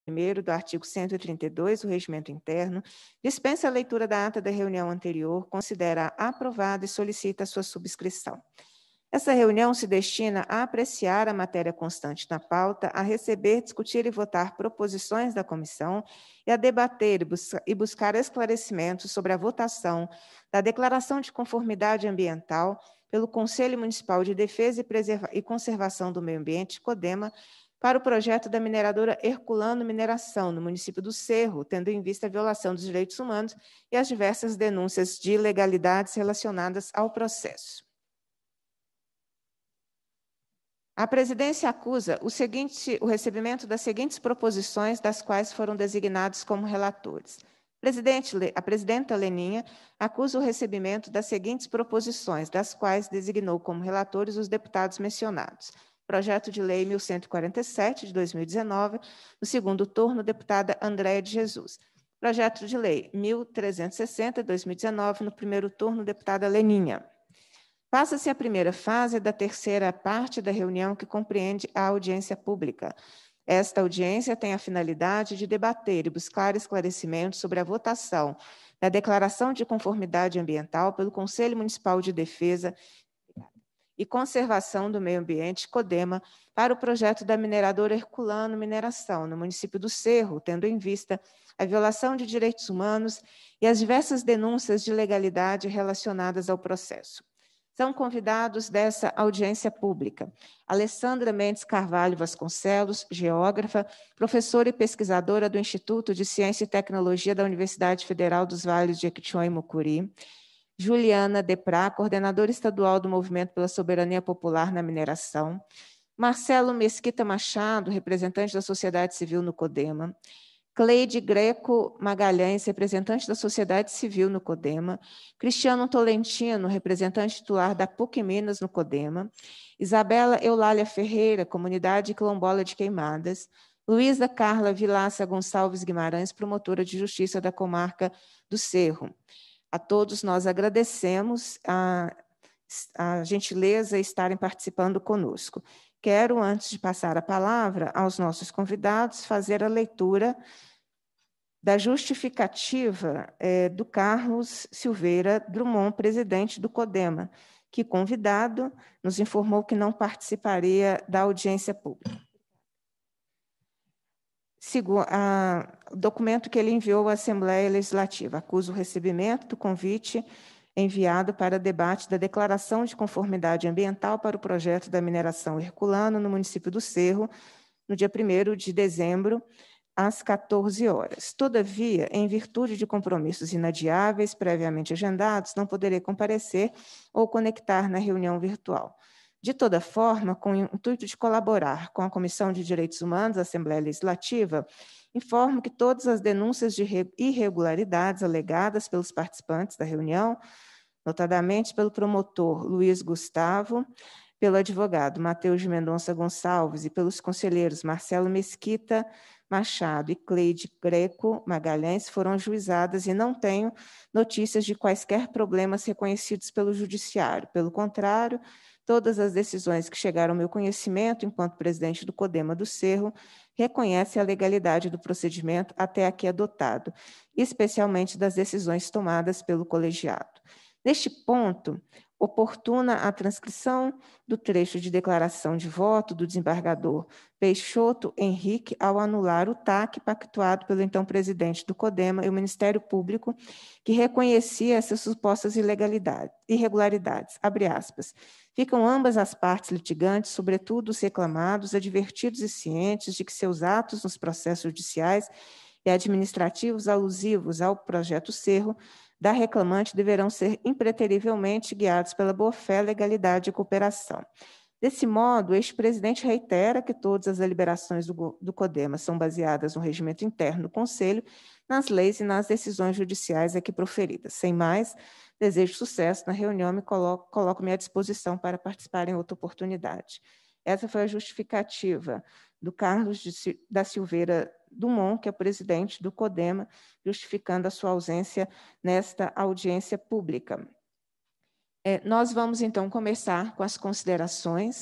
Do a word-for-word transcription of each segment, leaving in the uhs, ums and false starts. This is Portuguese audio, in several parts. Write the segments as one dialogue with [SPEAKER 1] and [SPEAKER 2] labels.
[SPEAKER 1] primeiro do artigo cento e trinta e dois do Regimento Interno, dispensa a leitura da ata da reunião anterior, considera aprovada e solicita a sua subscrição. Essa reunião se destina a apreciar a matéria constante na pauta, a receber, discutir e votar proposições da comissão e a debater e, busca, e buscar esclarecimentos sobre a votação da Declaração de Conformidade Ambiental pelo Conselho Municipal de Defesa e, Preserva e Conservação do Meio Ambiente, CODEMA, para o projeto da mineradora Herculano Mineração, no município do Cerro, tendo em vista a violação dos direitos humanos e as diversas denúncias de ilegalidades relacionadas ao processo. A presidência acusa o, seguinte, o recebimento das seguintes proposições, das quais foram designados como relatores. Presidente, a presidenta Leninha acusa o recebimento das seguintes proposições, das quais designou como relatores os deputados mencionados. Projeto de Lei mil cento e quarenta e sete, de dois mil e dezenove, no segundo turno, deputada Andréia de Jesus. Projeto de Lei mil trezentos e sessenta, de dois mil e dezenove, no primeiro turno, deputada Leninha. Passa-se a primeira fase da terceira parte da reunião, que compreende a audiência pública. Esta audiência tem a finalidade de debater e buscar esclarecimentos sobre a votação da Declaração de Conformidade Ambiental pelo Conselho Municipal de Defesa e Conservação do Meio Ambiente, CODEMA, para o projeto da mineradora Herculano Mineração, no município do Cerro, tendo em vista a violação de direitos humanos e as diversas denúncias de ilegalidade relacionadas ao processo. São convidados dessa audiência pública Alessandra Mendes Carvalho Vasconcelos, geógrafa, professora e pesquisadora do Instituto de Ciência e Tecnologia da Universidade Federal dos Vales de Jequitinhonha e Mucuri, Juliana Deprá, coordenadora estadual do Movimento pela Soberania Popular na Mineração, Marcelo Mesquita Machado, representante da sociedade civil no CODEMA, Cleide Greco Magalhães, representante da sociedade civil no CODEMA, Cristiano Tolentino, representante titular da P U C Minas no CODEMA, Isabela Eulália Ferreira, comunidade quilombola de Queimadas, Luísa Carla Vilaça Gonçalves Guimarães, promotora de justiça da comarca do Cerro. A todos nós agradecemos a, a gentileza de estarem participando conosco. Quero, antes de passar a palavra aos nossos convidados, fazer a leitura da justificativa eh, do Carlos Silveira Drummond, presidente do CODEMA, que, convidado, nos informou que não participaria da audiência pública. Segundo, a, o documento que ele enviou à Assembleia Legislativa acusa o recebimento do convite enviado para debate da Declaração de Conformidade Ambiental para o projeto da mineração Herculano no município do Cerro, no dia primeiro de dezembro, às quatorze horas. Todavia, em virtude de compromissos inadiáveis previamente agendados, não poderei comparecer ou conectar na reunião virtual. De toda forma, com o intuito de colaborar com a Comissão de Direitos Humanos da Assembleia Legislativa, informo que todas as denúncias de irregularidades alegadas pelos participantes da reunião, notadamente pelo promotor Luiz Gustavo, pelo advogado Matheus de Mendonça Gonçalves e pelos conselheiros Marcelo Mesquita Machado e Cleide Greco Magalhães, foram ajuizadas e não tenho notícias de quaisquer problemas reconhecidos pelo Judiciário. Pelo contrário, todas as decisões que chegaram ao meu conhecimento, enquanto presidente do CODEMA do Cerro, reconhecem a legalidade do procedimento até aqui adotado, especialmente das decisões tomadas pelo colegiado. Neste ponto, oportuna a transcrição do trecho de declaração de voto do desembargador Peixoto Henrique ao anular o T A C pactuado pelo então presidente do CODEMA e o Ministério Público, que reconhecia essas supostas ilegalidades, irregularidades. Abre aspas. Ficam ambas as partes litigantes, sobretudo os reclamados, advertidos e cientes de que seus atos nos processos judiciais e administrativos alusivos ao projeto Cerro da reclamante deverão ser impreterivelmente guiados pela boa-fé, legalidade e cooperação. Desse modo, o ex-presidente reitera que todas as deliberações do, do CODEMA são baseadas no regimento interno do Conselho, nas leis e nas decisões judiciais aqui proferidas. Sem mais, desejo sucesso na reunião e me coloco, coloco-me à disposição para participar em outra oportunidade. Essa foi a justificativa do Carlos de, da Silveira Drummond, que é presidente do CODEMA, justificando a sua ausência nesta audiência pública. É, nós vamos, então, começar com as considerações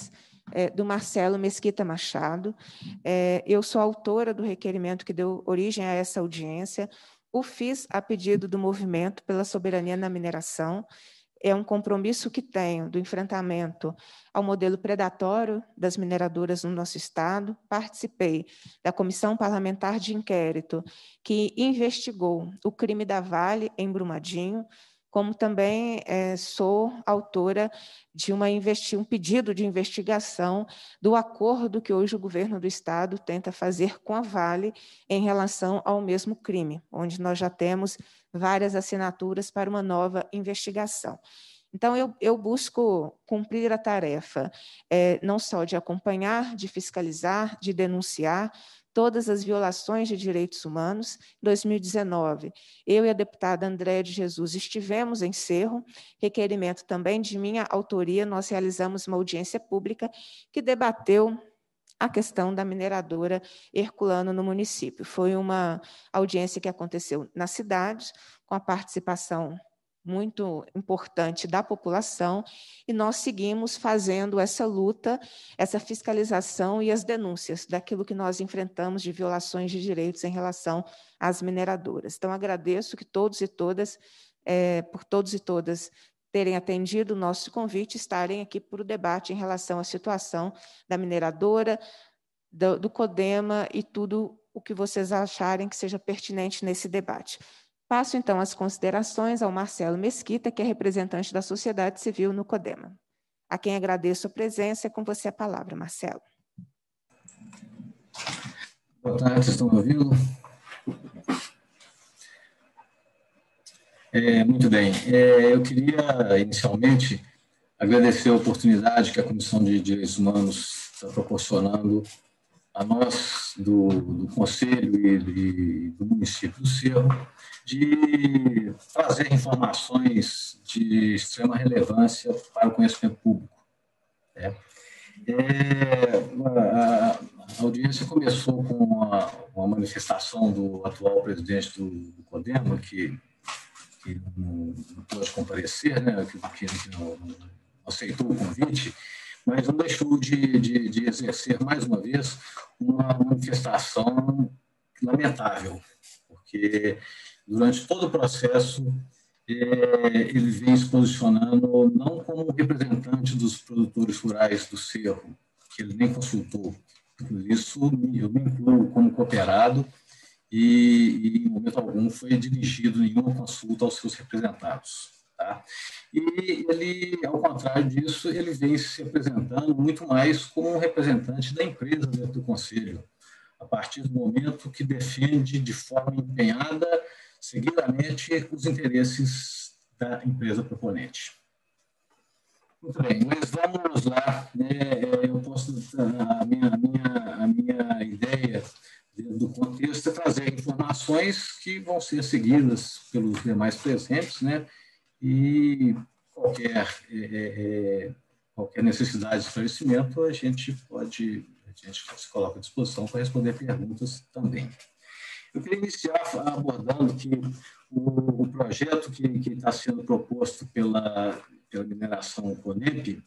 [SPEAKER 1] é, do Marcelo Mesquita Machado. É, eu sou autora do requerimento que deu origem a essa audiência. O fiz a pedido do Movimento pela Soberania na Mineração. É um compromisso que tenho do enfrentamento ao modelo predatório das mineradoras no nosso Estado. Participei da Comissão Parlamentar de Inquérito que investigou o crime da Vale em Brumadinho, como também é, sou autora de uma investi- um pedido de investigação do acordo que hoje o governo do Estado tenta fazer com a Vale em relação ao mesmo crime, onde nós já temos várias assinaturas para uma nova investigação. Então, eu, eu busco cumprir a tarefa, é, não só de acompanhar, de fiscalizar, de denunciar todas as violações de direitos humanos. Em dois mil e dezenove, eu e a deputada Andréa de Jesus estivemos em Cerro, requerimento também de minha autoria, nós realizamos uma audiência pública que debateu a questão da mineradora Herculano no município. Foi uma audiência que aconteceu na cidade, com a participação muito importante da população, e nós seguimos fazendo essa luta, essa fiscalização e as denúncias daquilo que nós enfrentamos de violações de direitos em relação às mineradoras. Então, agradeço que todos e todas, é, por todos e todas, terem atendido o nosso convite, estarem aqui para o debate em relação à situação da mineradora, do, do CODEMA e tudo o que vocês acharem que seja pertinente nesse debate. Passo, então, as considerações ao Marcelo Mesquita, que é representante da sociedade civil no CODEMA. A quem agradeço a presença, é com você a palavra, Marcelo.
[SPEAKER 2] Boa tarde, vocês estão me ouvindo? É, muito bem. É, eu queria, inicialmente, agradecer a oportunidade que a Comissão de Direitos Humanos está proporcionando a nós, do, do Conselho e, e do município do Cerro, de trazer informações de extrema relevância para o conhecimento público. É. É, a, a audiência começou com uma, uma manifestação do atual presidente do, do CODEMA, que, que não, não pôde comparecer, né, que, que não, não aceitou o convite, mas não deixou de, de, de exercer, mais uma vez, uma manifestação lamentável, porque durante todo o processo é, ele vem se posicionando não como representante dos produtores rurais do Cerro, que ele nem consultou. Por isso, eu me incluo como cooperado e, e em momento algum, foi dirigido nenhuma consulta aos seus representados. Tá? E ele, ao contrário disso, ele vem se apresentando muito mais como um representante da empresa dentro do Conselho, a partir do momento que defende de forma empenhada, seguidamente, os interesses da empresa proponente. Muito bem, mas vamos lá. Né? Eu posso, a minha, a minha, a minha ideia dentro do contexto é trazer informações que vão ser seguidas pelos demais presentes, né? E qualquer, é, é, qualquer necessidade de esclarecimento, a gente pode, a gente se coloca à disposição para responder perguntas também. Eu queria iniciar abordando que o, o projeto que, que está sendo proposto pela, pela mineração CONEP,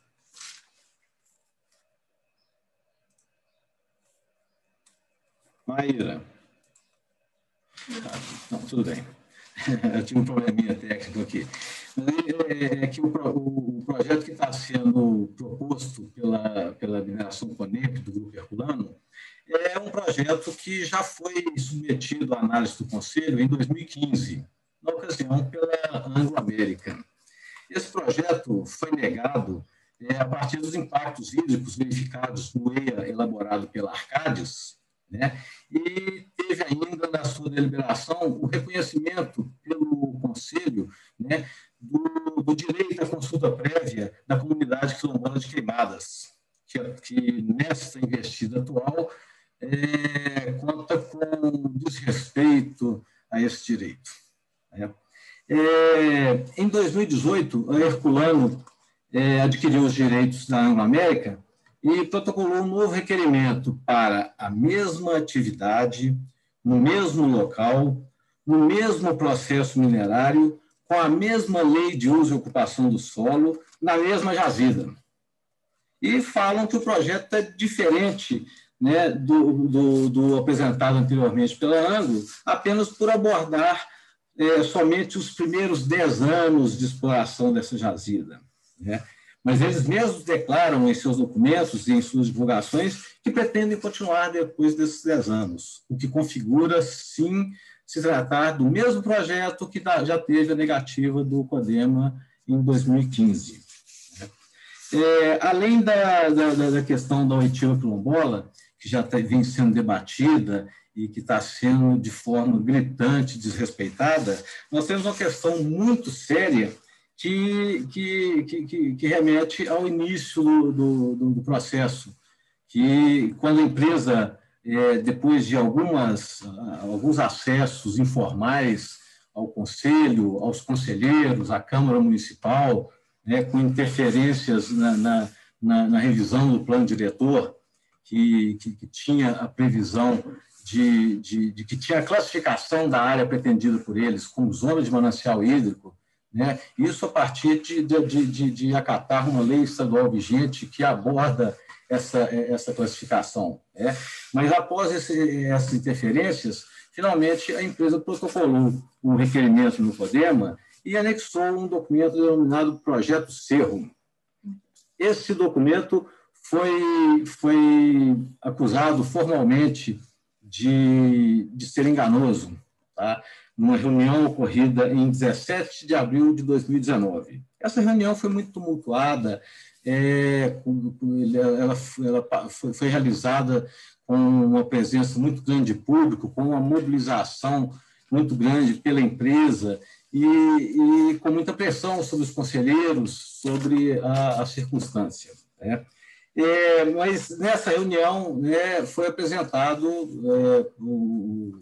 [SPEAKER 2] Maíra, ah, não, tudo bem. Eu tive um probleminha técnico aqui. É que o, o projeto que está sendo proposto pela, pela mineração CONEP, do Grupo Herculano, é um projeto que já foi submetido à análise do Conselho em dois mil e quinze, na ocasião pela Anglo-América. Esse projeto foi negado é, a partir dos impactos hídricos verificados no E I A elaborado pela Arcades, né? E teve ainda na sua deliberação o reconhecimento pelo Conselho, né, do, do direito à consulta prévia da comunidade quilombola de Queimadas, que, que nessa investida atual é, conta com desrespeito a esse direito. Né? É, em dois mil e dezoito, a Herculano é, adquiriu os direitos da Anglo-América e protocolou um novo requerimento para a mesma atividade, no mesmo local, no mesmo processo minerário, com a mesma lei de uso e ocupação do solo, na mesma jazida. e falam que o projeto é diferente, né, do, do, do apresentado anteriormente pela Anglo, apenas por abordar é, somente os primeiros dez anos de exploração dessa jazida, né? Mas eles mesmos declaram em seus documentos e em suas divulgações que pretendem continuar depois desses dez anos, o que configura, sim, se tratar do mesmo projeto que já teve a negativa do CODEMA em dois mil e quinze. É, além da, da, da questão da oitiva quilombola, que já tá, vem sendo debatida e que está sendo de forma gritante desrespeitada, nós temos uma questão muito séria que, que, que, que remete ao início do, do, do processo, que quando a empresa, é, depois de algumas, alguns acessos informais ao conselho, aos conselheiros, à Câmara Municipal, né, com interferências na, na, na, na revisão do plano diretor, que, que, que tinha a previsão de, de, de que tinha a classificação da área pretendida por eles como zona de manancial hídrico, né, isso a partir de, de, de, de acatar uma lei estadual vigente que aborda essa, essa classificação, né? Mas após esse, essas interferências, finalmente a empresa protocolou um requerimento no CODEMA e anexou um documento denominado Projeto Cerro. Esse documento foi, foi acusado formalmente de, de ser enganoso, tá? Numa reunião ocorrida em dezessete de abril de dois mil e dezenove. Essa reunião foi muito tumultuada, é, ela, ela foi, foi realizada com uma presença muito grande de público, com uma mobilização muito grande pela empresa e, e com muita pressão sobre os conselheiros, sobre a, a circunstância, né? É, mas nessa reunião, né, foi apresentado é, o,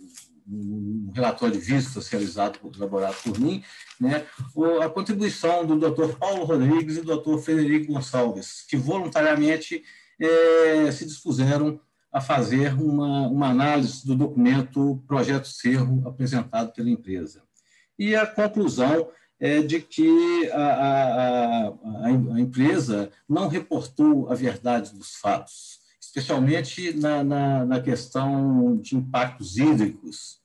[SPEAKER 2] um relatório de vistas realizado, elaborado por mim, né, a contribuição do doutor Paulo Rodrigues e do doutor Frederico Gonçalves, que voluntariamente é, se dispuseram a fazer uma, uma análise do documento Projeto Cerro apresentado pela empresa. E a conclusão é de que a, a, a, a empresa não reportou a verdade dos fatos, especialmente na, na, na questão de impactos hídricos.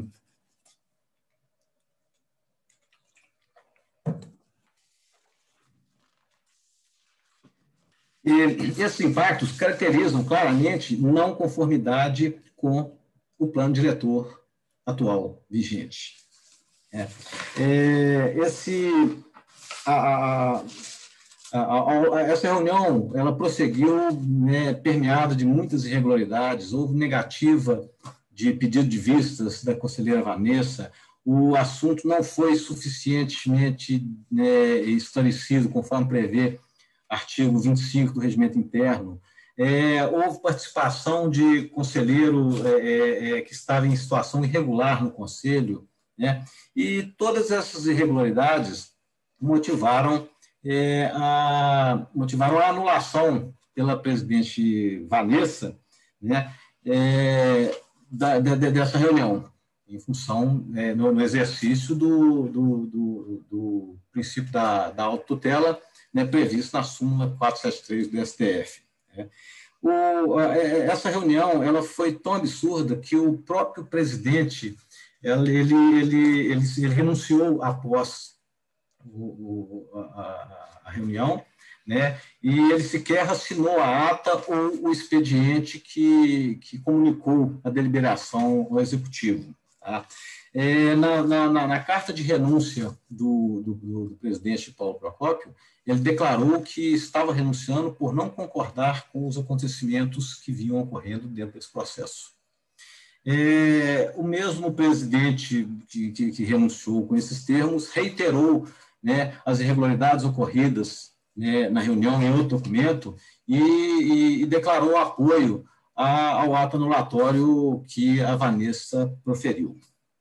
[SPEAKER 2] E esses impactos caracterizam claramente não conformidade com o plano diretor atual vigente. É, é, esse, a, a, a, a, essa reunião ela prosseguiu, né, permeada de muitas irregularidades, houve negativa de pedido de vistas da conselheira Vanessa, o assunto não foi suficientemente, né, esclarecido, conforme prevê artigo vinte e cinco do Regimento Interno. É, houve participação de conselheiro é, é, que estava em situação irregular no conselho, né? E todas essas irregularidades motivaram, é, a, motivaram a anulação pela presidente Vanessa, né, é, da, de, dessa reunião, em função, é, no, no exercício do, do, do, do princípio da, da autotutela, né, previsto na súmula quatrocentos e setenta e três do S T F. Né. O, a, essa reunião ela foi tão absurda que o próprio presidente ele, ele, ele, ele, ele renunciou após o, o, a, a reunião, né, e ele sequer assinou a ata ou o expediente que, que comunicou a deliberação ao Executivo. Tá? É, na, na, na carta de renúncia do, do, do presidente Paulo Procópio, ele declarou que estava renunciando por não concordar com os acontecimentos que vinham ocorrendo dentro desse processo. É, o mesmo presidente que, que, que renunciou com esses termos reiterou, né, as irregularidades ocorridas, né, na reunião em outro documento e, e, e declarou apoio a, ao ato anulatório que a Vanessa proferiu.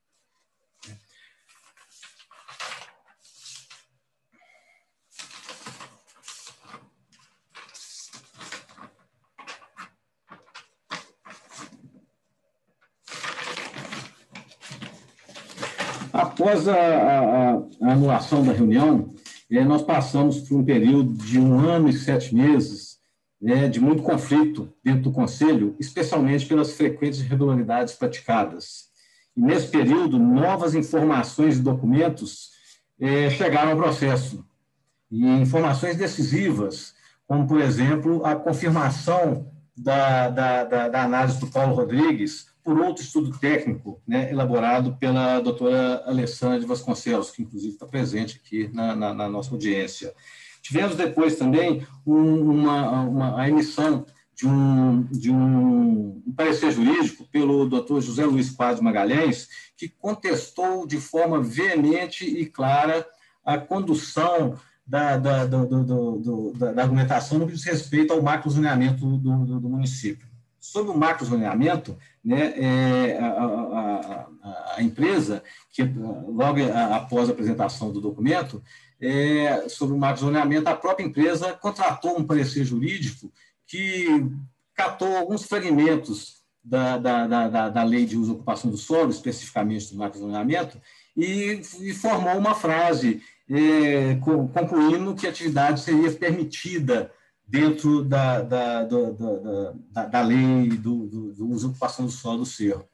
[SPEAKER 2] Após a, a, a anulação da reunião, eh, nós passamos por um período de um ano e sete meses né, de muito conflito dentro do Conselho, especialmente pelas frequentes irregularidades praticadas. E, nesse período, novas informações e documentos eh, chegaram ao processo. E informações decisivas, como, por exemplo, a confirmação da, da, da, da análise do Paulo Rodrigues por outro estudo técnico, né, elaborado pela doutora Alessandra de Vasconcelos, que, inclusive, está presente aqui na, na, na nossa audiência. Tivemos depois também um, uma, uma, a emissão de um, de um, um parecer jurídico pelo doutor José Luiz Quadros Magalhães, que contestou de forma veemente e clara a condução da, da, do, do, do, da, da argumentação no que diz respeito ao macrozoneamento do, do, do município. Sobre o macrozoneamento, né, é, a, a, a, a empresa, que logo após a apresentação do documento, é, sobre o macrozoneamento, a própria empresa contratou um parecer jurídico que catou alguns fragmentos da, da, da, da lei de uso e ocupação do solo, especificamente do macrozoneamento, e, e formou uma frase é, concluindo que a atividade seria permitida dentro da, da, do, da, da, da lei do, do, do uso e ocupação do solo do cerro.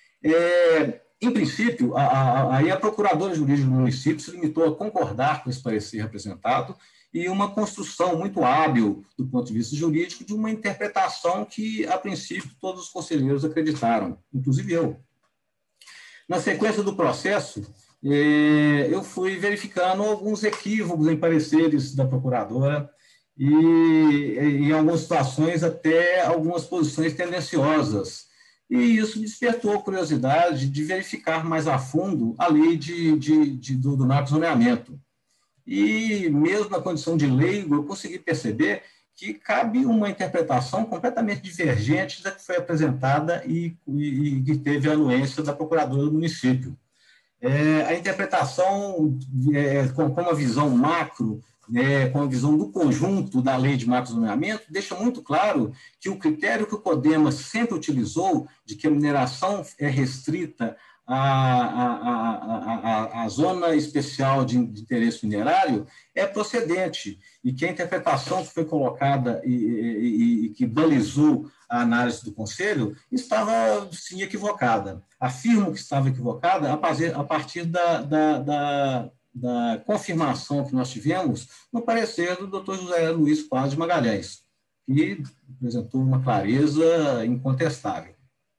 [SPEAKER 2] É, em princípio, a, a, a, a procuradora jurídica do município se limitou a concordar com esse parecer apresentado e uma construção muito hábil, do ponto de vista jurídico, de uma interpretação que, a princípio, todos os conselheiros acreditaram, inclusive eu. Na sequência do processo, eh, eu fui verificando alguns equívocos em pareceres da procuradora e, em algumas situações, até algumas posições tendenciosas. E isso me despertou a curiosidade de verificar mais a fundo a lei de, de, de, do, do macrozoneamento. E, mesmo na condição de leigo, eu consegui perceber que cabe uma interpretação completamente divergente da que foi apresentada e, e, e que teve a anuência da procuradora do município. É, a interpretação é, com, com uma visão macro, é, com a visão do conjunto da lei de macrozoneamento, deixa muito claro que o critério que o CODEMA sempre utilizou, de que a mineração é restrita à, à, à, à, à zona especial de, de interesse minerário, é procedente, e que a interpretação que foi colocada e, e, e que balizou a análise do Conselho estava, sim, equivocada. Afirmo que estava equivocada a partir da, da, da, da confirmação que nós tivemos no parecer do doutor José Luiz Quadros Magalhães, que apresentou uma clareza incontestável.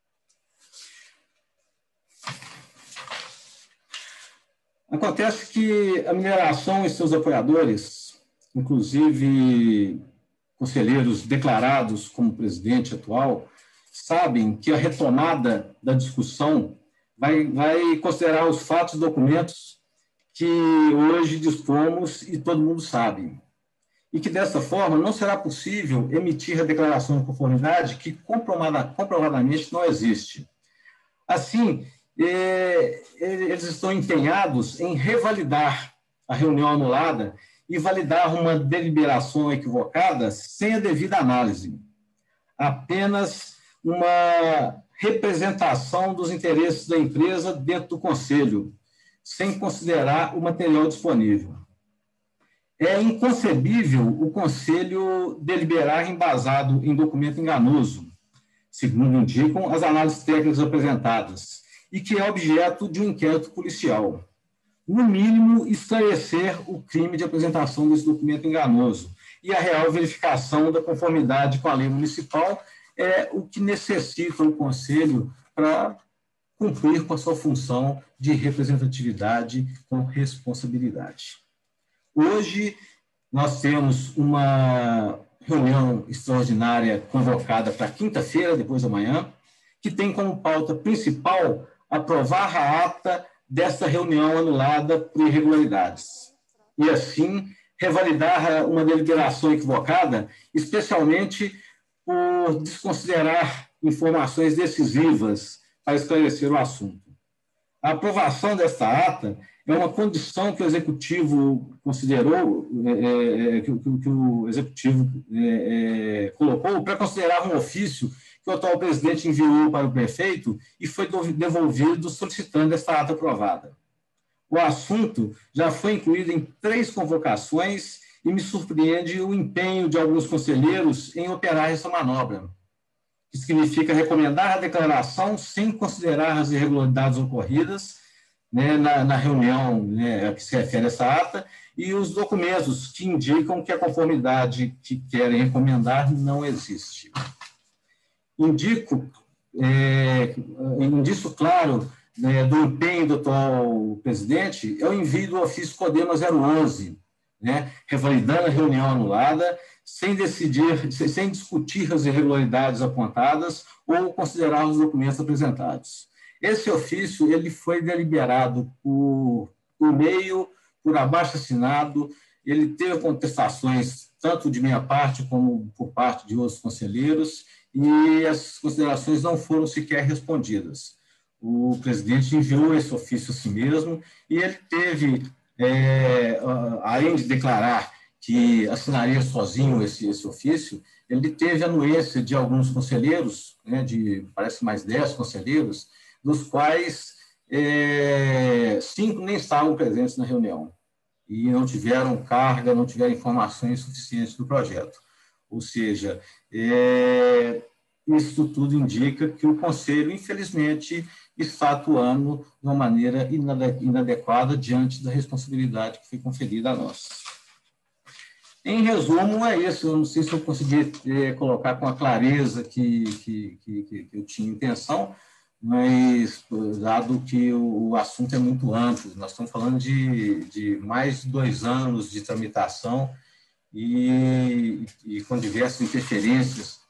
[SPEAKER 2] Acontece que a mineração e seus apoiadores, inclusive conselheiros declarados como presidente atual, sabem que a retomada da discussão vai, vai considerar os fatos e documentos que hoje dispomos e todo mundo sabe. E que, dessa forma, não será possível emitir a declaração de conformidade que comprovada, comprovadamente não existe. Assim, eh, eles estão empenhados em revalidar a reunião anulada e validar uma deliberação equivocada sem a devida análise. Apenas uma representação dos interesses da empresa dentro do Conselho, sem considerar o material disponível. É inconcebível o Conselho deliberar embasado em documento enganoso, segundo indicam as análises técnicas apresentadas, e que é objeto de um inquérito policial. No mínimo, esclarecer o crime de apresentação desse documento enganoso e a real verificação da conformidade com a lei municipal é o que necessita o Conselho para cumprir com a sua função de representatividade com responsabilidade. Hoje, nós temos uma reunião extraordinária convocada para quinta-feira, depois da manhã, que tem como pauta principal aprovar a ata desta reunião anulada por irregularidades. E, assim, revalidar uma deliberação equivocada, especialmente por desconsiderar informações decisivas para esclarecer o assunto. A aprovação desta ata é uma condição que o Executivo considerou, é, é, que, que o Executivo é, é, colocou para considerar um ofício que o atual presidente enviou para o prefeito e foi devolvido solicitando esta ata aprovada. O assunto já foi incluído em três convocações e me surpreende o empenho de alguns conselheiros em operar essa manobra, que significa recomendar a declaração sem considerar as irregularidades ocorridas, né, na, na reunião, né, a que se refere a essa ata, e os documentos que indicam que a conformidade que querem recomendar não existe. Indico, é, indício claro, né, do empenho do atual presidente é o envio do ofício CODEMA zero onze, né, revalidando a reunião anulada, sem decidir, sem discutir as irregularidades apontadas ou considerar os documentos apresentados. Esse ofício ele foi deliberado por, por meio, por abaixo-assinado, ele teve contestações tanto de minha parte como por parte de outros conselheiros, e as considerações não foram sequer respondidas. O presidente enviou esse ofício a si mesmo e ele teve, é, além de declarar que assinaria sozinho esse, esse ofício, ele teve a anuência de alguns conselheiros, né, de, parece mais dez conselheiros, dos quais é, cinco nem estavam presentes na reunião e não tiveram carga, não tiveram informações suficientes do projeto. Ou seja, é, isso tudo indica que o Conselho, infelizmente, está atuando de uma maneira inadequada diante da responsabilidade que foi conferida a nós. Em resumo, é isso. Eu não sei se eu consegui é, colocar com a clareza que, que, que, que eu tinha intenção, mas dado que o assunto é muito amplo, nós estamos falando de, de mais de dois anos de tramitação e, e com diversas interferências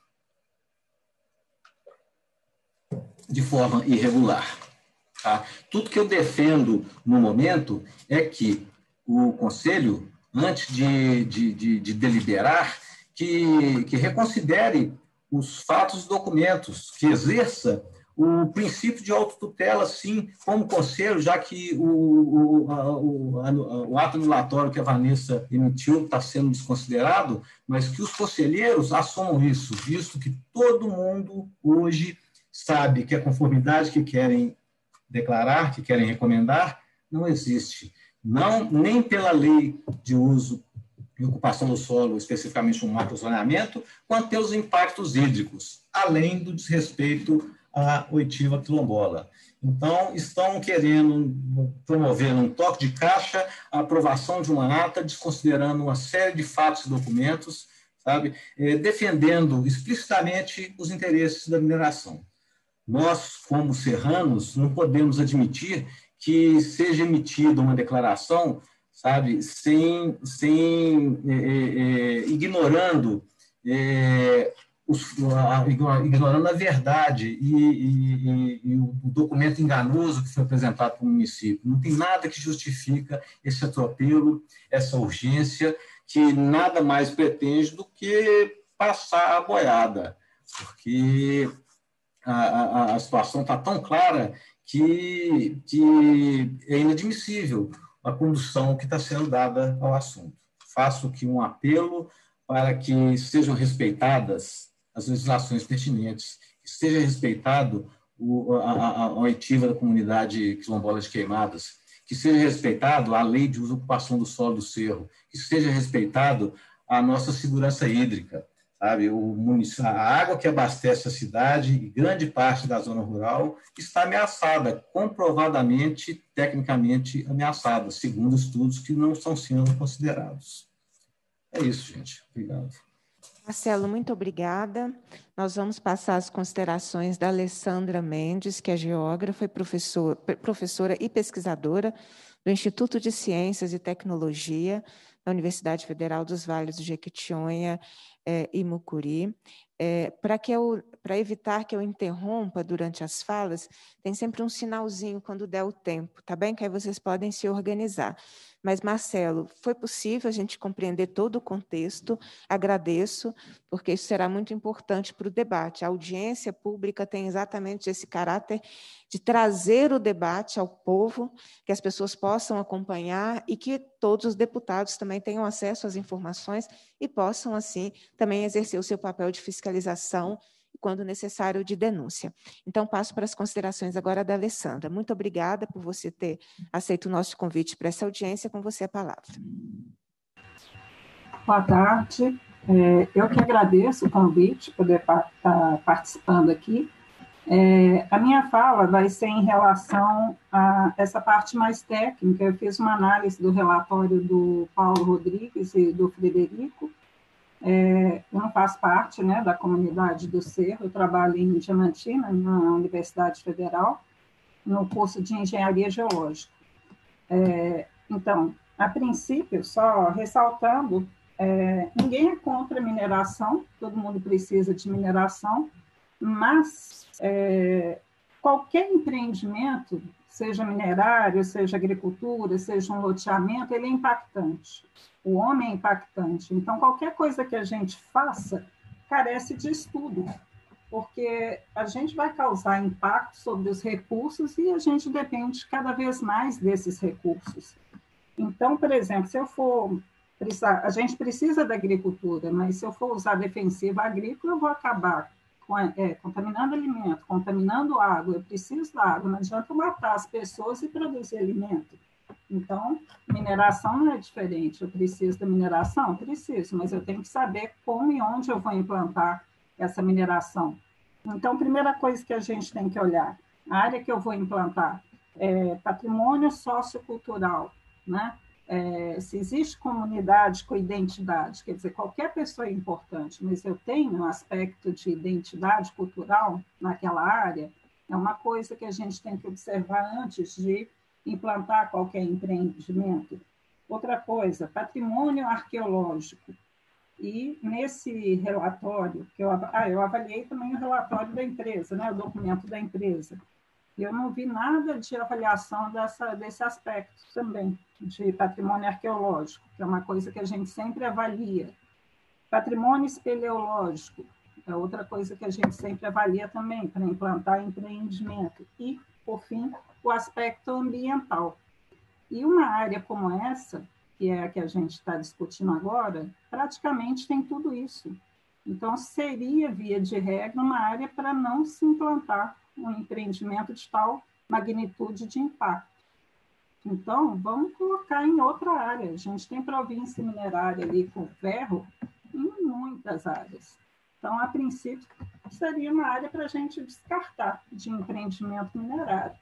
[SPEAKER 2] de forma irregular. Tá? Tudo que eu defendo no momento é que o Conselho, antes de, de, de, de deliberar, que, que reconsidere os fatos e documentos, que exerça o princípio de autotutela, sim, como conselho, já que o, o, a, o, a, o ato anulatório que a Vanessa emitiu está sendo desconsiderado, mas que os conselheiros assumam isso, visto que todo mundo hoje sabe que a conformidade que querem declarar, que querem recomendar, não existe. Não, nem pela lei de uso e ocupação do solo, especificamente um macrozoneamento, quanto pelos impactos hídricos, além do desrespeito à oitiva quilombola. Então, estão querendo promover um toque de caixa a aprovação de uma ata, desconsiderando uma série de fatos e documentos, sabe, eh, defendendo explicitamente os interesses da mineração. Nós, como serranos, não podemos admitir que seja emitida uma declaração, sabe, sem, sem é, é, ignorando, é, os, a, ignorando a verdade e, e, e o documento enganoso que foi apresentado para o município. Não tem nada que justifica esse atropelo, essa urgência, que nada mais pretende do que passar a boiada, porque a, a, a situação está tão clara que, que é inadmissível a condução que está sendo dada ao assunto. Faço aqui um apelo para que sejam respeitadas as legislações pertinentes, que seja respeitado o, a, a, a oitiva da comunidade quilombola de Queimadas, que seja respeitado a lei de uso e ocupação do solo do cerro, que seja respeitado a nossa segurança hídrica, sabe? O município, a água que abastece a cidade e grande parte da zona rural está ameaçada, comprovadamente, tecnicamente ameaçada, segundo estudos que não estão sendo considerados. É isso, gente. Obrigado.
[SPEAKER 1] Marcelo, muito obrigada. Nós vamos passar as considerações da Alessandra Mendes, que é geógrafa e professor, professora e pesquisadora do Instituto de Ciências e Tecnologia da Universidade Federal dos Vales do Jequitinhonha é, e Mucuri. É, para que eu, para evitar que eu interrompa durante as falas, tem sempre um sinalzinho quando der o tempo, tá bem? Que aí vocês podem se organizar. Mas, Marcelo, foi possível a gente compreender todo o contexto, agradeço, porque isso será muito importante para o debate. A audiência pública tem exatamente esse caráter de trazer o debate ao povo, que as pessoas possam acompanhar e que todos os deputados também tenham acesso às informações e possam, assim, também exercer o seu papel de fiscalização e, quando necessário, de denúncia. Então, passo para as considerações agora da Alessandra. Muito obrigada por você ter aceito o nosso convite para essa audiência. Com você a palavra.
[SPEAKER 3] Boa tarde. É, eu que agradeço o convite, poder estar participando aqui. É, a minha fala vai ser em relação a essa parte mais técnica. Eu fiz uma análise do relatório do Paulo Rodrigues e do Frederico. É, eu não faço parte, né, da comunidade do Cerro, eu trabalho em Diamantina, na Universidade Federal, no curso de Engenharia Geológica. É, então, a princípio, só ressaltando, é, ninguém é contra a mineração, todo mundo precisa de mineração, mas é, qualquer empreendimento, seja minerário, seja agricultura, seja um loteamento, ele é impactante. O homem é impactante. Então, qualquer coisa que a gente faça carece de estudo, porque a gente vai causar impacto sobre os recursos e a gente depende cada vez mais desses recursos. Então, por exemplo, se eu for precisar, a gente precisa da agricultura, mas se eu for usar defensiva agrícola, eu vou acabar com, é, contaminando alimento, contaminando água. Eu preciso da água, não adianta eu matar as pessoas e produzir alimento. Então, mineração não é diferente. Eu preciso da mineração? Preciso, mas eu tenho que saber como e onde eu vou implantar essa mineração. Então, a primeira coisa que a gente tem que olhar, a área que eu vou implantar é patrimônio sociocultural, né? É, se existe comunidade com identidade, quer dizer, qualquer pessoa é importante, mas eu tenho um aspecto de identidade cultural naquela área, é uma coisa que a gente tem que observar antes de implantar qualquer empreendimento. Outra coisa, patrimônio arqueológico. E nesse relatório, que eu, ah, eu avaliei também o relatório da empresa, né, o documento da empresa, e eu não vi nada de avaliação dessa, desse aspecto também, de patrimônio arqueológico, que é uma coisa que a gente sempre avalia. Patrimônio espeleológico é outra coisa que a gente sempre avalia também, para implantar empreendimento. E, por fim, o aspecto ambiental. E uma área como essa, que é a que a gente está discutindo agora, praticamente tem tudo isso. Então, seria, via de regra, uma área para não se implantar um empreendimento de tal magnitude de impacto. Então, vamos colocar em outra área. A gente tem província minerária ali com ferro em muitas áreas. Então, a princípio, seria uma área para a gente descartar de empreendimento minerário.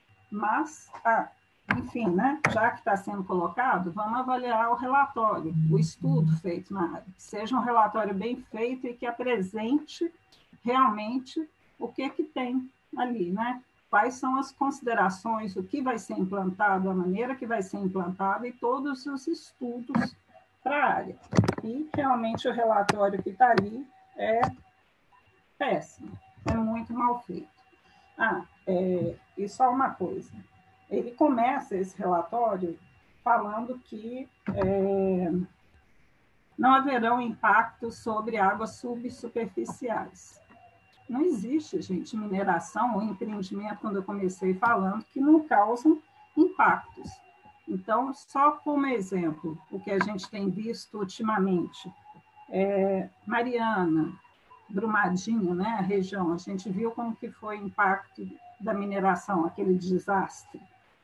[SPEAKER 3] Mas, ah, enfim, né, já que está sendo colocado, vamos avaliar o relatório, o estudo feito na área. Que seja um relatório bem feito e que apresente realmente o que, que tem ali, né? Quais são as considerações, o que vai ser implantado, a maneira que vai ser implantado e todos os estudos para a área. E realmente o relatório que está ali é péssimo, é muito mal feito. Ah, é, e só uma coisa, ele começa esse relatório falando que é, não haverão impactos sobre águas subsuperficiais. Não existe, gente, mineração ou empreendimento, quando eu comecei falando, que não causam impactos. Então, só como exemplo, o que a gente tem visto ultimamente, é, Mariana, Brumadinho, né, a região, a gente viu como que foi o impacto da mineração, aquele desastre.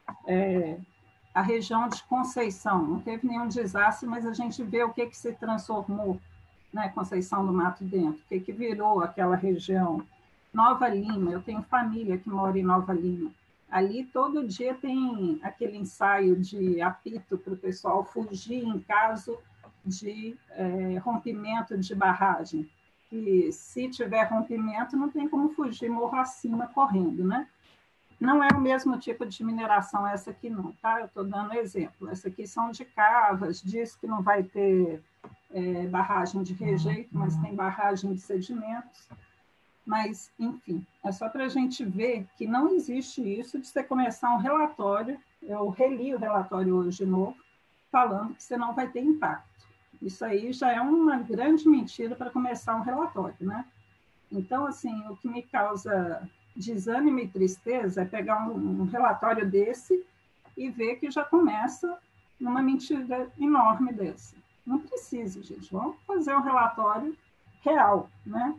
[SPEAKER 3] É, a região de Conceição, não teve nenhum desastre, mas a gente vê o que, que se transformou, né, Conceição do Mato Dentro, o que, que virou aquela região. Nova Lima, eu tenho família que mora em Nova Lima. Ali todo dia tem aquele ensaio de apito para o pessoal fugir em caso de é, rompimento de barragem. E se tiver rompimento, não tem como fugir morro acima correndo, né? Não é o mesmo tipo de mineração essa aqui não, tá? Eu estou dando exemplo. Essa aqui são de cavas, diz que não vai ter é, barragem de rejeito, mas tem barragem de sedimentos. Mas, enfim, é só para a gente ver que não existe isso de você começar um relatório, eu reli o relatório hoje de novo, falando que você não vai ter impacto. Isso aí já é uma grande mentira para começar um relatório, né? Então, assim, o que me causa desânimo e tristeza é pegar um, um relatório desse e ver que já começa numa mentira enorme dessa. Não precisa, gente. Vamos fazer um relatório real, né?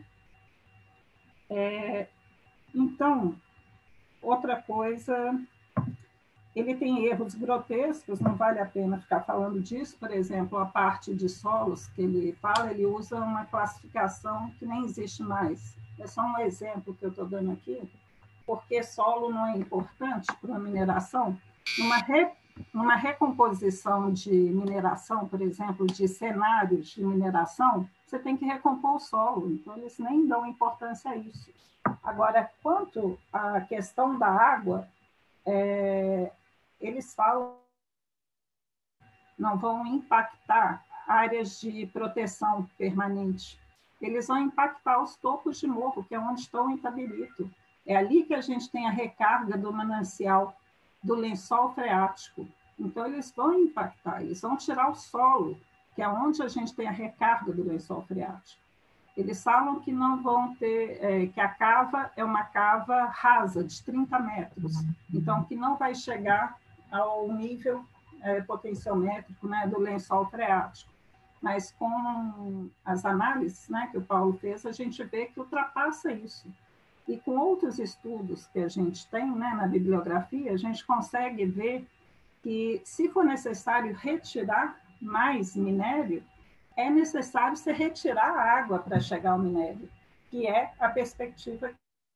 [SPEAKER 3] É, então, outra coisa ele tem erros grotescos, não vale a pena ficar falando disso. Por exemplo, a parte de solos que ele fala, ele usa uma classificação que nem existe mais. É só um exemplo que eu estou dando aqui, porque solo não é importante para uma mineração. Numa, re, numa recomposição de mineração, por exemplo, de cenários de mineração, você tem que recompor o solo, então eles nem dão importância a isso. Agora, quanto à questão da água, é, eles falam não vão impactar áreas de proteção permanente. Eles vão impactar os topos de morro, que é onde está o Itabirito. É ali que a gente tem a recarga do manancial, do lençol freático. Então, eles vão impactar, eles vão tirar o solo, que é onde a gente tem a recarga do lençol freático. Eles falam que não vão ter, é, que a cava é uma cava rasa, de trinta metros, então que não vai chegar ao nível é, potenciométrico, né, do lençol freático. Mas com as análises, né, que o Paulo fez, a gente vê que ultrapassa isso. E com outros estudos que a gente tem, né, na bibliografia, a gente consegue ver que, se for necessário retirar mais minério, é necessário se retirar a água para chegar ao minério, que é a perspectiva.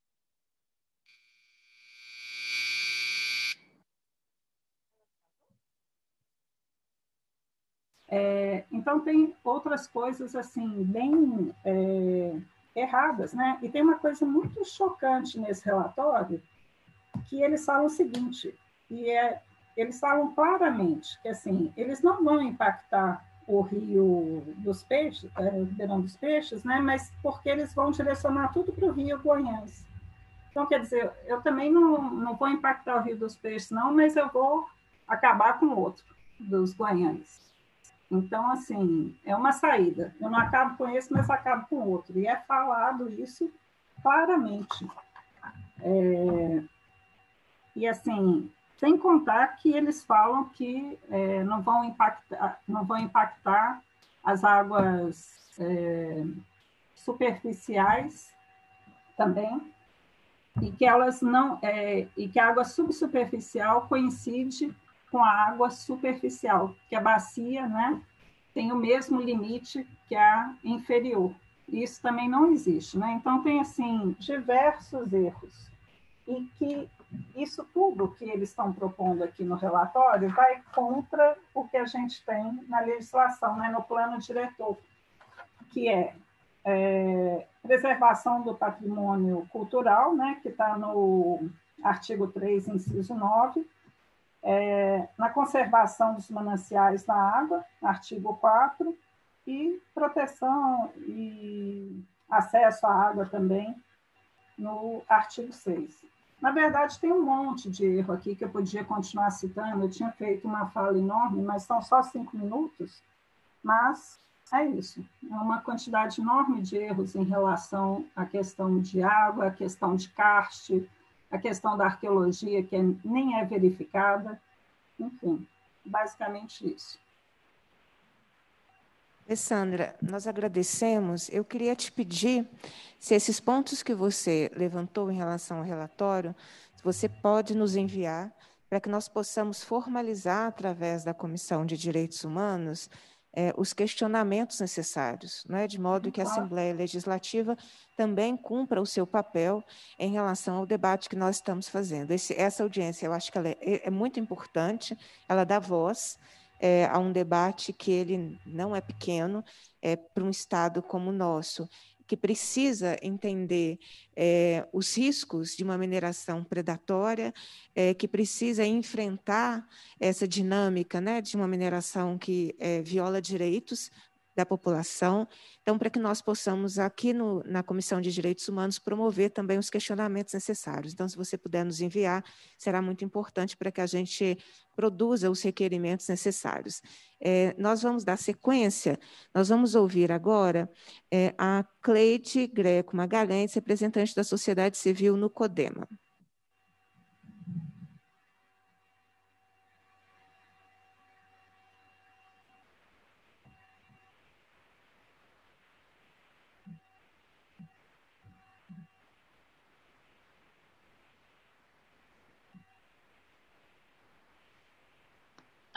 [SPEAKER 3] É, então, tem outras coisas, assim, bem é, erradas, né? E tem uma coisa muito chocante nesse relatório, que eles falam o seguinte, e é, eles falam claramente que, assim, eles não vão impactar o rio dos peixes, é, o Ribeirão dos Peixes, né? Mas porque eles vão direcionar tudo para o rio Goiás. Então, quer dizer, eu também não, não vou impactar o rio dos Peixes, não, mas eu vou acabar com o outro, dos Goiães. Então, assim, é uma saída. Eu não acabo com esse, mas acabo com o outro. E é falado isso claramente. É, e, assim, sem contar que eles falam que é, não, vão impactar, não vão impactar as águas é, superficiais também, e que elas não é, e que a água subsuperficial coincide com a água superficial, que a bacia, né, tem o mesmo limite que a inferior. Isso também não existe, né? Então tem assim diversos erros e que isso tudo que eles estão propondo aqui no relatório vai contra o que a gente tem na legislação, né, no plano diretor, que é, é preservação do patrimônio cultural, né, que está no artigo três, inciso nove, é, na conservação dos mananciais da água, artigo quatro, e proteção e acesso à água também, no artigo seis. Na verdade, tem um monte de erro aqui que eu podia continuar citando, eu tinha feito uma fala enorme, mas são só cinco minutos, mas é isso, é uma quantidade enorme de erros em relação à questão de água, à questão de karst, a questão da arqueologia, que é, nem é verificada, enfim, basicamente isso.
[SPEAKER 1] Alessandra, nós agradecemos. Eu queria te pedir se esses pontos que você levantou em relação ao relatório, você pode nos enviar para que nós possamos formalizar, através da Comissão de Direitos Humanos, eh, os questionamentos necessários, não é? De modo que a Assembleia Legislativa também cumpra o seu papel em relação ao debate que nós estamos fazendo. Esse, essa audiência, eu acho que ela é, é muito importante, ela dá voz É, a um debate que ele não é pequeno, é, para um Estado como o nosso, que precisa entender é, os riscos de uma mineração predatória, é, que precisa enfrentar essa dinâmica, né, de uma mineração que é, viola direitos da população. Então, para que nós possamos, aqui no, na Comissão de Direitos Humanos, promover também os questionamentos necessários. Então, se você puder nos enviar, será muito importante para que a gente produza os requerimentos necessários. É, nós vamos dar sequência, nós vamos ouvir agora é, a Cleide Greco Magalhães, representante da sociedade civil no CODEMA.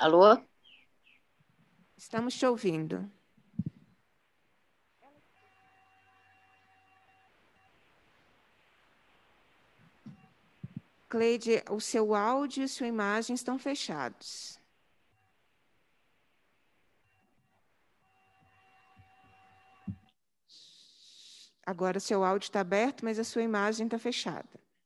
[SPEAKER 4] Alô?
[SPEAKER 1] Estamos te ouvindo. Cleide, o seu áudio e sua imagem estão fechados. Agora o seu áudio está aberto, mas a sua imagem está fechada.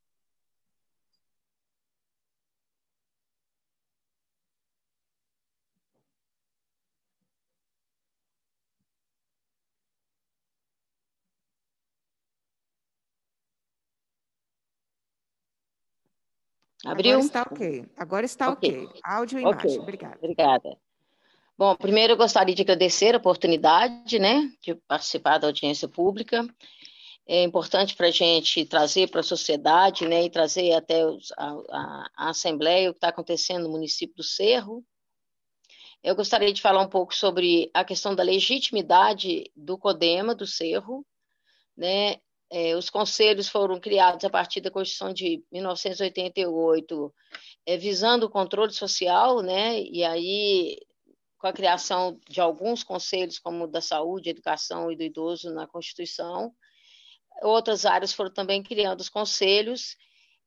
[SPEAKER 4] Abriu?
[SPEAKER 1] Agora está ok. Agora está ok.
[SPEAKER 4] Ok.
[SPEAKER 1] Áudio e
[SPEAKER 4] Ok.
[SPEAKER 1] imagem. Obrigada.
[SPEAKER 4] Obrigada. Bom, primeiro eu gostaria de agradecer a oportunidade, né, de participar da audiência pública. É importante para a gente trazer para a sociedade, né, e trazer até os, a, a, a Assembleia o que está acontecendo no município do Cerro. Eu gostaria de falar um pouco sobre a questão da legitimidade do CODEMA do Cerro, né? É, os conselhos foram criados a partir da Constituição de mil novecentos e oitenta e oito, é, visando o controle social, né? E aí, com a criação de alguns conselhos, como o da saúde, educação e do idoso na Constituição, outras áreas foram também criando os conselhos,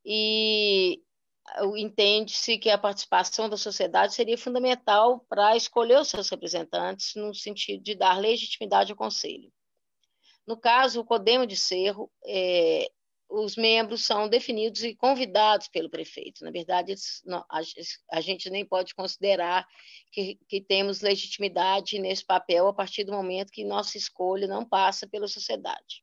[SPEAKER 4] e entende-se que a participação da sociedade seria fundamental para escolher os seus representantes, no sentido de dar legitimidade ao conselho. No caso, o CODEMA de Cerro, é, os membros são definidos e convidados pelo prefeito. Na verdade, eles, não, a, a gente nem pode considerar que, que temos legitimidade nesse papel a partir do momento que nossa escolha não passa pela sociedade.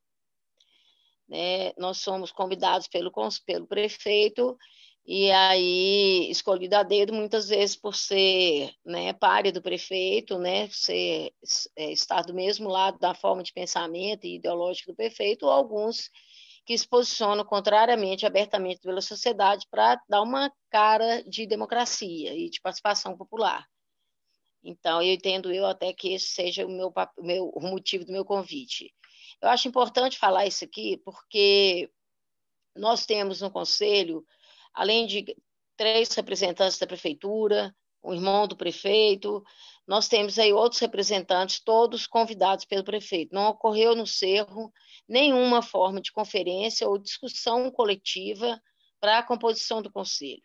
[SPEAKER 4] Né? Nós somos convidados pelo, pelo prefeito, e aí escolhido a dedo, muitas vezes por ser, né, párea do prefeito, né, ser, é, estar do mesmo lado da forma de pensamento e ideológico do prefeito, ou alguns que se posicionam contrariamente, abertamente pela sociedade, para dar uma cara de democracia e de participação popular. Então, eu entendo eu até que esse seja o, meu, o, meu, o motivo do meu convite. Eu acho importante falar isso aqui, porque nós temos no Conselho, além de três representantes da prefeitura, um irmão do prefeito, nós temos aí outros representantes, todos convidados pelo prefeito. Não ocorreu no Cerro nenhuma forma de conferência ou discussão coletiva para a composição do Conselho.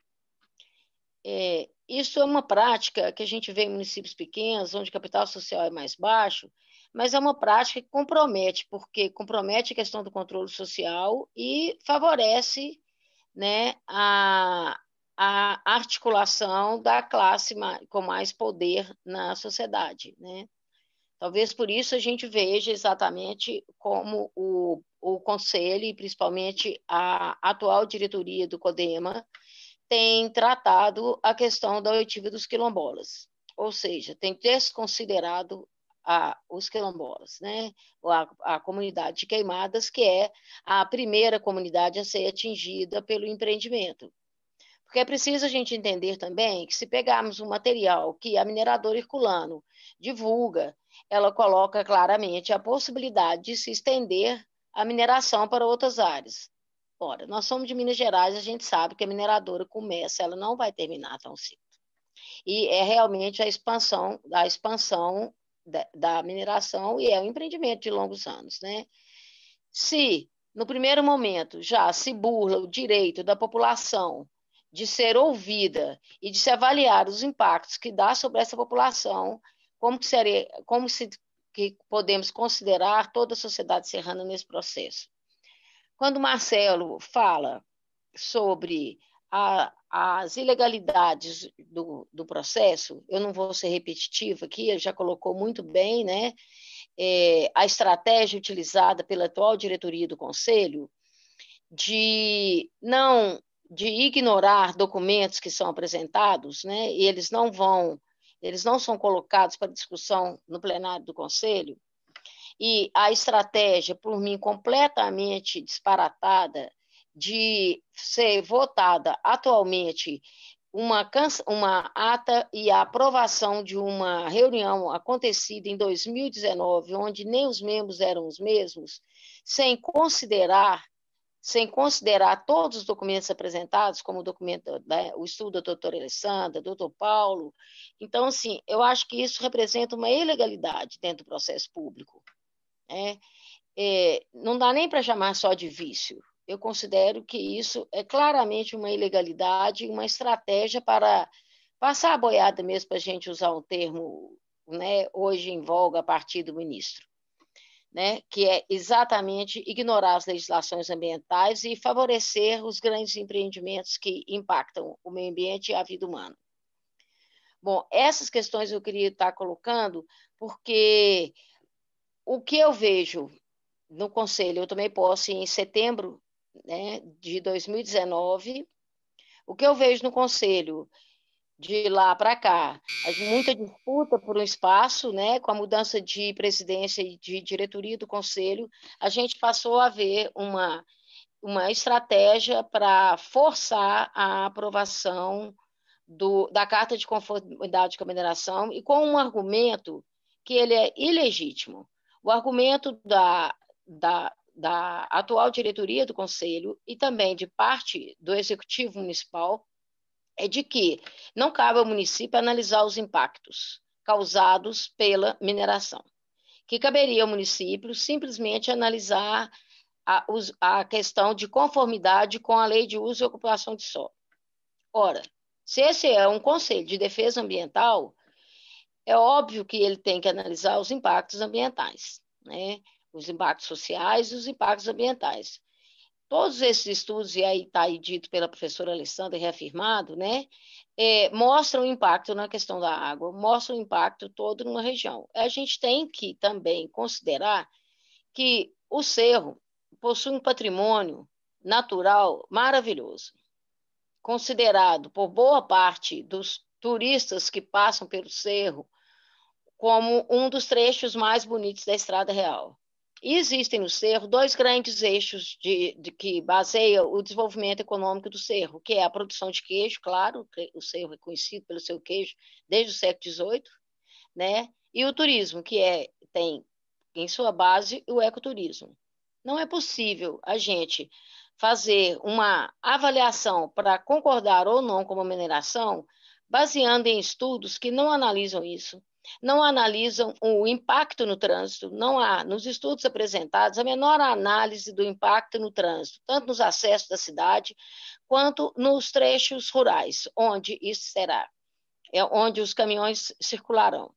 [SPEAKER 4] É, isso é uma prática que a gente vê em municípios pequenos, onde o capital social é mais baixo, mas é uma prática que compromete, porque compromete a questão do controle social e favorece, né, a, a articulação da classe mais, com mais poder na sociedade, né? Talvez por isso a gente veja exatamente como o, o Conselho, e principalmente a atual diretoria do CODEMA, tem tratado a questão da oitiva dos quilombolas, ou seja, tem desconsiderado a, os quilombolas, né? a, a comunidade de Queimadas, que é a primeira comunidade a ser atingida pelo empreendimento. Porque é preciso a gente entender também que, se pegarmos um material que a mineradora Herculano divulga, ela coloca claramente a possibilidade de se estender a mineração para outras áreas. Ora, nós somos de Minas Gerais, a gente sabe que a mineradora começa, ela não vai terminar tão cedo. E é realmente a expansão, a expansão da, da mineração, e é um empreendimento de longos anos, né? Se, no primeiro momento, já se burla o direito da população de ser ouvida e de se avaliar os impactos que dá sobre essa população, como que seria, como se que podemos considerar toda a sociedade serrana nesse processo? Quando o Marcelo fala sobre a, as ilegalidades do, do processo, eu não vou ser repetitiva aqui, ele já colocou muito bem, né? É, a estratégia utilizada pela atual diretoria do Conselho de não de ignorar documentos que são apresentados, né? E eles não vão, eles não são colocados para discussão no plenário do Conselho. E a estratégia, por mim, completamente disparatada, de ser votada atualmente uma, uma ata e a aprovação de uma reunião acontecida em dois mil e dezenove, onde nem os membros eram os mesmos, sem considerar sem considerar todos os documentos apresentados, como o documento, né, o estudo da doutora Alessandra, doutor Paulo. Então, assim, eu acho que isso representa uma ilegalidade dentro do processo público. Né? É, não dá nem para chamar só de vício. Eu considero que isso é claramente uma ilegalidade, uma estratégia para passar a boiada mesmo, para a gente usar um termo, né, hoje em voga a partir do ministro. Né, que é exatamente ignorar as legislações ambientais e favorecer os grandes empreendimentos que impactam o meio ambiente e a vida humana. Bom, essas questões eu queria estar colocando porque o que eu vejo no Conselho, eu tomei posse em setembro, né, de dois mil e dezenove, o que eu vejo no Conselho de lá para cá, muita disputa por um espaço, né? Com a mudança de presidência e de diretoria do Conselho, a gente passou a ver uma, uma estratégia para forçar a aprovação do, da Carta de Conformidade com a Mineração e com um argumento que ele é ilegítimo. O argumento da, da, da atual diretoria do Conselho e também de parte do Executivo Municipal é de que não cabe ao município analisar os impactos causados pela mineração, que caberia ao município simplesmente analisar a, a questão de conformidade com a Lei de Uso e Ocupação de Solo. Ora, se esse é um conselho de defesa ambiental, é óbvio que ele tem que analisar os impactos ambientais, né? Os impactos sociais e os impactos ambientais. Todos esses estudos, e aí está aí dito pela professora Alessandra, reafirmado, né, é, mostram o impacto na questão da água, mostram o impacto todo numa região. A gente tem que também considerar que o Cerro possui um patrimônio natural maravilhoso, considerado por boa parte dos turistas que passam pelo Cerro como um dos trechos mais bonitos da Estrada Real. E existem no Cerro dois grandes eixos de, de que baseiam o desenvolvimento econômico do Cerro, que é a produção de queijo, claro, o Cerro é conhecido pelo seu queijo desde o século dezoito, né? E o turismo, que é, tem em sua base o ecoturismo. Não é possível a gente fazer uma avaliação para concordar ou não com uma mineração baseando em estudos que não analisam isso, não analisam o impacto no trânsito, não há, nos estudos apresentados, a menor análise do impacto no trânsito, tanto nos acessos da cidade, quanto nos trechos rurais, onde isso será, é onde os caminhões circularão.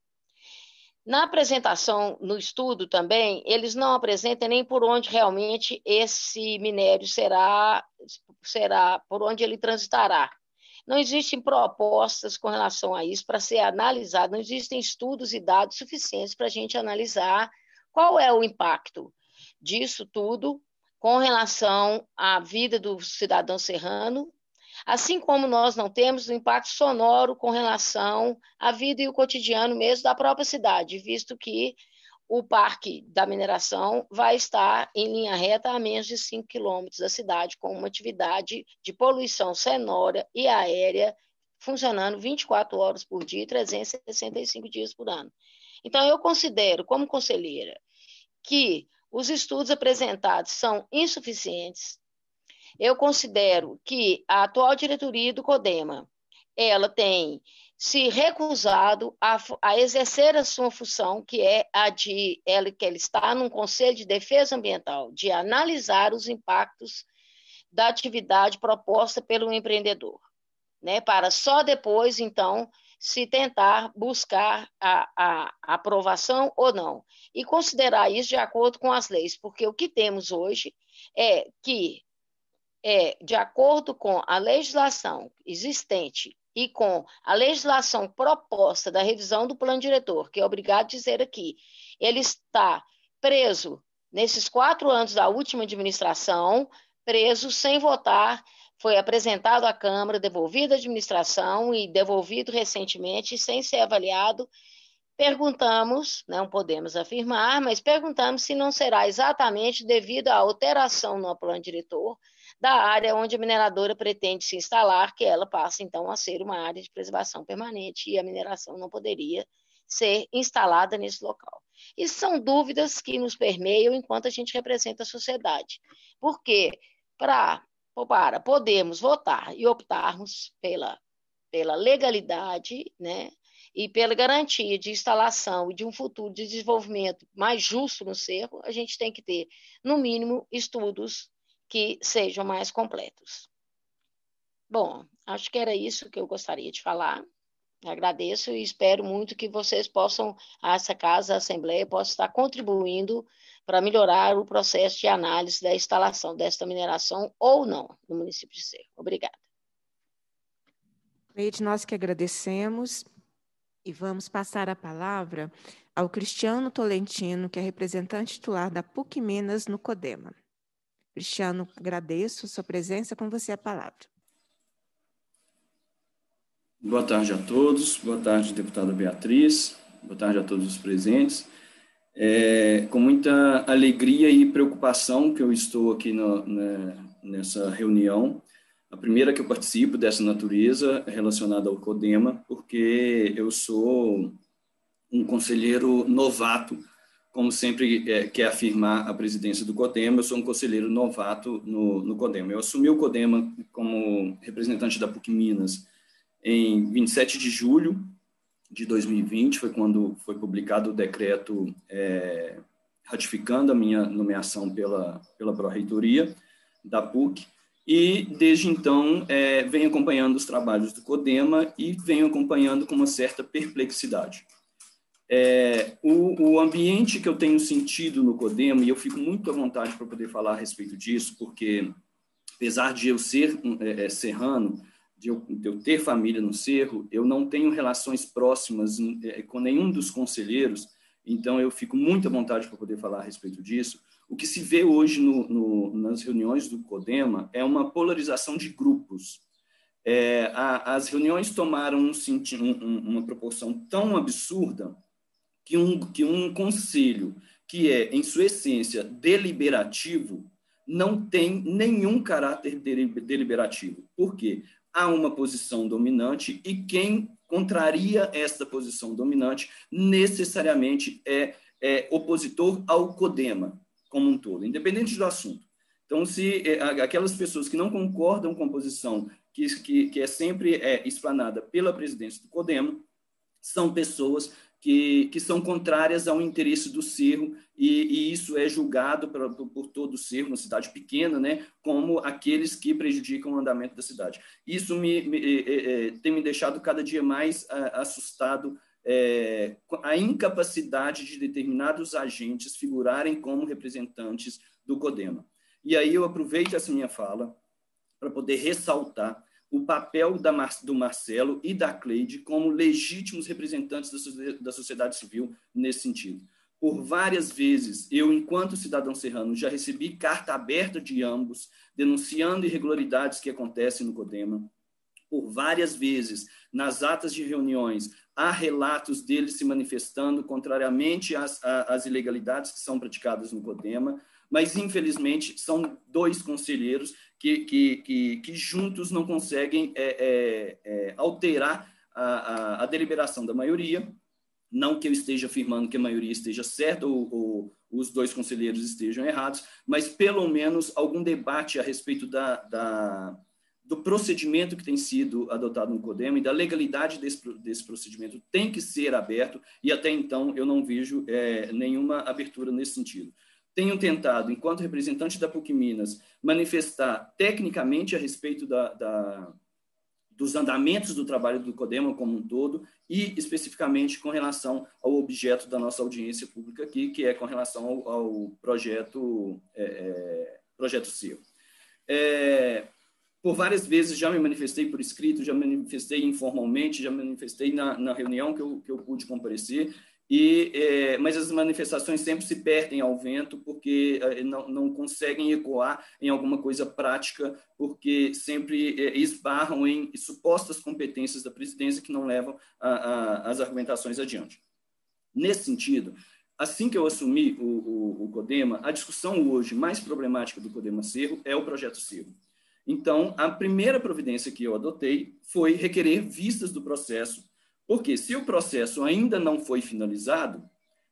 [SPEAKER 4] Na apresentação, no estudo também, eles não apresentam nem por onde realmente esse minério será, será por onde ele transitará. Não existem propostas com relação a isso para ser analisado, não existem estudos e dados suficientes para a gente analisar qual é o impacto disso tudo com relação à vida do cidadão serrano, assim como nós não temos o impacto sonoro com relação à vida e o cotidiano mesmo da própria cidade, visto que o Parque da Mineração vai estar em linha reta a menos de cinco quilômetros da cidade, com uma atividade de poluição sonora e aérea funcionando vinte e quatro horas por dia e trezentos e sessenta e cinco dias por ano. Então, eu considero, como conselheira, que os estudos apresentados são insuficientes. Eu considero que a atual diretoria do CODEMA, ela tem se recusado a, a exercer a sua função, que é a de ela, que ela está num Conselho de Defesa Ambiental, de analisar os impactos da atividade proposta pelo empreendedor, né, para só depois, então, se tentar buscar a, a, a aprovação ou não, e considerar isso de acordo com as leis, porque o que temos hoje é que, é, de acordo com a legislação existente e com a legislação proposta da revisão do plano diretor, que é obrigado a dizer aqui, ele está preso nesses quatro anos da última administração, preso sem votar, foi apresentado à Câmara, devolvido à administração e devolvido recentemente, sem ser avaliado. Perguntamos, não podemos afirmar, mas perguntamos se não será exatamente devido à alteração no plano diretor da área onde a mineradora pretende se instalar, que ela passa, então, a ser uma área de preservação permanente e a mineração não poderia ser instalada nesse local. E são dúvidas que nos permeiam enquanto a gente representa a sociedade. Porque para, para podermos votar e optarmos pela, pela legalidade, né, e pela garantia de instalação e de um futuro de desenvolvimento mais justo no Cerro, a gente tem que ter, no mínimo, estudos que sejam mais completos. Bom, acho que era isso que eu gostaria de falar. Agradeço e espero muito que vocês possam, essa casa, a Assembleia, possa estar contribuindo para melhorar o processo de análise da instalação desta mineração ou não no município de Cerro. Obrigada.
[SPEAKER 1] Cleide, nós que agradecemos e vamos passar a palavra ao Cristiano Tolentino, que é representante titular da P U C Minas no CODEMA. Cristiano, agradeço a sua presença, com você a palavra.
[SPEAKER 5] Boa tarde a todos, boa tarde, deputada Beatriz, boa tarde a todos os presentes. É, com muita alegria e preocupação que eu estou aqui no, né, nessa reunião, a primeira que eu participo dessa natureza relacionada ao CODEMA, porque eu sou um conselheiro novato, como sempre é, quer afirmar a presidência do CODEMA, eu sou um conselheiro novato no, no CODEMA. Eu assumi o CODEMA como representante da P U C Minas em vinte e sete de julho de dois mil e vinte, foi quando foi publicado o decreto é, ratificando a minha nomeação pela, pela Pró-Reitoria da P U C, e desde então é, venho acompanhando os trabalhos do CODEMA e venho acompanhando com uma certa perplexidade. É, o, o ambiente que eu tenho sentido no CODEMA, e eu fico muito à vontade para poder falar a respeito disso, porque apesar de eu ser é, serrano, De eu, de eu ter família no Cerro, eu não tenho relações próximas com nenhum dos conselheiros, então eu fico muito à vontade para poder falar a respeito disso. O que se vê hoje no, no, nas reuniões do CODEMA é uma polarização de grupos. É, a, as reuniões tomaram um, um, uma proporção tão absurda que um, que um conselho que é, em sua essência, deliberativo, não tem nenhum caráter deliberativo. Por quê? Há uma posição dominante e quem contraria esta posição dominante necessariamente é, é opositor ao CODEMA como um todo, independente do assunto. Então, se é, aquelas pessoas que não concordam com a posição que, que, que é sempre é, explanada pela presidência do CODEMA, são pessoas que, que são contrárias ao interesse do Cerro, e, e isso é julgado por, por todo o Cerro, uma cidade pequena, né, como aqueles que prejudicam o andamento da cidade. Isso me, me, é, é, tem me deixado cada dia mais a, assustado, é, a incapacidade de determinados agentes figurarem como representantes do CODEMA. E aí eu aproveito essa minha fala para poder ressaltar o papel da Mar, do Marcelo e da Cleide como legítimos representantes da, da sociedade civil nesse sentido. Por várias vezes, eu, enquanto cidadão serrano, já recebi carta aberta de ambos, denunciando irregularidades que acontecem no CODEMA. Por várias vezes, nas atas de reuniões, há relatos deles se manifestando contrariamente às, às ilegalidades que são praticadas no CODEMA, mas, infelizmente, são dois conselheiros que, que, que, que juntos não conseguem é, é, é, alterar a, a, a deliberação da maioria. Não que eu esteja afirmando que a maioria esteja certa ou, ou os dois conselheiros estejam errados, mas, pelo menos, algum debate a respeito da, da, do procedimento que tem sido adotado no CODEMA e da legalidade desse, desse procedimento tem que ser aberto, e, até então, eu não vejo é, nenhuma abertura nesse sentido. Tenho tentado, enquanto representante da P U C Minas, manifestar tecnicamente a respeito da, da, dos andamentos do trabalho do CODEMA como um todo e, especificamente, com relação ao objeto da nossa audiência pública aqui, que é com relação ao, ao projeto, é, é, projeto Cerro. É, por várias vezes já me manifestei por escrito, já me manifestei informalmente, já me manifestei na, na reunião que eu, que eu pude comparecer, E, é, mas as manifestações sempre se perdem ao vento porque é, não, não conseguem ecoar em alguma coisa prática, porque sempre é, esbarram em supostas competências da presidência que não levam a, a, as argumentações adiante. Nesse sentido, assim que eu assumi o, o, o CODEMA, a discussão hoje mais problemática do CODEMA Cerro é o projeto Cerro. Então, a primeira providência que eu adotei foi requerer vistas do processo, porque se o processo ainda não foi finalizado,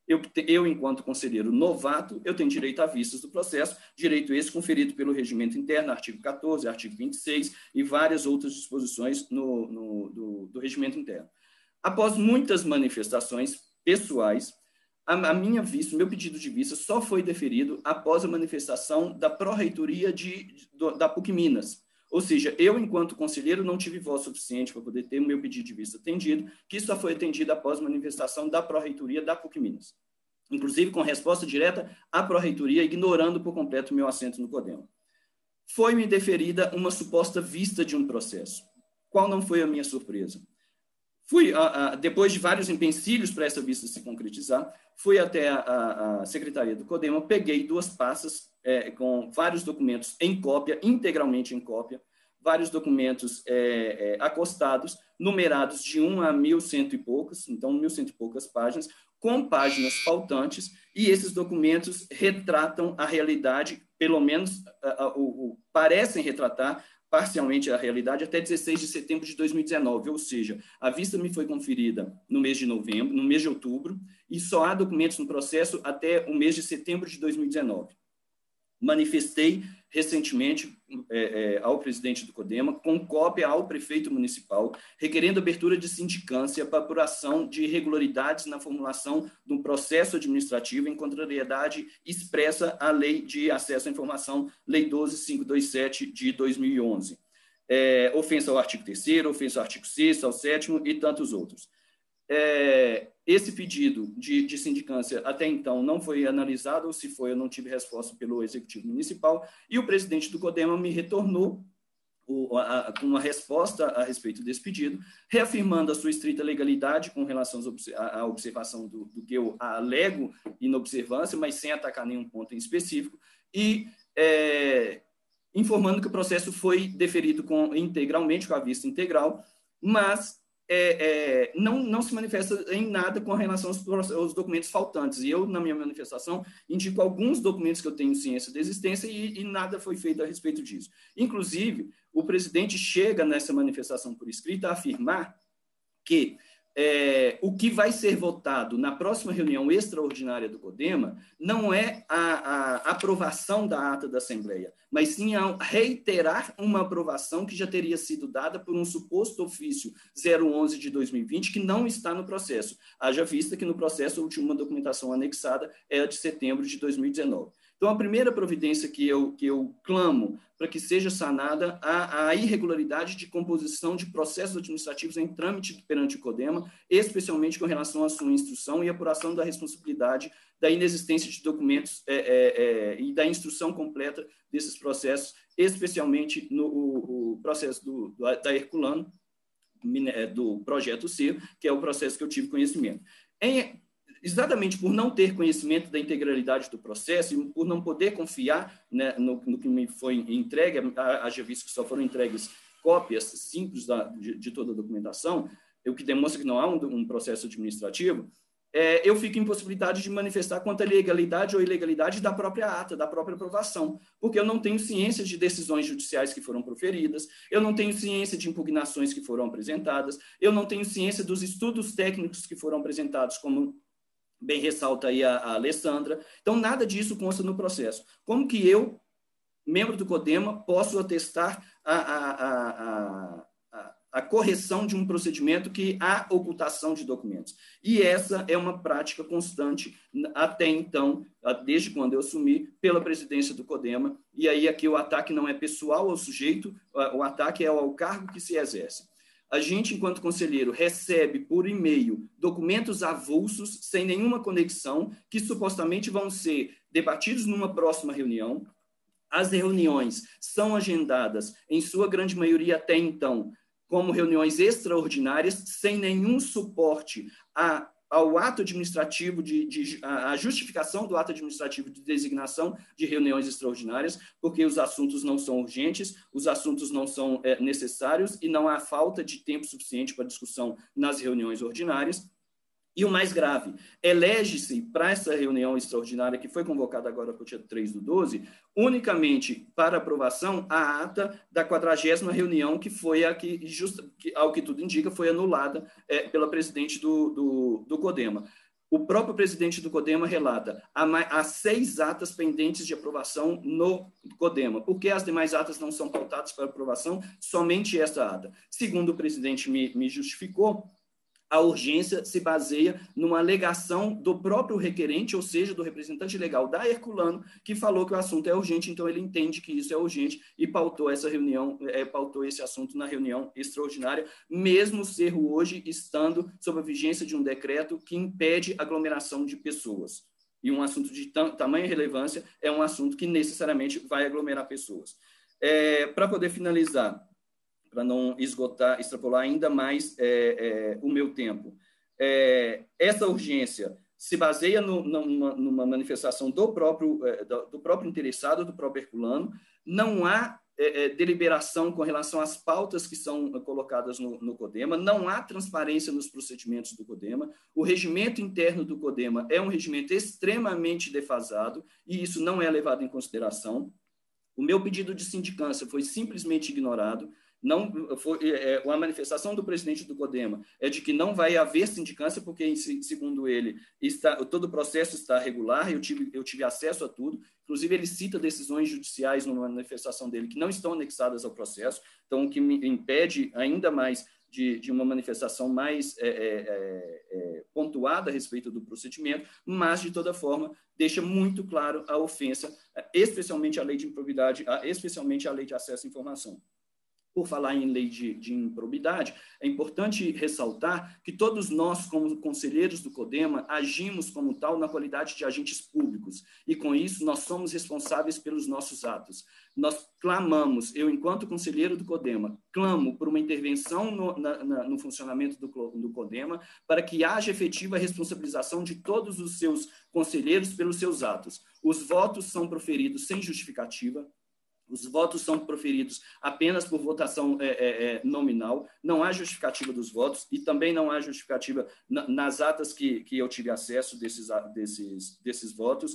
[SPEAKER 5] Eu, eu, enquanto conselheiro novato, eu tenho direito a vistas do processo, direito esse conferido pelo regimento interno, artigo quatorze, artigo vinte e seis e várias outras disposições no, no, do, do regimento interno. Após muitas manifestações pessoais, a, a minha vista, o meu pedido de vista só foi deferido após a manifestação da pró-reitoria de, de, da PUC Minas. Ou seja, eu, enquanto conselheiro, não tive voz suficiente para poder ter o meu pedido de vista atendido, que só foi atendido após manifestação da pró-reitoria da PUC Minas. Inclusive com resposta direta à pró-reitoria, ignorando por completo o meu assento no CODEMA. Foi-me deferida uma suposta vista de um processo. Qual não foi a minha surpresa? Fui, a, a, depois de vários empecilhos para essa vista se concretizar, fui até a, a, a Secretaria do CODEMA, peguei duas pastas é, com vários documentos em cópia, integralmente em cópia, vários documentos é, é, acostados, numerados de um a mil cento e poucas, então mil cento e poucas páginas, com páginas faltantes, e esses documentos retratam a realidade, pelo menos a, a, o, o, parecem retratar parcialmente a realidade até dezesseis de setembro de dois mil e dezenove, ou seja, a vista me foi conferida no mês de novembro, no mês de outubro, e só há documentos no processo até o mês de setembro de dois mil e dezenove. Manifestei recentemente é, é, ao presidente do CODEMA, com cópia ao prefeito municipal, requerendo abertura de sindicância para apuração de irregularidades na formulação de um processo administrativo em contrariedade expressa à Lei de Acesso à Informação, Lei doze mil quinhentos e vinte e sete de dois mil e onze. É, ofensa ao artigo terceiro, ofensa ao artigo sexto, ao sétimo e tantos outros. É, esse pedido de, de sindicância até então não foi analisado, ou se foi, eu não tive resposta pelo Executivo Municipal, e o presidente do CODEMA me retornou o, a, a, com uma resposta a respeito desse pedido, reafirmando a sua estrita legalidade com relação à observação do, do que eu alego inobservância, mas sem atacar nenhum ponto em específico, e é, informando que o processo foi deferido com, integralmente, com a vista integral, mas É, é, não, não se manifesta em nada com relação aos, aos documentos faltantes. E eu, na minha manifestação, indico alguns documentos que eu tenho ciência da existência e, e nada foi feito a respeito disso. Inclusive, o presidente chega nessa manifestação por escrito a afirmar que é, o que vai ser votado na próxima reunião extraordinária do CODEMA não é a, a aprovação da ata da Assembleia, mas sim a reiterar uma aprovação que já teria sido dada por um suposto ofício zero onze de dois mil e vinte, que não está no processo. Haja vista que no processo a última documentação anexada é a de setembro de dois mil e dezenove. Então, a primeira providência que eu, que eu clamo para que seja sanada a, a irregularidade de composição de processos administrativos em trâmite perante o CODEMA, especialmente com relação à sua instrução e apuração da responsabilidade da inexistência de documentos é, é, é, e da instrução completa desses processos, especialmente no o, o processo do, do, da Herculano, do projeto C, que é o processo que eu tive conhecimento. Em Exatamente por não ter conhecimento da integralidade do processo e por não poder confiar, né, no, no que me foi entregue, haja visto que só foram entregues cópias simples da, de, de toda a documentação, o que demonstra que não há um, um processo administrativo, é, eu fico em possibilidade de manifestar quanto à legalidade ou ilegalidade da própria ata, da própria aprovação, porque eu não tenho ciência de decisões judiciais que foram proferidas, eu não tenho ciência de impugnações que foram apresentadas, eu não tenho ciência dos estudos técnicos que foram apresentados, como bem ressalta aí a, a Alessandra. Então, nada disso consta no processo. Como que eu, membro do CODEMA, posso atestar a, a, a, a, a correção de um procedimento que há ocultação de documentos? E essa é uma prática constante até então, desde quando eu assumi, pela presidência do CODEMA. E aí aqui o ataque não é pessoal ao sujeito, o ataque é ao cargo que se exerce. A gente, enquanto conselheiro, recebe por e-mail documentos avulsos, sem nenhuma conexão, que supostamente vão ser debatidos numa próxima reunião. As reuniões são agendadas, em sua grande maioria até então, como reuniões extraordinárias, sem nenhum suporte a ao ato administrativo, de, de, a justificação do ato administrativo de designação de reuniões extraordinárias, porque os assuntos não são urgentes, os assuntos não são é, necessários e não há falta de tempo suficiente para discussão nas reuniões ordinárias. E o mais grave, elege-se para essa reunião extraordinária que foi convocada agora para o dia três do doze, unicamente para aprovação a ata da quadragésima reunião, que foi a que, justa, que, ao que tudo indica, foi anulada é, pela presidente do, do, do CODEMA. O próprio presidente do CODEMA relata, há, mais, há seis atas pendentes de aprovação no CODEMA. Por que as demais atas não são pautadas para aprovação? Somente esta ata. Segundo o presidente me, me justificou, a urgência se baseia numa alegação do próprio requerente, ou seja, do representante legal da Herculano, que falou que o assunto é urgente, então ele entende que isso é urgente e pautou essa reunião, é, pautou esse assunto na reunião extraordinária, mesmo o Cerro hoje estando sob a vigência de um decreto que impede aglomeração de pessoas. E um assunto de tam, tamanha relevância é um assunto que necessariamente vai aglomerar pessoas. É, para poder finalizar, para não esgotar, extrapolar ainda mais é, é, o meu tempo. É, essa urgência se baseia no, numa, numa manifestação do próprio, é, do próprio interessado, do próprio Herculano. Não há é, é, deliberação com relação às pautas que são colocadas no, no CODEMA, não há transparência nos procedimentos do CODEMA, o regimento interno do CODEMA é um regimento extremamente defasado, e isso não é levado em consideração. O meu pedido de sindicância foi simplesmente ignorado. Não foi, é, a manifestação do presidente do CODEMA é de que não vai haver sindicância, porque, segundo ele, está, todo o processo está regular, eu tive, eu tive acesso a tudo, inclusive ele cita decisões judiciais numa manifestação dele que não estão anexadas ao processo, então o que me impede ainda mais de, de uma manifestação mais é, é, é, pontuada a respeito do procedimento, mas, de toda forma, deixa muito claro a ofensa, especialmente a lei de improbidade, especialmente a lei de acesso à informação. Por falar em lei de, de improbidade, é importante ressaltar que todos nós, como conselheiros do CODEMA, agimos como tal na qualidade de agentes públicos, e com isso nós somos responsáveis pelos nossos atos. Nós clamamos, eu enquanto conselheiro do CODEMA, clamo por uma intervenção no, na, na, no funcionamento do, do CODEMA, para que haja efetiva responsabilização de todos os seus conselheiros pelos seus atos. Os votos são proferidos sem justificativa, os votos são proferidos apenas por votação é, é, nominal, não há justificativa dos votos e também não há justificativa na, nas atas que, que eu tive acesso desses, desses, desses votos.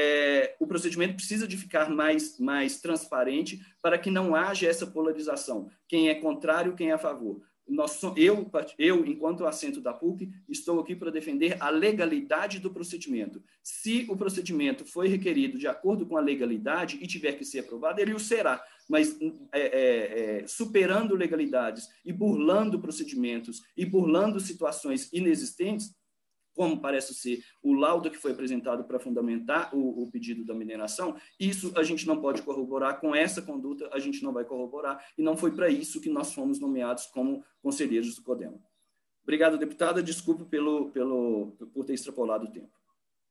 [SPEAKER 5] É, o procedimento precisa de ficar mais, mais transparente para que não haja essa polarização. Quem é contrário, quem é a favor. Nós, eu, eu, enquanto assento da P U C, estou aqui para defender a legalidade do procedimento. Se o procedimento foi requerido de acordo com a legalidade e tiver que ser aprovado, ele o será. Mas é, é, é, superando legalidades e burlando procedimentos e burlando situações inexistentes, como parece ser o laudo que foi apresentado para fundamentar o, o pedido da mineração, isso a gente não pode corroborar, com essa conduta a gente não vai corroborar, e não foi para isso que nós fomos nomeados como conselheiros do CODEMA. Obrigado, deputada, desculpe pelo, pelo, por ter extrapolado o tempo.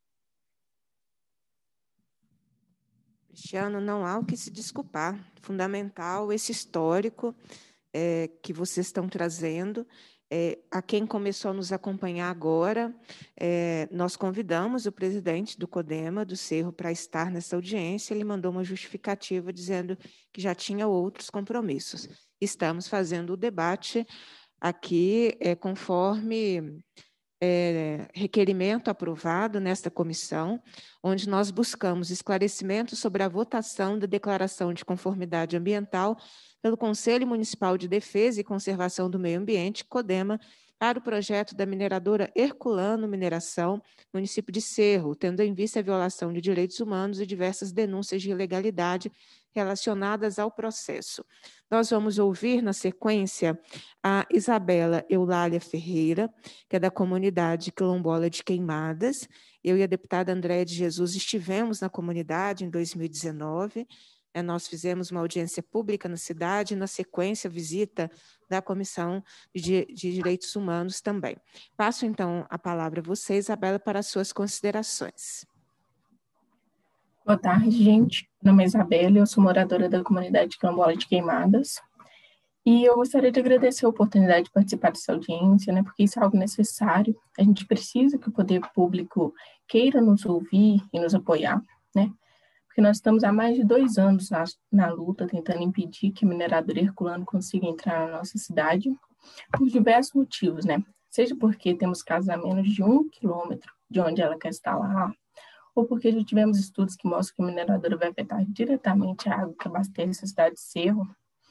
[SPEAKER 1] Cristiano, não há o que se desculpar, fundamental esse histórico é, que vocês estão trazendo. É, a quem começou a nos acompanhar agora, é, nós convidamos o presidente do CODEMA, do Cerro, para estar nessa audiência. Ele mandou uma justificativa dizendo que já tinha outros compromissos. Estamos fazendo o debate aqui é, conforme é, requerimento aprovado nesta comissão, onde nós buscamos esclarecimentos sobre a votação da Declaração de Conformidade Ambiental pelo Conselho Municipal de Defesa e Conservação do Meio Ambiente, CODEMA, para o projeto da mineradora Herculano Mineração, município de Cerro, tendo em vista a violação de direitos humanos e diversas denúncias de ilegalidade relacionadas ao processo. Nós vamos ouvir, na sequência, a Isabela Eulália Ferreira, que é da comunidade quilombola de Queimadas. Eu e a deputada Andréia de Jesus estivemos na comunidade em dois mil e dezenove, nós fizemos uma audiência pública na cidade, e, na sequência, visita da Comissão de, de Direitos Humanos também. Passo, então, a palavra a você, Isabela, para as suas considerações.
[SPEAKER 6] Boa tarde, gente. Meu nome é Isabela, eu sou moradora da comunidade quilombola de Queimadas, e eu gostaria de agradecer a oportunidade de participar dessa audiência, né, porque isso é algo necessário. A gente precisa que o poder público queira nos ouvir e nos apoiar, né? Porque nós estamos há mais de dois anos na, na luta, tentando impedir que a mineradora Herculano consiga entrar na nossa cidade, por diversos motivos, né? Seja porque temos casas a menos de um quilômetro de onde ela quer instalar, ou porque já tivemos estudos que mostram que a mineradora vai afetar diretamente a água que abastece a cidade de Cerro.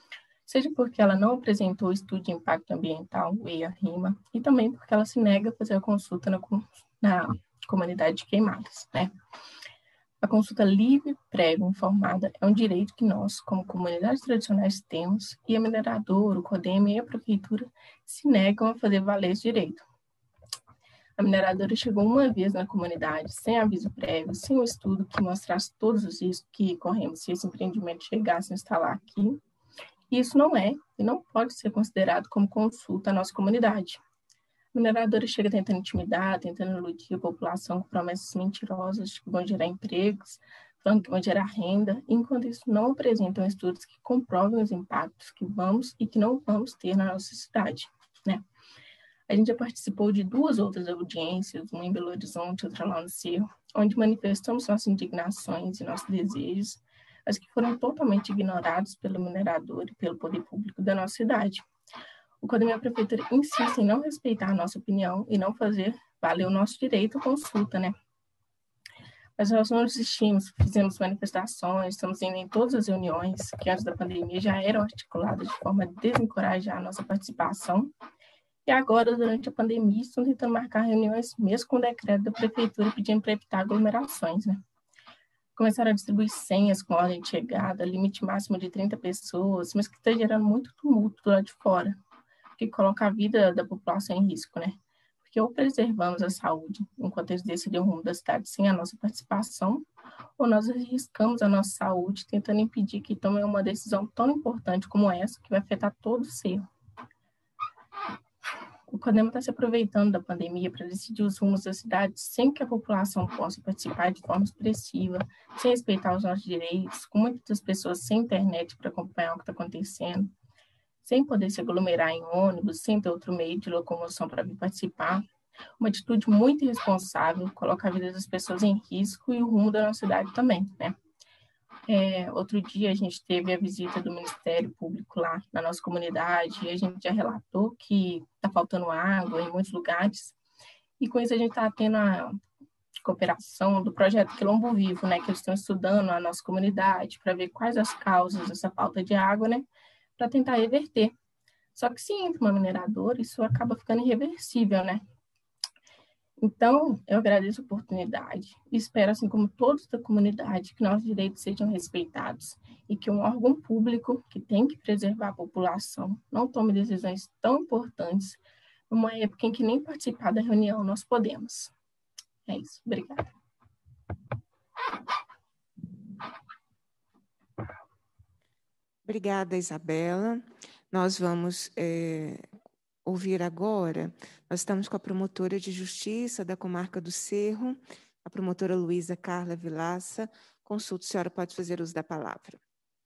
[SPEAKER 6] seja porque ela não apresentou estudo de impacto ambiental, o EIA-RIMA, e também porque ela se nega a fazer a consulta na, na comunidade de Queimadas, né? A consulta livre, prévia, informada é um direito que nós, como comunidades tradicionais, temos, e a mineradora, o CODEMA e a prefeitura se negam a fazer valer esse direito. A mineradora chegou uma vez na comunidade, sem aviso prévio, sem um estudo que mostrasse todos os riscos que corremos se esse empreendimento chegasse a instalar aqui. E isso não é e não pode ser considerado como consulta à nossa comunidade. A mineradora chega tentando intimidar, tentando iludir a população com promessas mentirosas de que vão gerar empregos, falando que vão gerar renda, enquanto isso não apresentam estudos que comprovem os impactos que vamos e que não vamos ter na nossa cidade, né? A gente já participou de duas outras audiências, uma em Belo Horizonte, outra lá no Cerro, onde manifestamos nossas indignações e nossos desejos, mas que foram totalmente ignorados pelo minerador e pelo poder público da nossa cidade. O CODEMA e a prefeitura insistem em não respeitar a nossa opinião e não fazer valer o nosso direito à consulta, né? Mas nós não desistimos, fizemos manifestações, estamos indo em todas as reuniões que antes da pandemia já eram articuladas de forma a desencorajar a nossa participação. E agora, durante a pandemia, estão tentando marcar reuniões, mesmo com o decreto da prefeitura pedindo para evitar aglomerações, né? Começaram a distribuir senhas com ordem de chegada, limite máximo de trinta pessoas, mas que está gerando muito tumulto do lado de fora, que coloca a vida da população em risco, né? Porque ou preservamos a saúde, enquanto eles decidem o rumo da cidade sem a nossa participação, ou nós arriscamos a nossa saúde tentando impedir que tomem uma decisão tão importante como essa, que vai afetar todo o Cerro. O CODEMA está se aproveitando da pandemia para decidir os rumos da cidade sem que a população possa participar de forma expressiva, sem respeitar os nossos direitos, com muitas pessoas sem internet para acompanhar o que está acontecendo, sem poder se aglomerar em ônibus, sem ter outro meio de locomoção para vir participar. Uma atitude muito irresponsável, coloca a vida das pessoas em risco e o rumo da nossa cidade também, né? É, outro dia a gente teve a visita do Ministério Público lá na nossa comunidade e a gente já relatou que está faltando água em muitos lugares e com isso a gente está tendo a cooperação do projeto Quilombo Vivo, né, que eles estão estudando a nossa comunidade para ver quais as causas dessa falta de água, né, para tentar reverter. Só que se entra uma mineradora, isso acaba ficando irreversível, né? Então, eu agradeço a oportunidade e espero, assim como todos da comunidade, que nossos direitos sejam respeitados e que um órgão público que tem que preservar a população não tome decisões tão importantes numa época em que nem participar da reunião nós podemos. É isso. Obrigada.
[SPEAKER 1] Obrigada, Isabela. Nós vamos... É... ouvir agora, nós estamos com a promotora de justiça da comarca do Cerro, a promotora Luísa Carla Vilaça. Consulta, a senhora pode fazer uso da palavra.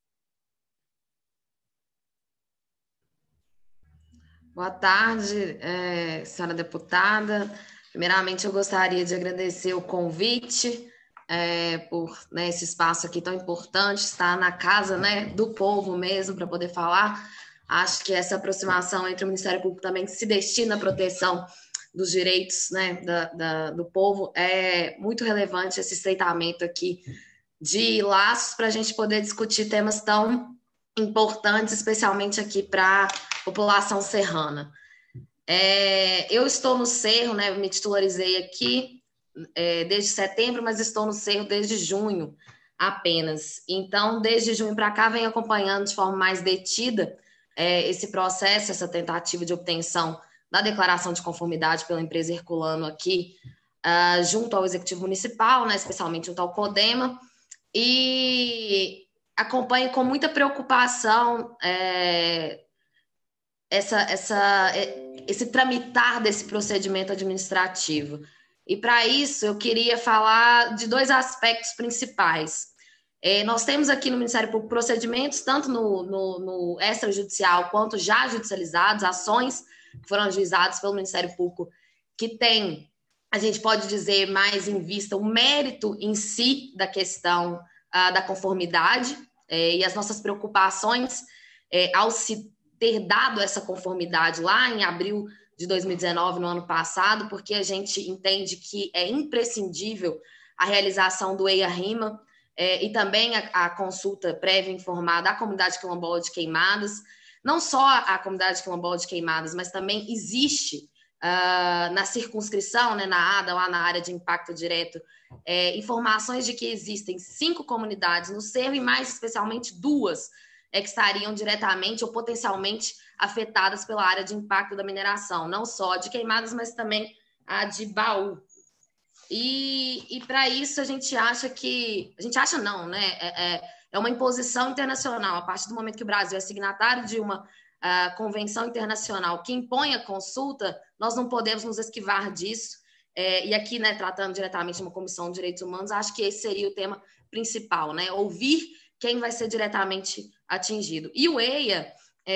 [SPEAKER 7] Boa tarde, é, senhora deputada. Primeiramente, eu gostaria de agradecer o convite é, por né, esse espaço aqui tão importante, estar na casa né, do povo mesmo, para poder falar. Acho que essa aproximação entre o Ministério Público também que se destina à proteção dos direitos né, da, da, do povo é muito relevante esse estreitamento aqui de laços para a gente poder discutir temas tão importantes, especialmente aqui para a população serrana. É, eu estou no Cerro, né, me titularizei aqui é, desde setembro, mas estou no Cerro desde junho apenas. Então, desde junho para cá, venho acompanhando de forma mais detida É, esse processo, essa tentativa de obtenção da declaração de conformidade pela empresa Herculano aqui, uh, junto ao Executivo Municipal, né, especialmente junto ao CODEMA, e acompanho com muita preocupação é, essa, essa, esse tramitar desse procedimento administrativo. E, para isso, eu queria falar de dois aspectos principais. É, nós temos aqui no Ministério Público procedimentos, tanto no, no, no extrajudicial quanto já judicializados, ações que foram ajuizadas pelo Ministério Público, que tem, a gente pode dizer, mais em vista o mérito em si da questão ah, da conformidade é, e as nossas preocupações é, ao se ter dado essa conformidade lá em abril de dois mil e dezenove, no ano passado, porque a gente entende que é imprescindível a realização do EIA-RIMA, É, e também a, a consulta prévia informada à comunidade quilombola de Queimadas, não só a comunidade quilombola de Queimadas, mas também existe uh, na circunscrição, né, na A D A, lá na área de impacto direto, é, informações de que existem cinco comunidades no Cerro e mais especialmente duas é, que estariam diretamente ou potencialmente afetadas pela área de impacto da mineração, não só de Queimadas, mas também a de Baú. E, e para isso a gente acha que... A gente acha não, né? É, é, é uma imposição internacional. A partir do momento que o Brasil é signatário de uma uh, convenção internacional que impõe a consulta, nós não podemos nos esquivar disso. É, e aqui, né, tratando diretamente de uma comissão de direitos humanos, acho que esse seria o tema principal, né? Ouvir quem vai ser diretamente atingido. E o E I A,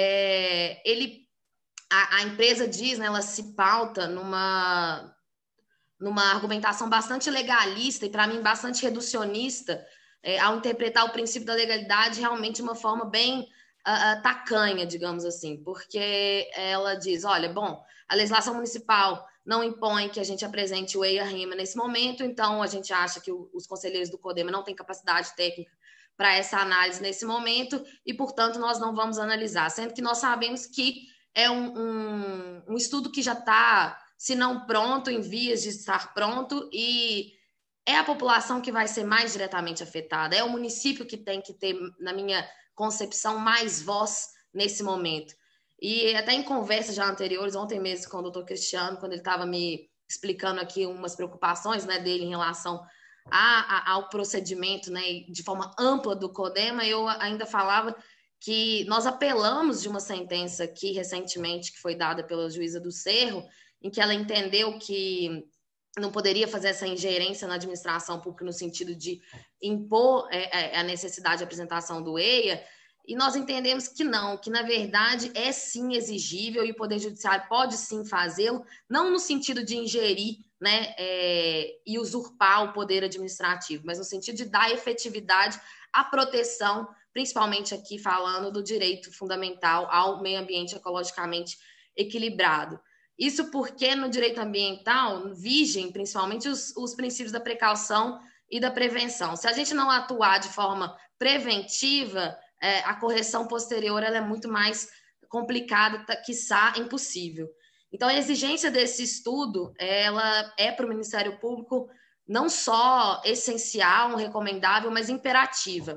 [SPEAKER 7] é, ele, a, a empresa diz, né, ela se pauta numa, numa argumentação bastante legalista e, para mim, bastante reducionista, é, ao interpretar o princípio da legalidade realmente de uma forma bem uh, uh, tacanha, digamos assim, porque ela diz, olha, bom, a legislação municipal não impõe que a gente apresente o E I A-RIMA nesse momento, então a gente acha que o, os conselheiros do CODEMA não têm capacidade técnica para essa análise nesse momento e, portanto, nós não vamos analisar, sendo que nós sabemos que é um, um, um estudo que já está, se não pronto, em vias de estar pronto, e é a população que vai ser mais diretamente afetada, é o município que tem que ter, na minha concepção, mais voz nesse momento. E até em conversas já anteriores, ontem mesmo com o doutor Cristiano, quando ele estava me explicando aqui umas preocupações, né, dele em relação a, a, ao procedimento, né, de forma ampla do CODEMA, eu ainda falava que nós apelamos de uma sentença aqui recentemente, que foi dada pela juíza do Cerro, em que ela entendeu que não poderia fazer essa ingerência na administração pública no sentido de impor é, a necessidade de apresentação do E I A, e nós entendemos que não, que na verdade é sim exigível e o Poder Judiciário pode sim fazê-lo, não no sentido de ingerir, né, é, e usurpar o poder administrativo, mas no sentido de dar efetividade à proteção, principalmente aqui falando do direito fundamental ao meio ambiente ecologicamente equilibrado. Isso porque no direito ambiental vigem principalmente os, os princípios da precaução e da prevenção. Se a gente não atuar de forma preventiva, é, a correção posterior ela é muito mais complicada, quiçá impossível. Então, a exigência desse estudo ela é para o Ministério Público não só essencial, recomendável, mas imperativa.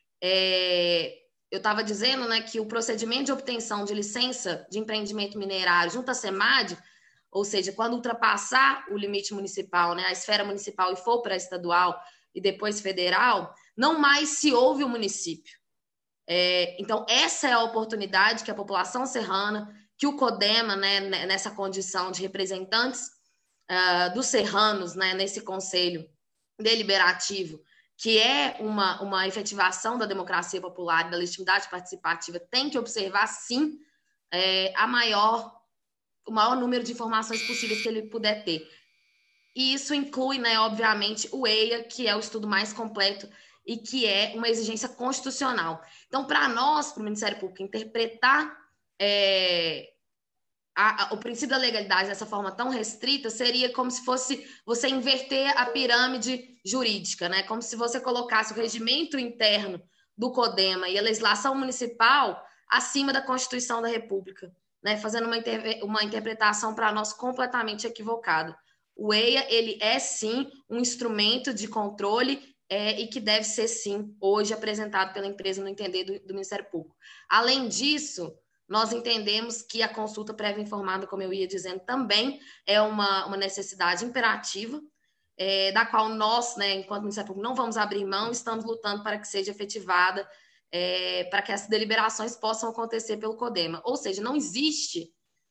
[SPEAKER 7] É, eu estava dizendo, né, que o procedimento de obtenção de licença de empreendimento minerário junto à SEMAD, ou seja, quando ultrapassar o limite municipal, né, a esfera municipal e for para estadual e depois federal, não mais se ouve o município. É, então, essa é a oportunidade que a população serrana, que o CODEMA, né, nessa condição de representantes uh, dos serranos, né, nesse conselho deliberativo, que é uma, uma efetivação da democracia popular e da legitimidade participativa, tem que observar, sim, é, a maior, o maior número de informações possíveis que ele puder ter. E isso inclui, né, obviamente, o E I A, que é o estudo mais completo e que é uma exigência constitucional. Então, para nós, para o Ministério Público, interpretar é, a, a, o princípio da legalidade dessa forma tão restrita seria como se fosse você inverter a pirâmide jurídica, né? Como se você colocasse o regimento interno do CODEMA e a legislação municipal acima da Constituição da República, né? Fazendo uma, inter, uma interpretação para nós completamente equivocada. O E I A, ele é sim um instrumento de controle É, e que deve ser, sim, hoje apresentado pela empresa no entender do, do Ministério Público. Além disso, nós entendemos que a consulta prévia informada, como eu ia dizendo, também é uma, uma necessidade imperativa, é, da qual nós, né, enquanto Ministério Público, não vamos abrir mão, estamos lutando para que seja efetivada, é, para que as deliberações possam acontecer pelo CODEMA. Ou seja, não existe,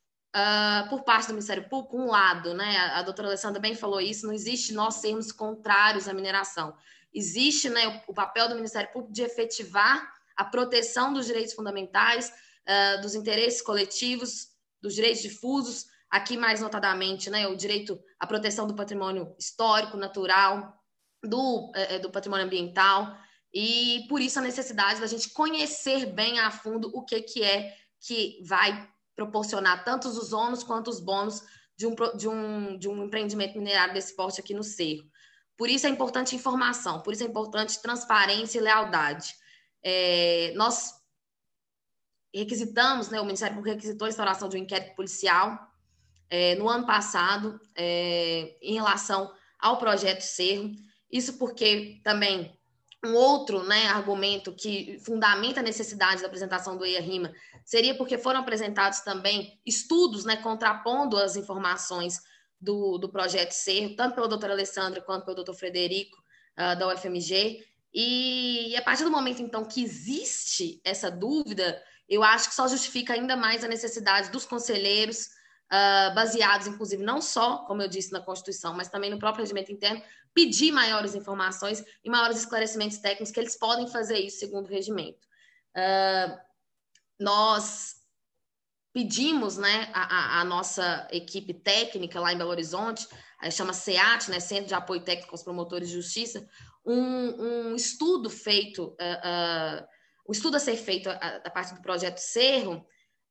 [SPEAKER 7] uh, por parte do Ministério Público, um lado, né, a, a doutora Alessandra bem falou isso, não existe nós sermos contrários à mineração. Existe, né, o papel do Ministério Público de efetivar a proteção dos direitos fundamentais, uh, dos interesses coletivos, dos direitos difusos, aqui mais notadamente, né, o direito à proteção do patrimônio histórico, natural, do, uh, do patrimônio ambiental, e por isso a necessidade da gente conhecer bem a fundo o que, que é que vai proporcionar tanto os ônus quanto os bônus de um, de, um, de um empreendimento minerário desse porte aqui no Cerro. Por isso é importante informação, por isso é importante transparência e lealdade. É, nós requisitamos, né, o Ministério Público requisitou a instauração de um inquérito policial é, no ano passado é, em relação ao projeto Cerro. Isso porque também um outro, né, argumento que fundamenta a necessidade da apresentação do E I A-RIMA seria porque foram apresentados também estudos, né, contrapondo as informações do, do projeto Cerro, tanto pela doutora Alessandra quanto pelo doutor Frederico, uh, da U F M G. E, e a partir do momento, então, que existe essa dúvida, eu acho que só justifica ainda mais a necessidade dos conselheiros, uh, baseados, inclusive, não só, como eu disse, na Constituição, mas também no próprio regimento interno, pedir maiores informações e maiores esclarecimentos técnicos, que eles podem fazer isso segundo o regimento. Uh, nós pedimos, né, a, a nossa equipe técnica lá em Belo Horizonte, chama SEAT, né, Centro de Apoio Técnico aos Promotores de Justiça, um, um estudo feito, uh, uh, um estudo a ser feito da parte do projeto Cerro,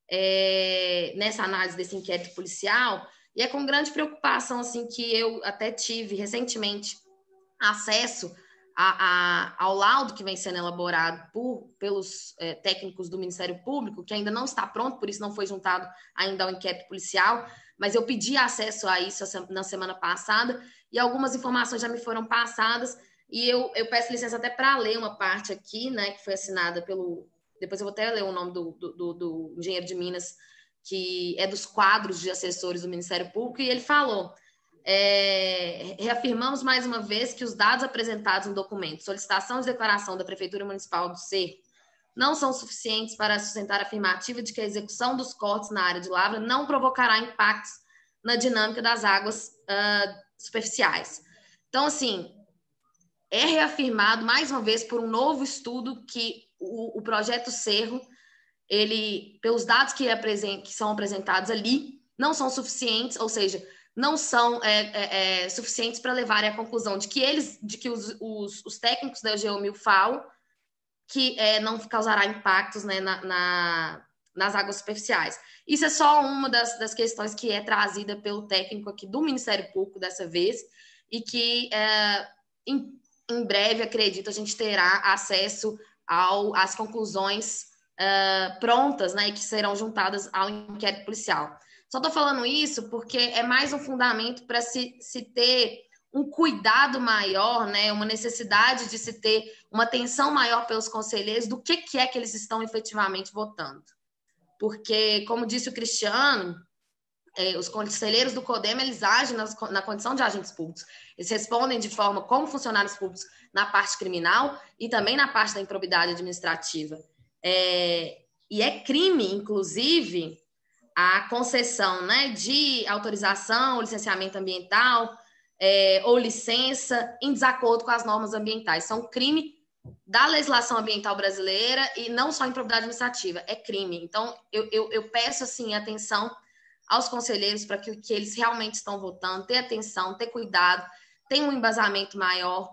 [SPEAKER 7] é, nessa análise desse inquérito policial, e é com grande preocupação assim, que eu até tive recentemente acesso a, a, ao laudo que vem sendo elaborado por, pelos é, técnicos do Ministério Público, que ainda não está pronto, por isso não foi juntado ainda ao inquérito policial, mas eu pedi acesso a isso na semana passada, e algumas informações já me foram passadas, e eu, eu peço licença até para ler uma parte aqui, né, que foi assinada pelo... Depois eu vou até ler o nome do, do, do, do engenheiro de Minas, que é dos quadros de assessores do Ministério Público, e ele falou... É, reafirmamos mais uma vez que os dados apresentados no documento solicitação de declaração da Prefeitura Municipal do Cerro não são suficientes para sustentar a afirmativa de que a execução dos cortes na área de lavra não provocará impactos na dinâmica das águas uh, superficiais. Então, assim, é reafirmado mais uma vez por um novo estudo que o, o projeto Cerro, ele, pelos dados que, apresent, que são apresentados ali, não são suficientes, ou seja, não são é, é, é, suficientes para levarem à conclusão de que eles, de que os, os, os técnicos da Geomil falam que é, não causará impactos, né, na, na, nas águas superficiais. Isso é só uma das, das questões que é trazida pelo técnico aqui do Ministério Público dessa vez, e que é, em, em breve, acredito, a gente terá acesso ao, às conclusões é, prontas, né, e que serão juntadas ao inquérito policial. Só estou falando isso porque é mais um fundamento para se, se ter um cuidado maior, né, uma necessidade de se ter uma atenção maior pelos conselheiros do que, que é que eles estão efetivamente votando. Porque, como disse o Cristiano, é, os conselheiros do CODEMA, eles agem nas, na condição de agentes públicos. Eles respondem de forma como funcionários públicos na parte criminal e também na parte da improbidade administrativa. É, e é crime, inclusive... a concessão, né, de autorização, licenciamento ambiental é, ou licença em desacordo com as normas ambientais. São crime da legislação ambiental brasileira e não só improbidade administrativa, é crime. Então, eu, eu, eu peço, assim, atenção aos conselheiros para que, que eles realmente estão votando, ter atenção, ter cuidado, ter um embasamento maior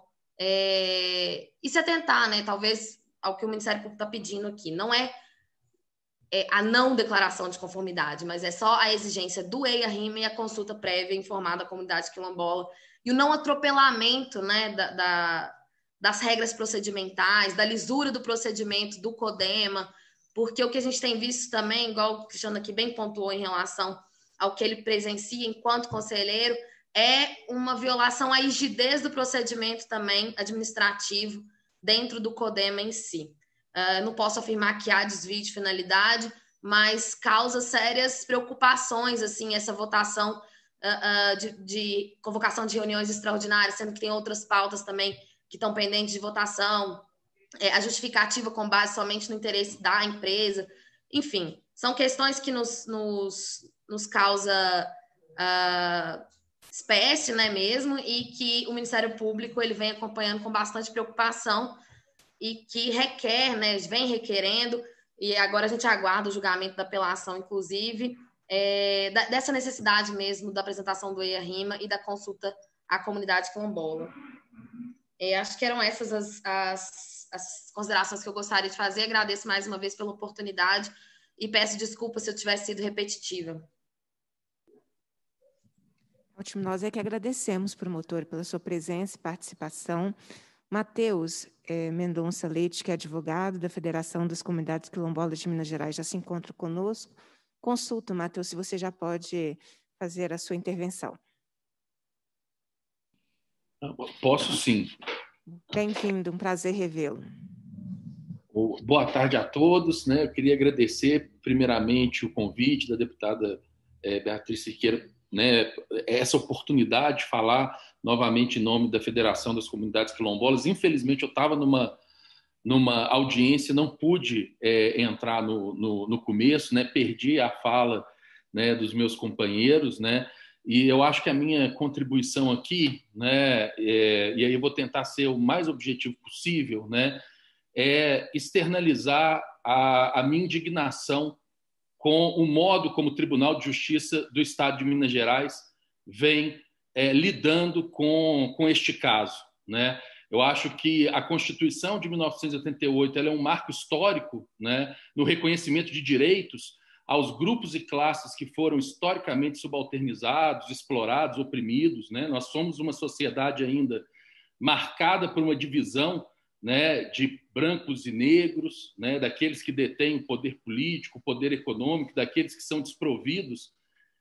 [SPEAKER 7] é, e se atentar, né, talvez, ao que o Ministério Público está pedindo aqui. Não é É a não declaração de conformidade, mas é só a exigência do E I A-RIMA e a consulta prévia informada à comunidade quilombola e o não atropelamento, né, da, da, das regras procedimentais, da lisura do procedimento do CODEMA, porque o que a gente tem visto também, igual o Cristiano aqui bem pontuou em relação ao que ele presencia enquanto conselheiro, é uma violação à rigidez do procedimento também administrativo dentro do CODEMA em si. Uh, não posso afirmar que há desvio de finalidade, mas causa sérias preocupações, assim, essa votação uh, uh, de, de convocação de reuniões extraordinárias, sendo que tem outras pautas também que estão pendentes de votação, é, a justificativa com base somente no interesse da empresa, enfim, são questões que nos, nos, nos causa uh, espécie, né, mesmo, e que o Ministério Público ele vem acompanhando com bastante preocupação, e que requer, né, vem requerendo, e agora a gente aguarda o julgamento da apelação, inclusive, é, da, dessa necessidade mesmo da apresentação do E I A-RIMA e da consulta à comunidade quilombola. É, acho que eram essas as, as, as considerações que eu gostaria de fazer. Agradeço mais uma vez pela oportunidade e peço desculpa se eu tivesse sido repetitiva.
[SPEAKER 1] Ótimo, nós é que agradecemos, promotor, pela sua presença e participação. Matheus eh, Mendonça Leite, que é advogado da Federação das Comunidades Quilombolas de Minas Gerais, já se encontra conosco. Consulto, Matheus, se você já pode fazer a sua intervenção.
[SPEAKER 8] Posso sim.
[SPEAKER 1] Bem-vindo, um prazer revê-lo.
[SPEAKER 8] Boa tarde a todos, né? Eu queria agradecer primeiramente o convite da deputada é, Beatriz Siqueira, né? Essa oportunidade de falar novamente em nome da Federação das Comunidades Quilombolas. Infelizmente eu estava numa, numa audiência, não pude é, entrar no, no, no começo, né? Perdi a fala, né, dos meus companheiros, né? E eu acho que a minha contribuição aqui, né, é, e aí eu vou tentar ser o mais objetivo possível, né, é externalizar a, a minha indignação com o modo como o Tribunal de Justiça do Estado de Minas Gerais vem é, lidando com, com este caso, né? Eu acho que a Constituição de mil novecentos e oitenta e oito ela é um marco histórico, né, no reconhecimento de direitos aos grupos e classes que foram historicamente subalternizados, explorados, oprimidos, né? Nós somos uma sociedade ainda marcada por uma divisão, né, de brancos e negros, né, daqueles que detêm o poder político, o poder econômico, daqueles que são desprovidos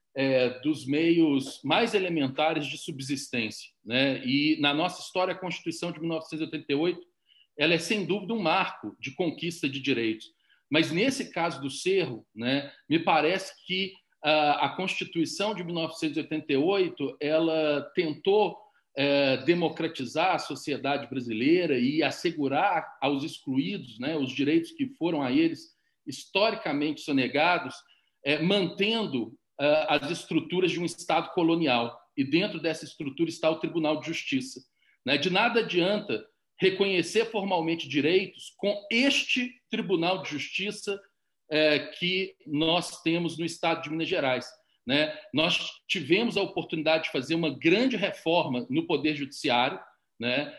[SPEAKER 8] é, dos meios mais elementares de subsistência, né? E na nossa história, a Constituição de mil novecentos e oitenta e oito ela é sem dúvida um marco de conquista de direitos. Mas nesse caso do Cerro, né, me parece que a, a Constituição de mil novecentos e oitenta e oito ela tentou é, democratizar a sociedade brasileira e assegurar aos excluídos, né, os direitos que foram a eles historicamente sonegados, é, mantendo é, as estruturas de um Estado colonial. E dentro dessa estrutura está o Tribunal de Justiça, né? De nada adianta reconhecer formalmente direitos com este Tribunal de Justiça é, que nós temos no Estado de Minas Gerais, né? Nós tivemos a oportunidade de fazer uma grande reforma no Poder Judiciário, né?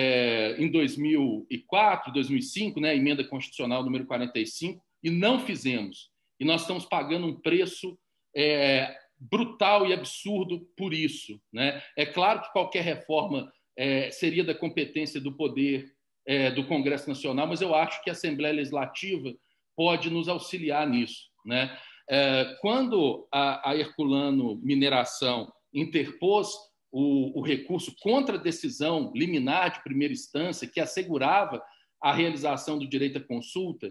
[SPEAKER 8] É, em dois mil e quatro, dois mil e cinco, né? A emenda constitucional número quarenta e cinco, e não fizemos. E nós estamos pagando um preço é, brutal e absurdo por isso, né? É claro que qualquer reforma É, seria da competência do poder é, do Congresso Nacional, mas eu acho que a Assembleia Legislativa pode nos auxiliar nisso, né? É, quando a, a Herculano Mineração interpôs o, o recurso contra a decisão liminar de primeira instância que assegurava a realização do direito à consulta,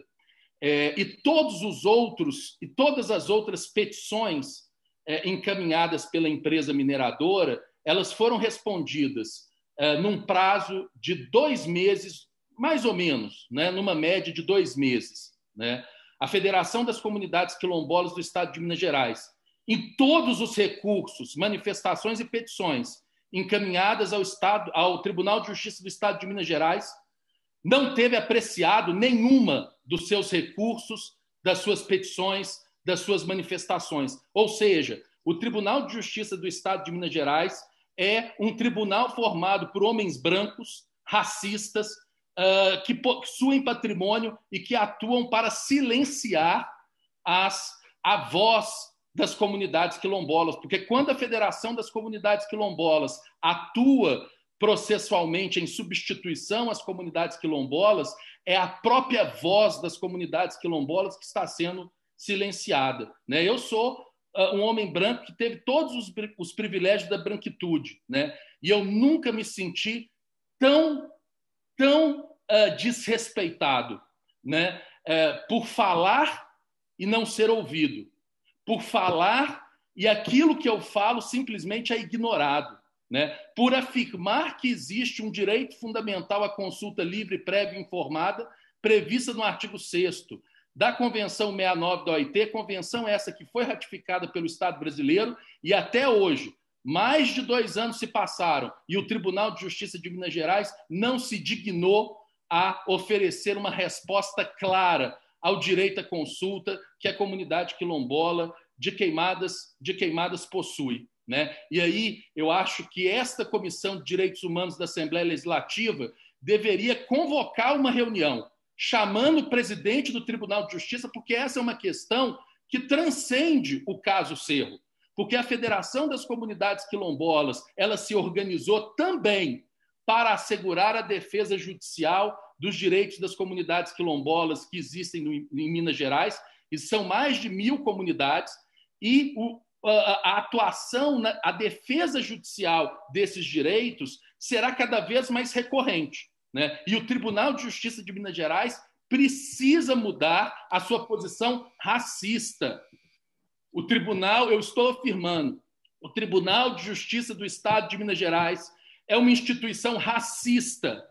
[SPEAKER 8] é, e todos os outros e todas as outras petições é, encaminhadas pela empresa mineradora, elas foram respondidas Uh, num prazo de dois meses, mais ou menos, né, numa média de dois meses. Né? A Federação das Comunidades Quilombolas do Estado de Minas Gerais, em todos os recursos, manifestações e petições encaminhadas ao, Estado, ao Tribunal de Justiça do Estado de Minas Gerais, não teve apreciado nenhuma dos seus recursos, das suas petições, das suas manifestações. Ou seja, o Tribunal de Justiça do Estado de Minas Gerais é um tribunal formado por homens brancos, racistas, uh, que possuem patrimônio e que atuam para silenciar as, a voz das comunidades quilombolas. Porque quando a Federação das Comunidades Quilombolas atua processualmente em substituição às comunidades quilombolas, é a própria voz das comunidades quilombolas que está sendo silenciada. Né? Eu sou um homem branco que teve todos os, os privilégios da branquitude, né? E eu nunca me senti tão, tão uh, desrespeitado, né? Uh, por falar e não ser ouvido, por falar e aquilo que eu falo simplesmente é ignorado, né? Por afirmar que existe um direito fundamental à consulta livre, prévia e informada, prevista no artigo sexto da Convenção sessenta e nove da O I T, convenção essa que foi ratificada pelo Estado brasileiro e até hoje, mais de dois anos se passaram e o Tribunal de Justiça de Minas Gerais não se dignou a oferecer uma resposta clara ao direito à consulta que a comunidade quilombola de Queimadas, de Queimadas possui. Né? E aí eu acho que esta Comissão de Direitos Humanos da Assembleia Legislativa deveria convocar uma reunião chamando o presidente do Tribunal de Justiça, porque essa é uma questão que transcende o caso Cerro, porque a Federação das Comunidades Quilombolas ela se organizou também para assegurar a defesa judicial dos direitos das comunidades quilombolas que existem no, em Minas Gerais, e são mais de mil comunidades, e o, a, a atuação, na, a defesa judicial desses direitos será cada vez mais recorrente, né? E o Tribunal de Justiça de Minas Gerais precisa mudar a sua posição racista. O tribunal, eu estou afirmando, o Tribunal de Justiça do Estado de Minas Gerais é uma instituição racista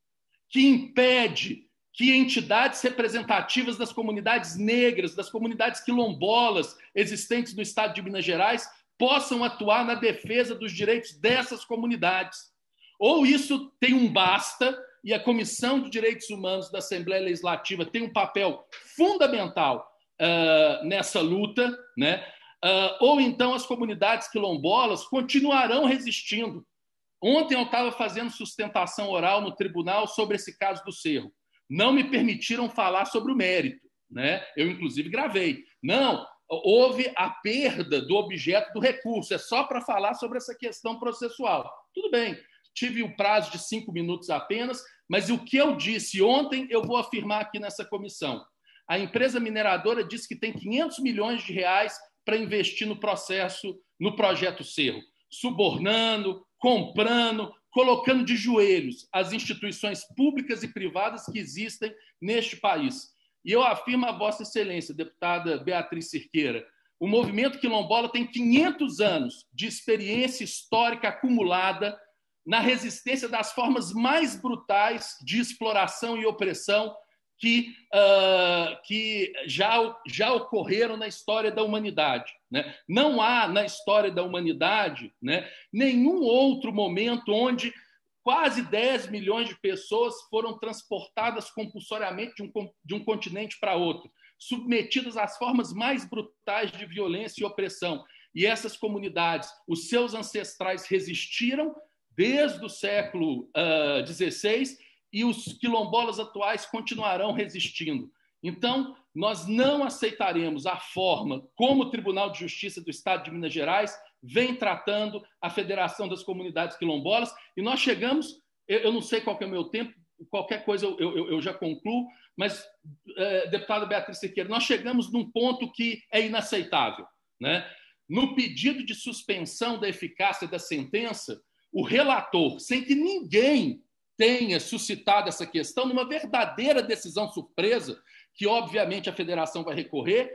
[SPEAKER 8] que impede que entidades representativas das comunidades negras, das comunidades quilombolas existentes no Estado de Minas Gerais possam atuar na defesa dos direitos dessas comunidades. Ou isso tem um basta, e a Comissão de Direitos Humanos da Assembleia Legislativa tem um papel fundamental uh, nessa luta, né? Uh, ou então as comunidades quilombolas continuarão resistindo. Ontem eu estava fazendo sustentação oral no tribunal sobre esse caso do Cerro. Não me permitiram falar sobre o mérito, né? Eu, inclusive, gravei. Não, houve a perda do objeto do recurso, é só para falar sobre essa questão processual. Tudo bem, tive o prazo de cinco minutos apenas, mas o que eu disse ontem eu vou afirmar aqui nessa comissão. A empresa mineradora disse que tem quinhentos milhões de reais para investir no processo, no projeto Cerro, subornando, comprando, colocando de joelhos as instituições públicas e privadas que existem neste país. E eu afirmo a Vossa Excelência, deputada Beatriz Cirqueira, o movimento quilombola tem quinhentos anos de experiência histórica acumulada na resistência das formas mais brutais de exploração e opressão que, uh, que já, já ocorreram na história da humanidade, né? Não há na história da humanidade, né, nenhum outro momento onde quase dez milhões de pessoas foram transportadas compulsoriamente de um, de um continente para outro, submetidas às formas mais brutais de violência e opressão. E essas comunidades, os seus ancestrais resistiram desde o século dezesseis, uh, e os quilombolas atuais continuarão resistindo. Então, nós não aceitaremos a forma como o Tribunal de Justiça do Estado de Minas Gerais vem tratando a Federação das Comunidades Quilombolas, e nós chegamos, eu, eu não sei qual que é o meu tempo, qualquer coisa eu, eu, eu já concluo, mas, eh, deputada Beatriz Cirqueira, nós chegamos num ponto que é inaceitável, né? No pedido de suspensão da eficácia da sentença, o relator, sem que ninguém tenha suscitado essa questão, numa verdadeira decisão surpresa, que obviamente a federação vai recorrer,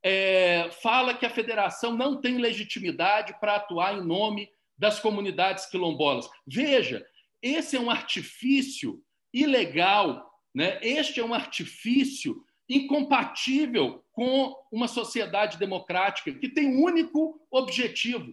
[SPEAKER 8] é, fala que a federação não tem legitimidade para atuar em nome das comunidades quilombolas. Veja, esse é um artifício ilegal, né? Este é um artifício incompatível com uma sociedade democrática que tem um único objetivo: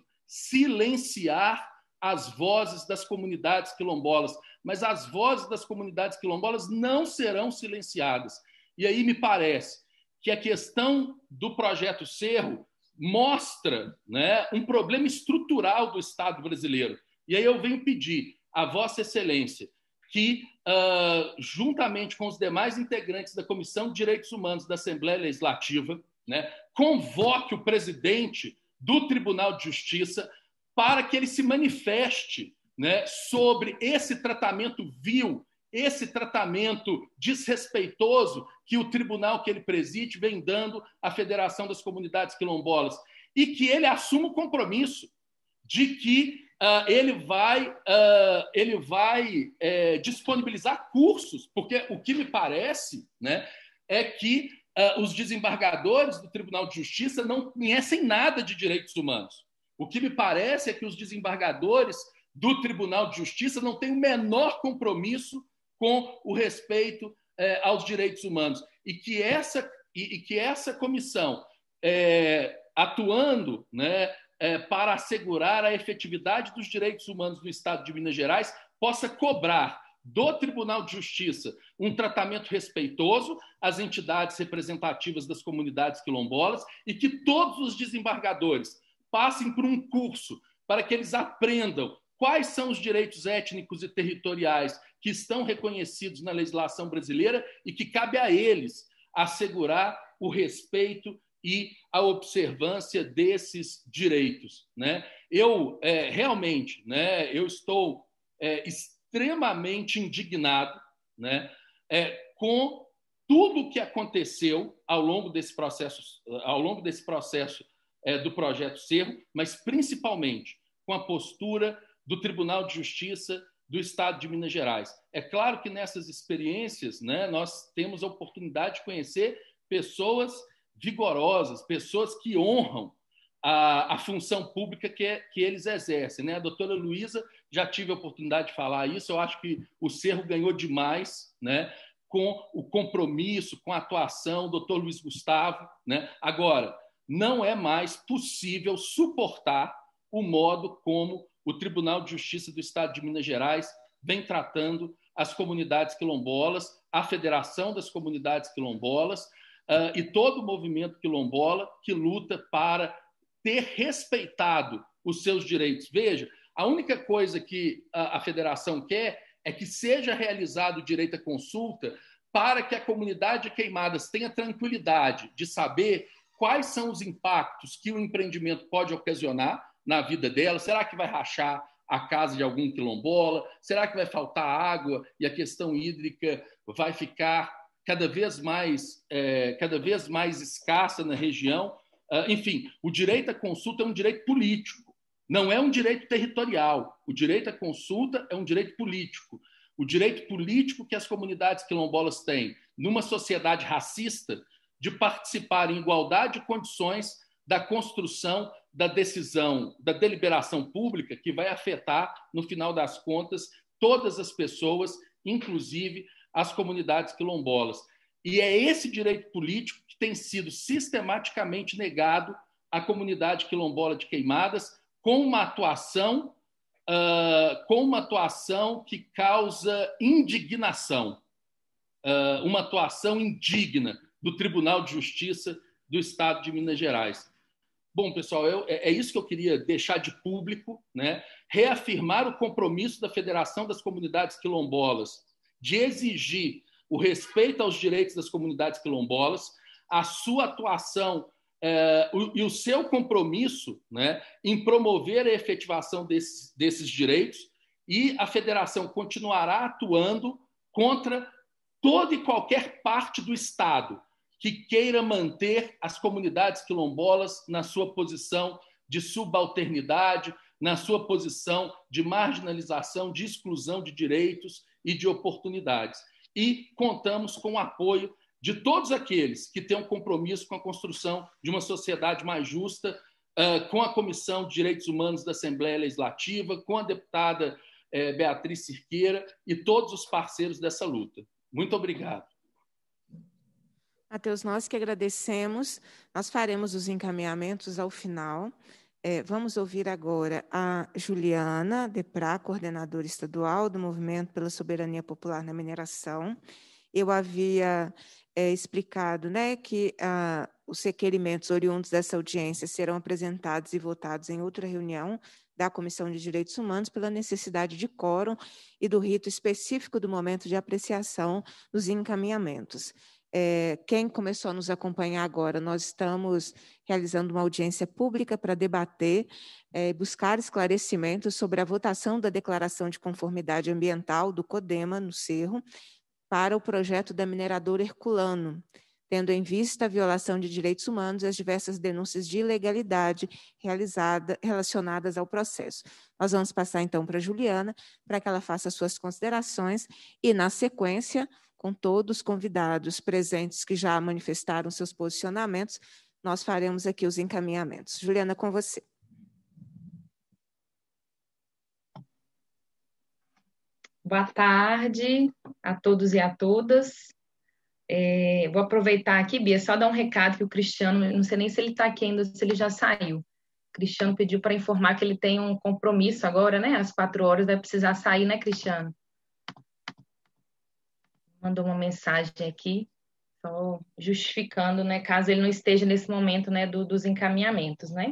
[SPEAKER 8] silenciar as vozes das comunidades quilombolas. Mas as vozes das comunidades quilombolas não serão silenciadas. E aí me parece que a questão do projeto Cerro mostra, né, um problema estrutural do Estado brasileiro. E aí eu venho pedir a Vossa Excelência que, uh, juntamente com os demais integrantes da Comissão de Direitos Humanos da Assembleia Legislativa, né, convoque o presidente do Tribunal de Justiça para que ele se manifeste, né, sobre esse tratamento vil, esse tratamento desrespeitoso que o tribunal que ele preside vem dando à Federação das Comunidades Quilombolas, e que ele assuma o compromisso de que uh, ele vai, uh, ele vai uh, disponibilizar cursos, porque o que me parece, né, é que uh, os desembargadores do Tribunal de Justiça não conhecem nada de direitos humanos. O que me parece é que os desembargadores do Tribunal de Justiça não têm o menor compromisso com o respeito eh, aos direitos humanos. E que essa, e, e que essa comissão, eh, atuando, né, eh, para assegurar a efetividade dos direitos humanos do Estado de Minas Gerais, possa cobrar do Tribunal de Justiça um tratamento respeitoso às entidades representativas das comunidades quilombolas, e que todos os desembargadores passem por um curso para que eles aprendam quais são os direitos étnicos e territoriais que estão reconhecidos na legislação brasileira e que cabe a eles assegurar o respeito e a observância desses direitos, né? Eu, é, realmente, né, eu estou é, extremamente indignado, né, é, com tudo o que aconteceu ao longo desse processo, ao longo desse processo é, do Projeto Cerro, mas principalmente com a postura do Tribunal de Justiça do Estado de Minas Gerais. É claro que nessas experiências, né, nós temos a oportunidade de conhecer pessoas vigorosas, pessoas que honram a, a função pública que, é, que eles exercem, né? A doutora Luísa, já tive a oportunidade de falar isso, eu acho que o Cerro ganhou demais, né, com o compromisso, com a atuação, doutor Luiz Gustavo, né? Agora, não é mais possível suportar o modo como o Tribunal de Justiça do Estado de Minas Gerais vem tratando as comunidades quilombolas, a Federação das Comunidades Quilombolas uh, e todo o movimento quilombola que luta para ter respeitado os seus direitos. Veja, a única coisa que a, a Federação quer é que seja realizado o direito à consulta para que a comunidade de Queimadas tenha tranquilidade de saber quais são os impactos que o empreendimento pode ocasionar na vida dela. Será que vai rachar a casa de algum quilombola? Será que vai faltar água e a questão hídrica vai ficar cada vez mais, é, cada vez mais escassa na região? Uh, enfim, o direito à consulta é um direito político, não é um direito territorial. O direito à consulta é um direito político. O direito político que as comunidades quilombolas têm numa sociedade racista de participar em igualdade de condições da construção da decisão, da deliberação pública que vai afetar, no final das contas, todas as pessoas, inclusive as comunidades quilombolas. E é esse direito político que tem sido sistematicamente negado à comunidade quilombola de Queimadas, com uma atuação, uh, com uma atuação que causa indignação, uh, uma atuação indigna do Tribunal de Justiça do Estado de Minas Gerais. Bom, pessoal, eu, é, é isso que eu queria deixar de público, né? Reafirmar o compromisso da Federação das Comunidades Quilombolas de exigir o respeito aos direitos das comunidades quilombolas, a sua atuação é, o, e o seu compromisso, né, em promover a efetivação desses, desses direitos, e a federação continuará atuando contra toda e qualquer parte do Estado que queira manter as comunidades quilombolas na sua posição de subalternidade, na sua posição de marginalização, de exclusão de direitos e de oportunidades. E contamos com o apoio de todos aqueles que têm um compromisso com a construção de uma sociedade mais justa, uh, com a Comissão de Direitos Humanos da Assembleia Legislativa, com a deputada uh, Beatriz Cirqueira e todos os parceiros dessa luta. Muito obrigado.
[SPEAKER 1] Matheus, nós que agradecemos, nós faremos os encaminhamentos ao final. É, vamos ouvir agora a Juliana Deprá, coordenadora estadual do Movimento pela Soberania Popular na Mineração. Eu havia é, explicado, né, que ah, os requerimentos oriundos dessa audiência serão apresentados e votados em outra reunião da Comissão de Direitos Humanos pela necessidade de quórum e do rito específico do momento de apreciação dos encaminhamentos. É, quem começou a nos acompanhar agora, nós estamos realizando uma audiência pública para debater, é, buscar esclarecimentos sobre a votação da Declaração de Conformidade Ambiental do CODEMA, no Cerro, para o projeto da mineradora Herculano, tendo em vista a violação de direitos humanos e as diversas denúncias de ilegalidade realizada, relacionadas ao processo. Nós vamos passar, então, para a Juliana, para que ela faça suas considerações e, na sequência, com todos os convidados presentes que já manifestaram seus posicionamentos, nós faremos aqui os encaminhamentos. Juliana, com você.
[SPEAKER 9] Boa tarde a todos e a todas. É, vou aproveitar aqui, Bia, só dar um recado que o Cristiano, não sei nem se ele está aqui ainda, se ele já saiu. O Cristiano pediu para informar que ele tem um compromisso agora, né? Às quatro horas, vai precisar sair, né, Cristiano? Mandou uma mensagem aqui, só justificando, né, caso ele não esteja nesse momento, né, do, dos encaminhamentos, né.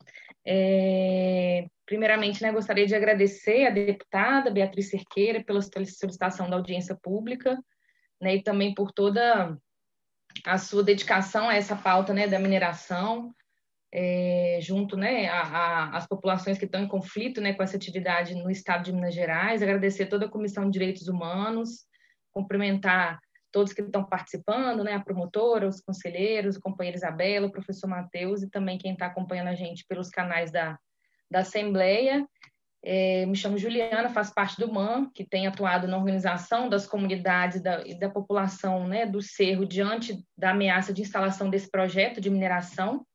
[SPEAKER 9] É, primeiramente, né, gostaria de agradecer a deputada Beatriz Cirqueira pela solicitação da audiência pública, né, e também por toda a sua dedicação a essa pauta, né, da mineração, é, junto, né, às populações que estão em conflito, né, com essa atividade no estado de Minas Gerais, agradecer toda a Comissão de Direitos Humanos, cumprimentar todos que estão participando, né, a promotora, os conselheiros, o companheiro Isabela, o professor Matheus e também quem está acompanhando a gente pelos canais da, da Assembleia. É, me chamo Juliana, faço parte do M A N, que tem atuado na organização das comunidades da, e da população, né, do Cerro diante da ameaça de instalação desse projeto de mineração.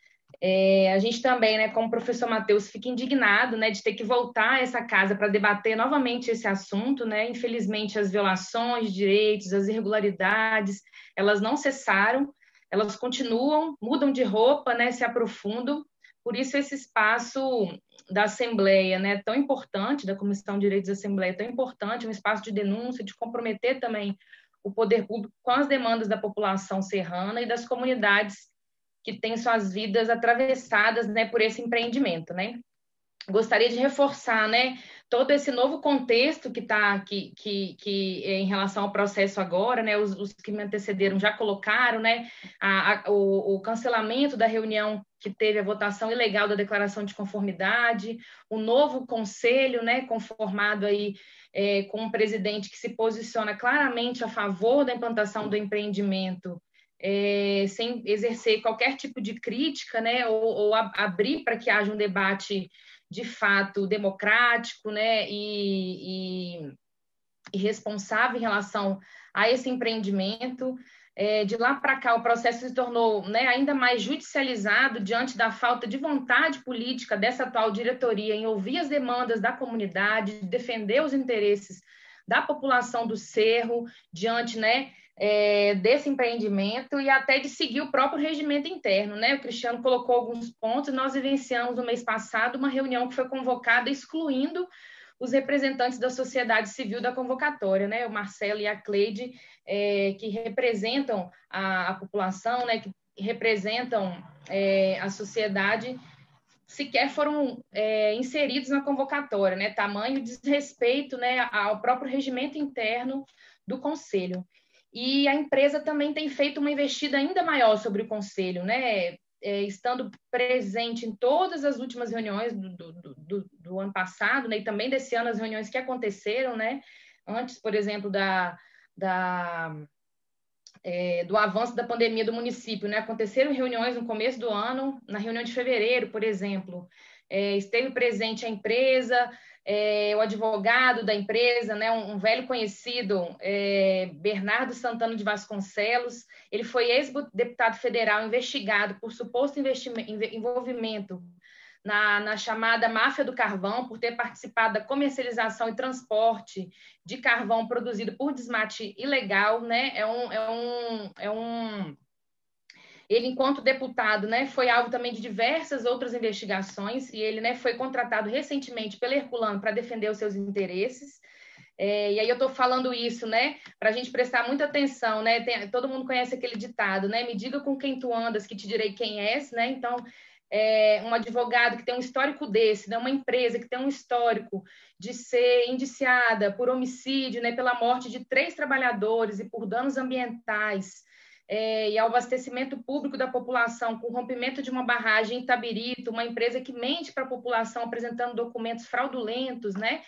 [SPEAKER 9] É, a gente também, né, como o professor Matheus, fica indignado, né, de ter que voltar a essa casa para debater novamente esse assunto, né? Infelizmente, as violações de direitos, as irregularidades, elas não cessaram, elas continuam, mudam de roupa, né, se aprofundam. Por isso, esse espaço da Assembleia, né, tão importante, da Comissão de Direitos da Assembleia, tão importante, um espaço de denúncia, de comprometer também o poder público com as demandas da população serrana e das comunidades que têm suas vidas atravessadas, né, por esse empreendimento, né? Gostaria de reforçar, né, todo esse novo contexto que está que, que, que em relação ao processo agora, né, os, os que me antecederam já colocaram, né, a, a, o, o cancelamento da reunião que teve a votação ilegal da declaração de conformidade, o novo conselho, né, conformado aí é, com um presidente que se posiciona claramente a favor da implantação do empreendimento, É, sem exercer qualquer tipo de crítica, né, ou, ou a, abrir para que haja um debate de fato democrático, né, e, e, e responsável em relação a esse empreendimento. É, de lá para cá, o processo se tornou, né, ainda mais judicializado diante da falta de vontade política dessa atual diretoria em ouvir as demandas da comunidade, defender os interesses da população do Cerro diante, né, É, desse empreendimento e até de seguir o próprio regimento interno, né? O Cristiano colocou alguns pontos. Nós vivenciamos no mês passado uma reunião que foi convocada excluindo os representantes da sociedade civil da convocatória, né? O Marcelo e a Cleide, é, que representam a, a população, né? Que representam é, a sociedade, sequer foram é, inseridos na convocatória, né? Tamanho desrespeito, né, ao próprio regimento interno do Conselho. E a empresa também tem feito uma investida ainda maior sobre o Conselho, né? É, estando presente em todas as últimas reuniões do, do, do, do ano passado, né? E também desse ano, as reuniões que aconteceram, né? Antes, por exemplo, da, da, é, do avanço da pandemia do município, né? Aconteceram reuniões no começo do ano, na reunião de fevereiro, por exemplo, é, esteve presente a empresa, É, o advogado da empresa, né, um, um velho conhecido, é, Bernardo Santana de Vasconcelos. Ele foi ex-deputado federal investigado por suposto envolvimento na, na chamada máfia do carvão, por ter participado da comercialização e transporte de carvão produzido por desmate ilegal, né? É um, é um, é um Ele, enquanto deputado, né, foi alvo também de diversas outras investigações e ele, né, foi contratado recentemente pela Herculano para defender os seus interesses. É, e aí eu estou falando isso, né, para a gente prestar muita atenção, né? Tem, todo mundo conhece aquele ditado, né? Me diga com quem tu andas que te direi quem és, né? Então, é, um advogado que tem um histórico desse, né, uma empresa que tem um histórico de ser indiciada por homicídio, né, pela morte de três trabalhadores e por danos ambientais, É, e ao abastecimento público da população com o rompimento de uma barragem em Itabirito, uma empresa que mente para a população apresentando documentos fraudulentos, né?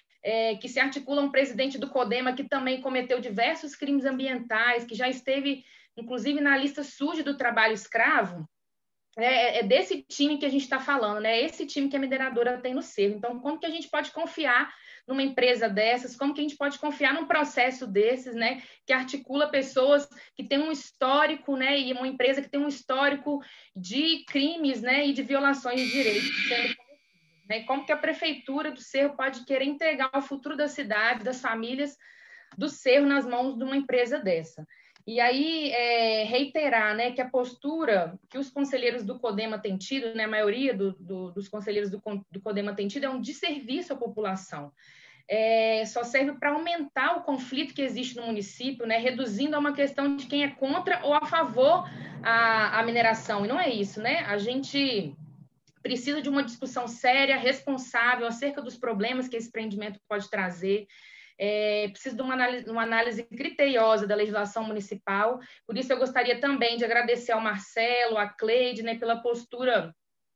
[SPEAKER 9] É, que se articula um presidente do CODEMA que também cometeu diversos crimes ambientais, que já esteve, inclusive, na lista suja do trabalho escravo. É, é desse time que a gente está falando, né? É esse time que a mineradora tem no Cerro. Então, como que a gente pode confiar numa empresa dessas? Como que a gente pode confiar num processo desses, né? Que articula pessoas que têm um histórico, né? E uma empresa que tem um histórico de crimes, né? E de violações de direitos sendo cometidas, né? Como que a prefeitura do Cerro pode querer entregar o futuro da cidade, das famílias do Cerro nas mãos de uma empresa dessa? E aí, é, reiterar, né, que a postura que os conselheiros do CODEMA têm tido, né, a maioria do, do, dos conselheiros do, do CODEMA tem tido, é um desserviço à população. É, só serve para aumentar o conflito que existe no município, né, reduzindo a uma questão de quem é contra ou a favor a, a mineração. E não é isso, né? A gente precisa de uma discussão séria, responsável, acerca dos problemas que esse empreendimento pode trazer. é, precisa de uma análise, uma análise criteriosa da legislação municipal. Por isso, eu gostaria também de agradecer ao Marcelo, à Cleide, né, pela postura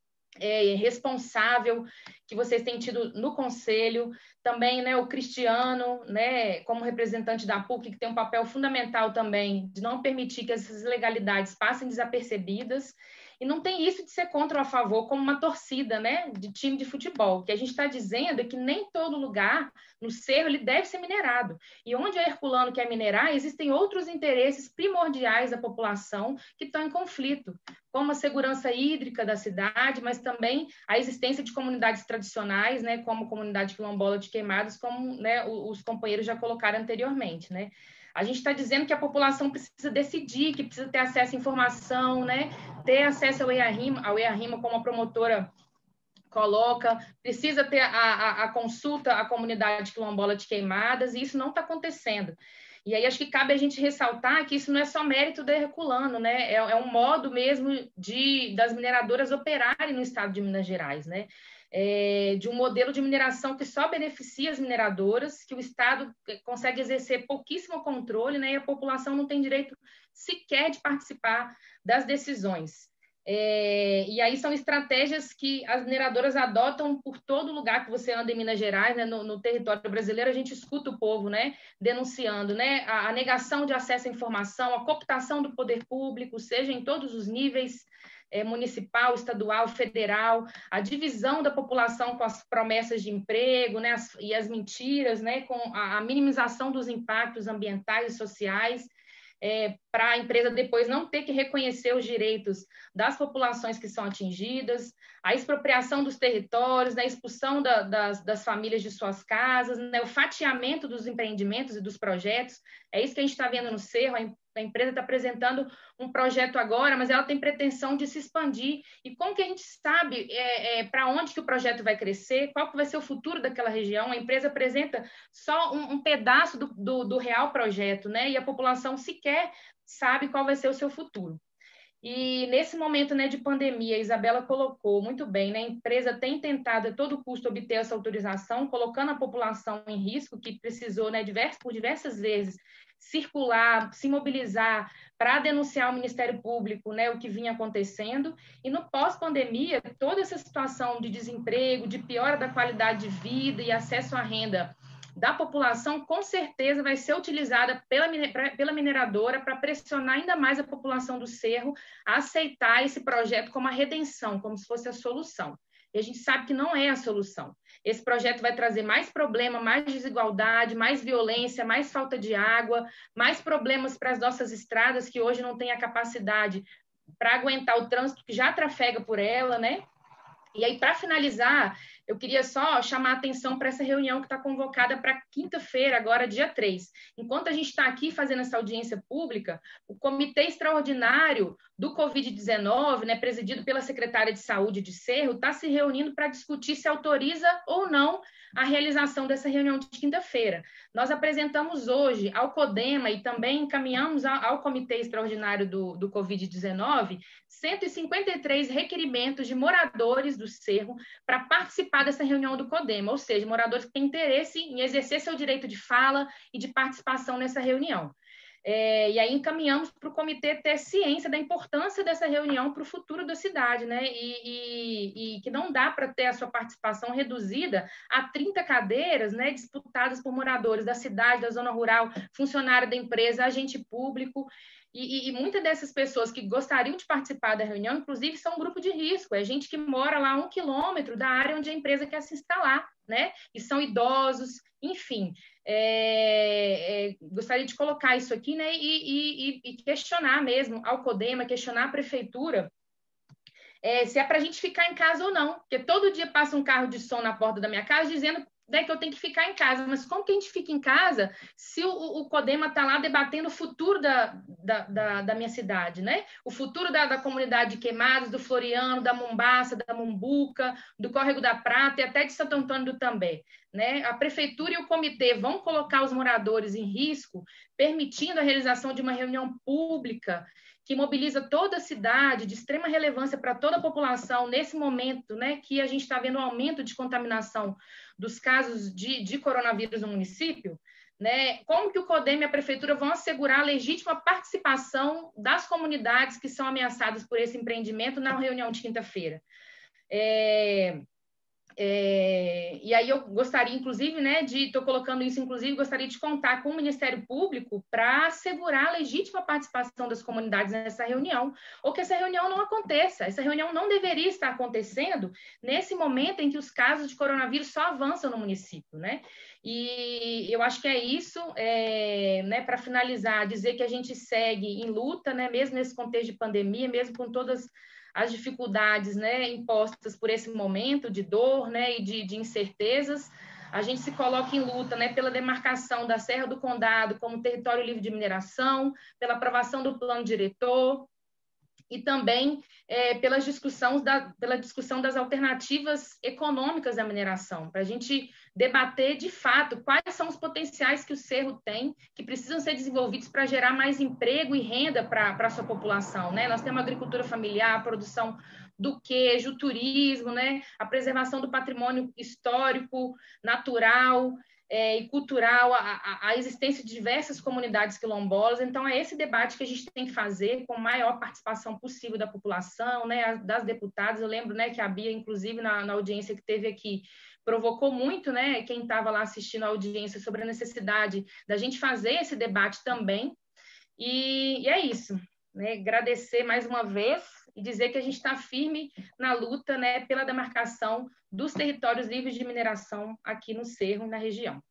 [SPEAKER 9] É, responsável que vocês têm tido no Conselho, também, né, o Cristiano, né, como representante da P U C, que tem um papel fundamental também de não permitir que essas ilegalidades passem desapercebidas, e não tem isso de ser contra ou a favor, como uma torcida, né, de time de futebol. O que a gente está dizendo é que nem todo lugar no cerro ele deve ser minerado, e onde a Herculano quer minerar, existem outros interesses primordiais da população que estão em conflito, como a segurança hídrica da cidade, mas também a existência de comunidades tradicionais, né, como a comunidade quilombola de Queimadas, como, né, os companheiros já colocaram anteriormente, né. A gente está dizendo que a população precisa decidir, que precisa ter acesso à informação, né, ter acesso ao EARIMA, ao EARIMA, como a promotora coloca, precisa ter a, a, a consulta à comunidade quilombola de Queimadas, e isso não está acontecendo. E aí acho que cabe a gente ressaltar que isso não é só mérito da Herculano, né? É, é um modo mesmo de, das mineradoras operarem no estado de Minas Gerais, né? É, de um modelo de mineração que só beneficia as mineradoras, que o Estado consegue exercer pouquíssimo controle, né? E a população não tem direito sequer de participar das decisões. É, e aí são estratégias que as mineradoras adotam por todo lugar que você anda em Minas Gerais, né, no, no território brasileiro. A gente escuta o povo, né, denunciando, né, a, a negação de acesso à informação, a cooptação do poder público, seja em todos os níveis, é, municipal, estadual, federal, a divisão da população com as promessas de emprego, né, as, e as mentiras, né, com a, a minimização dos impactos ambientais e sociais, É, para a empresa depois não ter que reconhecer os direitos das populações que são atingidas, a expropriação dos territórios, né, a expulsão da, das, das famílias de suas casas, né, o fatiamento dos empreendimentos e dos projetos. É isso que a gente está vendo no Cerro. A empresa está apresentando um projeto agora, mas ela tem pretensão de se expandir. E como que a gente sabe é, é, para onde que o projeto vai crescer, qual que vai ser o futuro daquela região? A empresa apresenta só um, um pedaço do, do, do real projeto, né? E a população sequer sabe qual vai ser o seu futuro. E nesse momento, né, de pandemia, a Isabela colocou muito bem, né, a empresa tem tentado a todo custo obter essa autorização, colocando a população em risco, que precisou, né, divers, por diversas vezes circular, se mobilizar para denunciar ao Ministério Público, né, o que vinha acontecendo. E no pós-pandemia, toda essa situação de desemprego, de piora da qualidade de vida e acesso à renda da população, com certeza vai ser utilizada pela, pela mineradora para pressionar ainda mais a população do Cerro a aceitar esse projeto como a redenção, como se fosse a solução. E a gente sabe que não é a solução. Esse projeto vai trazer mais problema, mais desigualdade, mais violência, mais falta de água, mais problemas para as nossas estradas, que hoje não têm a capacidade para aguentar o trânsito que já trafega por ela, né? E aí, para finalizar, eu queria só chamar a atenção para essa reunião que está convocada para quinta-feira, agora dia três. Enquanto a gente está aqui fazendo essa audiência pública, o Comitê Extraordinário do covid dezenove, né, presidido pela Secretária de Saúde de Cerro, está se reunindo para discutir se autoriza ou não a realização dessa reunião de quinta-feira. Nós apresentamos hoje ao CODEMA e também encaminhamos ao Comitê Extraordinário do, do covid dezenove cento e cinquenta e três requerimentos de moradores do Cerro para participar dessa reunião do CODEMA, ou seja, moradores que têm interesse em exercer seu direito de fala e de participação nessa reunião. É, e aí encaminhamos para o comitê ter ciência da importância dessa reunião para o futuro da cidade, né? E, e, e que não dá para ter a sua participação reduzida a trinta cadeiras, né, disputadas por moradores da cidade, da zona rural, funcionário da empresa, agente público. E, e muitas dessas pessoas que gostariam de participar da reunião, inclusive, são um grupo de risco. É gente que mora lá a um quilômetro da área onde a empresa quer se instalar, né? E são idosos, enfim. É, é, gostaria de colocar isso aqui, né? E, e, e questionar mesmo ao CODEMA, questionar a prefeitura, é, se é para a gente ficar em casa ou não. Porque todo dia passa um carro de som na porta da minha casa dizendo, né, que eu tenho que ficar em casa. Mas como que a gente fica em casa se o, o CODEMA está lá debatendo o futuro da, da, da, da minha cidade, né? O futuro da, da comunidade de Queimadas, do Floriano, da Mombaça, da Mumbuca, do Córrego da Prata e até de Santo Antônio do També, né? A prefeitura e o comitê vão colocar os moradores em risco, permitindo a realização de uma reunião pública que mobiliza toda a cidade, de extrema relevância para toda a população, nesse momento, né, que a gente está vendo um aumento de contaminação dos casos de, de coronavírus no município, né, como que o CODEMA e a Prefeitura vão assegurar a legítima participação das comunidades que são ameaçadas por esse empreendimento na reunião de quinta-feira. É, é, e aí eu gostaria, inclusive, né, de, estou colocando isso, inclusive, gostaria de contar com o Ministério Público para assegurar a legítima participação das comunidades nessa reunião, ou que essa reunião não aconteça. Essa reunião não deveria estar acontecendo nesse momento em que os casos de coronavírus só avançam no município, né? E eu acho que é isso, é, né, para finalizar, dizer que a gente segue em luta, né, mesmo nesse contexto de pandemia, mesmo com todas as dificuldades, né, impostas por esse momento de dor, né, e de, de incertezas, a gente se coloca em luta, né, pela demarcação da Serra do Condado como território livre de mineração, pela aprovação do plano diretor, e também é, pela, discussão da, pela discussão das alternativas econômicas da mineração, para a gente debater, de fato, quais são os potenciais que o Cerro tem, que precisam ser desenvolvidos para gerar mais emprego e renda para a sua população, né? Nós temos a agricultura familiar, a produção do queijo, o turismo, né? A preservação do patrimônio histórico, natural, É, e cultural, a, a existência de diversas comunidades quilombolas. Então, é esse debate que a gente tem que fazer com a maior participação possível da população, né, das deputadas. Eu lembro, né, que a Bia, inclusive, na, na audiência que teve aqui, provocou muito, né, quem estava lá assistindo a audiência sobre a necessidade da gente fazer esse debate também. E, e é isso, né, agradecer mais uma vez e dizer que a gente está firme na luta, né, pela demarcação dos territórios livres de mineração aqui no Cerro e na região.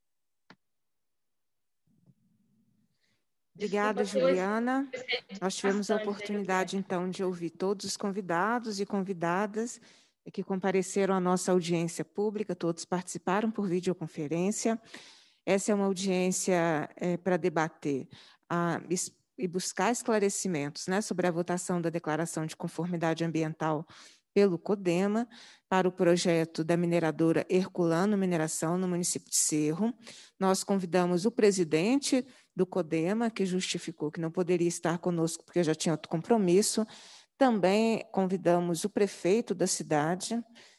[SPEAKER 1] Obrigada,
[SPEAKER 9] Desculpa,
[SPEAKER 1] Juliana. Nós tivemos a
[SPEAKER 9] bastante,
[SPEAKER 1] oportunidade, então, de ouvir todos os convidados e convidadas que compareceram à nossa audiência pública, todos participaram por videoconferência. Essa é uma audiência é, para debater a e buscar esclarecimentos, né, sobre a votação da Declaração de Conformidade Ambiental pelo CODEMA para o projeto da mineradora Herculano Mineração no município de Cerro. Nós convidamos o presidente do CODEMA, que justificou que não poderia estar conosco porque já tinha outro compromisso. Também convidamos o prefeito da cidade,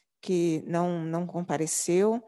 [SPEAKER 1] que não, não compareceu,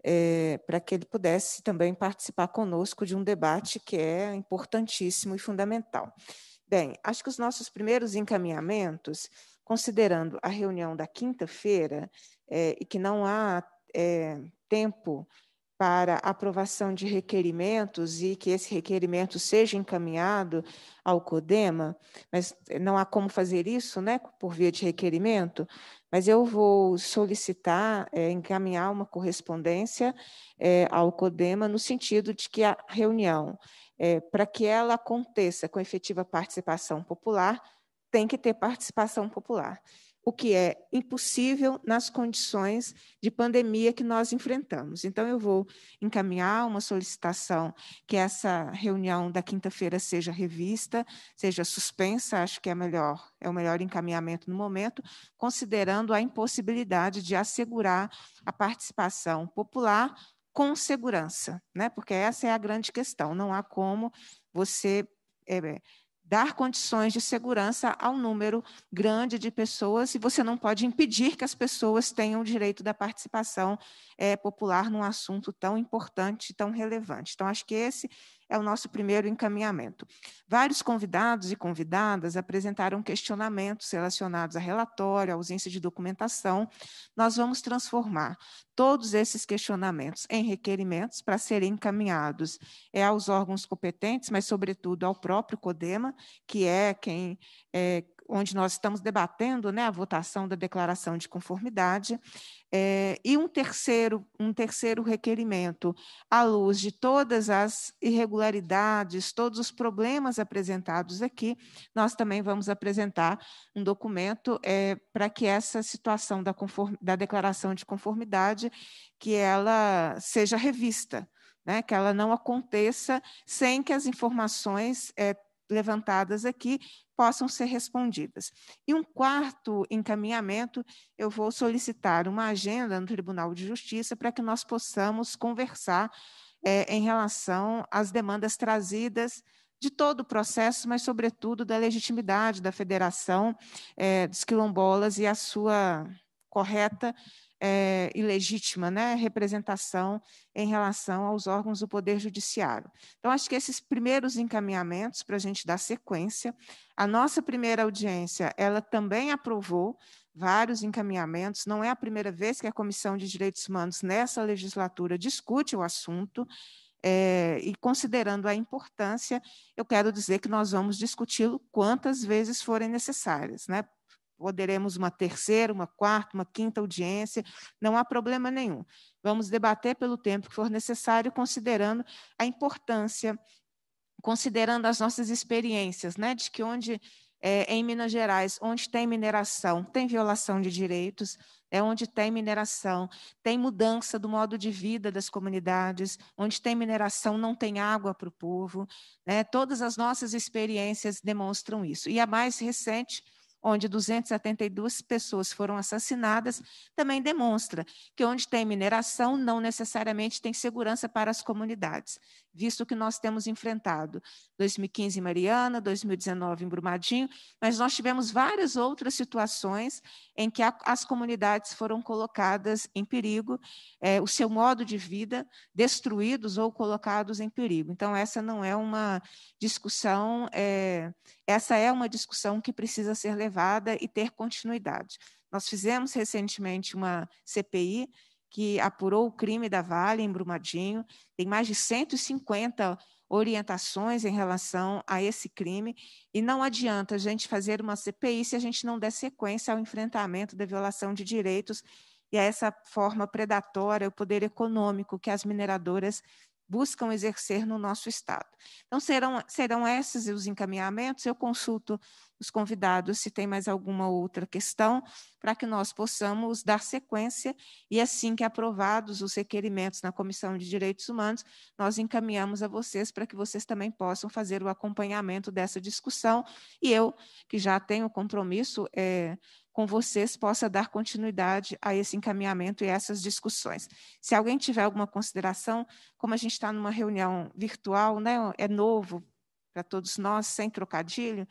[SPEAKER 1] É, para que ele pudesse também participar conosco de um debate que é importantíssimo e fundamental. Bem, acho que os nossos primeiros encaminhamentos, considerando a reunião da quinta-feira, é, e que não há é, tempo para aprovação de requerimentos e que esse requerimento seja encaminhado ao CODEMA, mas não há como fazer isso, né, por via de requerimento, mas eu vou solicitar, é, encaminhar uma correspondência é, ao CODEMA no sentido de que a reunião, é, para que ela aconteça com efetiva participação popular, tem que ter participação popular, o que é impossível nas condições de pandemia que nós enfrentamos. Então, eu vou encaminhar uma solicitação que essa reunião da quinta-feira seja revista, seja suspensa, acho que é melhor, é o melhor encaminhamento no momento, considerando a impossibilidade de assegurar a participação popular com segurança, né? Porque essa é a grande questão, não há como você É, dar condições de segurança ao número grande de pessoas, e você não pode impedir que as pessoas tenham o direito da participação é, popular num assunto tão importante, tão relevante. Então, acho que esse é o nosso primeiro encaminhamento. Vários convidados e convidadas apresentaram questionamentos relacionados a relatório, a ausência de documentação. Nós vamos transformar todos esses questionamentos em requerimentos para serem encaminhados é, aos órgãos competentes, mas, sobretudo, ao próprio CODEMA, que é quem, é, onde nós estamos debatendo, né, a votação da declaração de conformidade, é, e um terceiro, um terceiro requerimento, à luz de todas as irregularidades, todos os problemas apresentados aqui, nós também vamos apresentar um documento é, para que essa situação da, conform, da declaração de conformidade, que ela seja revista, né, que ela não aconteça sem que as informações é, levantadas aqui possam ser respondidas. E um quarto encaminhamento, eu vou solicitar uma agenda no Tribunal de Justiça para que nós possamos conversar é, em relação às demandas trazidas de todo o processo, mas, sobretudo, da legitimidade da Federação é, dos Quilombolas e a sua correta é, ilegítima, né, representação em relação aos órgãos do Poder Judiciário. Então, acho que esses primeiros encaminhamentos, para a gente dar sequência, a nossa primeira audiência, ela também aprovou vários encaminhamentos, não é a primeira vez que a Comissão de Direitos Humanos, nessa legislatura, discute o assunto, é, e considerando a importância, eu quero dizer que nós vamos discuti-lo quantas vezes forem necessárias, né? Poderemos uma terceira, uma quarta, uma quinta audiência, não há problema nenhum. Vamos debater pelo tempo que for necessário, considerando a importância, considerando as nossas experiências, né, de que onde, é, em Minas Gerais, onde tem mineração, tem violação de direitos, é onde tem mineração, tem mudança do modo de vida das comunidades, onde tem mineração não tem água para o povo, né, todas as nossas experiências demonstram isso. E a mais recente, onde duzentas e setenta e duas pessoas foram assassinadas, também demonstra que onde tem mineração não necessariamente tem segurança para as comunidades, visto que nós temos enfrentado dois mil e quinze em Mariana, dois mil e dezenove em Brumadinho, mas nós tivemos várias outras situações em que a, as comunidades foram colocadas em perigo, é, o seu modo de vida destruídos ou colocados em perigo. Então, essa não é uma discussão, é, essa é uma discussão que precisa ser levada e ter continuidade. Nós fizemos recentemente uma C P I que apurou o crime da Vale em Brumadinho, tem mais de cento e cinquenta orientações em relação a esse crime, e não adianta a gente fazer uma C P I se a gente não der sequência ao enfrentamento da violação de direitos e a essa forma predatória, o poder econômico que as mineradoras buscam exercer no nosso Estado. Então, serão, serão esses os encaminhamentos. Eu consulto os convidados se tem mais alguma outra questão, para que nós possamos dar sequência, e assim que aprovados os requerimentos na Comissão de Direitos Humanos, nós encaminhamos a vocês para que vocês também possam fazer o acompanhamento dessa discussão, e eu, que já tenho compromisso é, com vocês, possa dar continuidade a esse encaminhamento e essas discussões. Se alguém tiver alguma consideração, como a gente está numa reunião virtual, né, é novo para todos nós, sem trocadilho,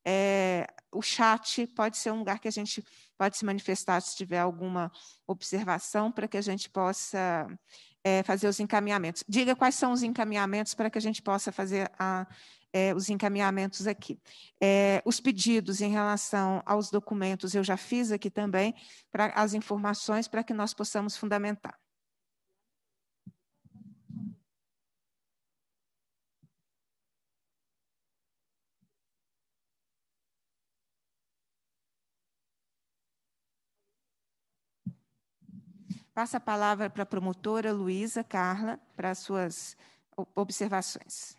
[SPEAKER 1] é, o chat pode ser um lugar que a gente pode se manifestar se tiver alguma observação, para que a gente possa é, fazer os encaminhamentos. Diga quais são os encaminhamentos para que a gente possa fazer a É, os encaminhamentos aqui. É, os pedidos em relação aos documentos eu já fiz aqui também, para as informações, para que nós possamos fundamentar. Passa a palavra para a promotora Luísa Carla, para as suas observações.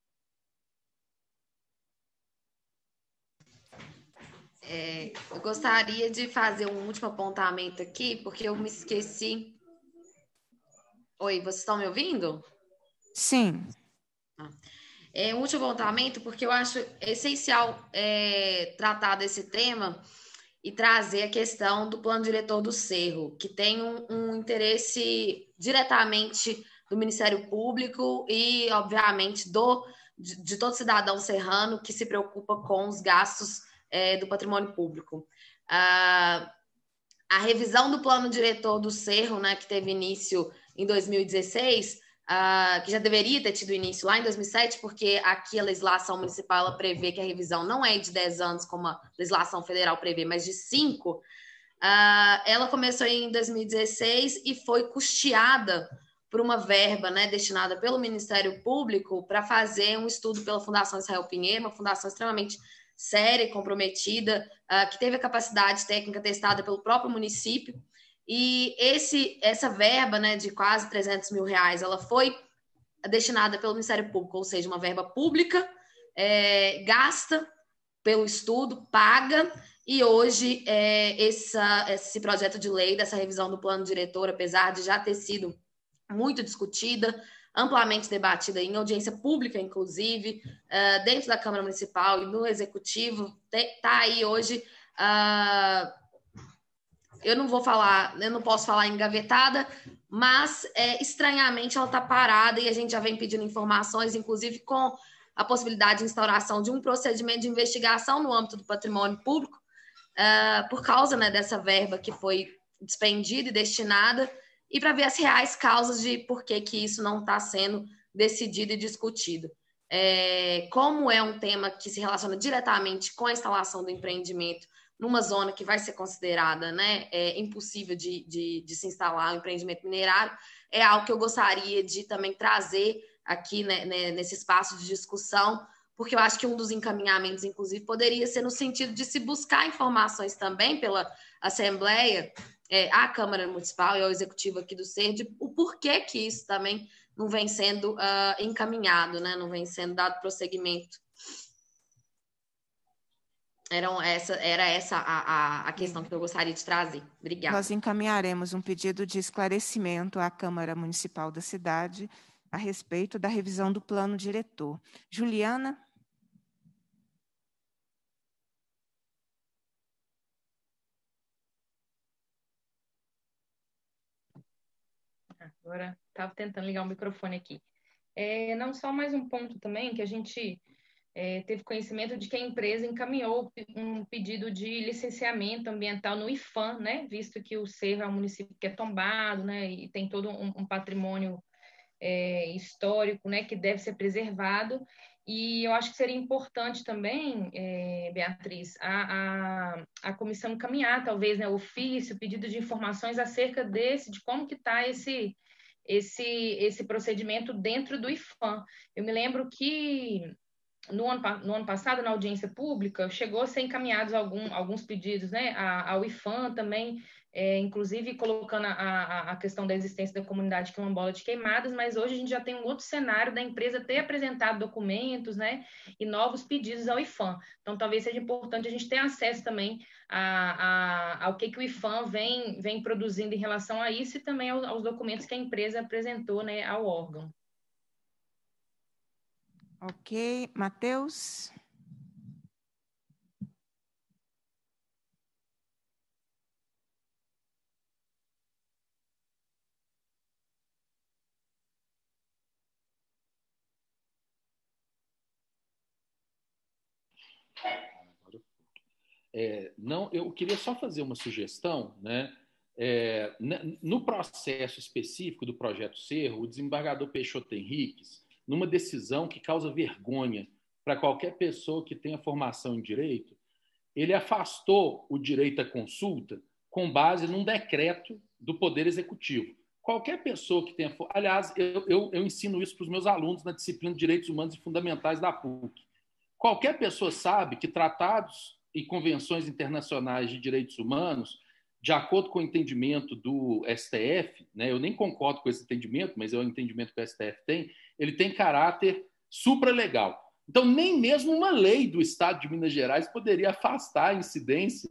[SPEAKER 7] É, eu gostaria de fazer um último apontamento aqui, porque eu me esqueci. Oi, vocês estão me ouvindo?
[SPEAKER 1] Sim.
[SPEAKER 7] É um último apontamento, porque eu acho essencial é, tratar desse tema e trazer a questão do plano diretor do Cerro, que tem um, um interesse diretamente do Ministério Público e, obviamente, do, de, de todo cidadão serrano que se preocupa com os gastos É, do patrimônio público. Ah, a revisão do plano diretor do Cerro, né, que teve início em dois mil e dezesseis, ah, que já deveria ter tido início lá em dois mil e sete, porque aqui a legislação municipal ela prevê que a revisão não é de dez anos, como a legislação federal prevê, mas de cinco. Ah, ela começou em dois mil e dezesseis e foi custeada por uma verba, né, destinada pelo Ministério Público para fazer um estudo pela Fundação Israel Pinheiro, uma fundação extremamente séria e comprometida, uh, que teve a capacidade técnica testada pelo próprio município, e esse, essa verba, né, de quase trezentos mil reais, ela foi destinada pelo Ministério Público, ou seja, uma verba pública, é, gasta pelo estudo, paga, e hoje é, essa, esse projeto de lei, dessa revisão do plano diretor, apesar de já ter sido muito discutida, amplamente debatida em audiência pública, inclusive, uh, dentro da Câmara Municipal e no Executivo, está aí hoje, uh, eu não vou falar, eu não posso falar engavetada, mas é, estranhamente ela está parada e a gente já vem pedindo informações, inclusive com a possibilidade de instauração de um procedimento de investigação no âmbito do patrimônio público, uh, por causa, né, dessa verba que foi despendida e destinada, e para ver as reais causas de por que, que isso não está sendo decidido e discutido. É, como é um tema que se relaciona diretamente com a instalação do empreendimento numa zona que vai ser considerada, né, é, impossível de, de, de se instalar um empreendimento minerário, é algo que eu gostaria de também trazer aqui, né, nesse espaço de discussão, porque eu acho que um dos encaminhamentos, inclusive, poderia ser no sentido de se buscar informações também pela Assembleia, é, a Câmara Municipal e ao Executivo aqui do S E R, de o porquê que isso também não vem sendo uh, encaminhado, né? Não vem sendo dado prosseguimento. Era essa, era essa a, a, a questão que eu gostaria de trazer. Obrigada.
[SPEAKER 1] Nós encaminharemos um pedido de esclarecimento à Câmara Municipal da cidade a respeito da revisão do plano diretor. Juliana?
[SPEAKER 9] Agora, estava tentando ligar o microfone aqui. É, não só mais um ponto também, que a gente é, teve conhecimento de que a empresa encaminhou um pedido de licenciamento ambiental no IPHAN, né, visto que o Cerro é um município que é tombado, né, e tem todo um, um patrimônio é, histórico, né, que deve ser preservado. E eu acho que seria importante também, é, Beatriz, a, a, a comissão encaminhar, talvez, né, ofício, pedido de informações acerca desse, de como que está esse... Esse, esse procedimento dentro do IPHAN. Eu me lembro que no ano, no ano passado, na audiência pública, chegou a ser encaminhados algum, alguns pedidos, né, ao IPHAN também, é, inclusive colocando a, a, a questão da existência da comunidade quilombola de Queimadas, mas hoje a gente já tem um outro cenário da empresa ter apresentado documentos, né, e novos pedidos ao IPHAN. Então, talvez seja importante a gente ter acesso também a, a, ao que, que o IPHAN vem, vem produzindo em relação a isso e também aos, aos documentos que a empresa apresentou, né, ao órgão.
[SPEAKER 1] Ok. Matheus?
[SPEAKER 8] É, não, eu queria só fazer uma sugestão, né? É, no processo específico do projeto Cerro, o desembargador Peixoto Henriques, numa decisão que causa vergonha para qualquer pessoa que tenha formação em direito, ele afastou o direito à consulta com base num decreto do Poder Executivo. Qualquer pessoa que tenha... Aliás, eu, eu, eu ensino isso para os meus alunos na disciplina de Direitos Humanos e Fundamentais da P U C. Qualquer pessoa sabe que tratados e convenções internacionais de direitos humanos, de acordo com o entendimento do S T F, né, eu nem concordo com esse entendimento, mas é o entendimento que o S T F tem, ele tem caráter supralegal. Então, nem mesmo uma lei do Estado de Minas Gerais poderia afastar a incidência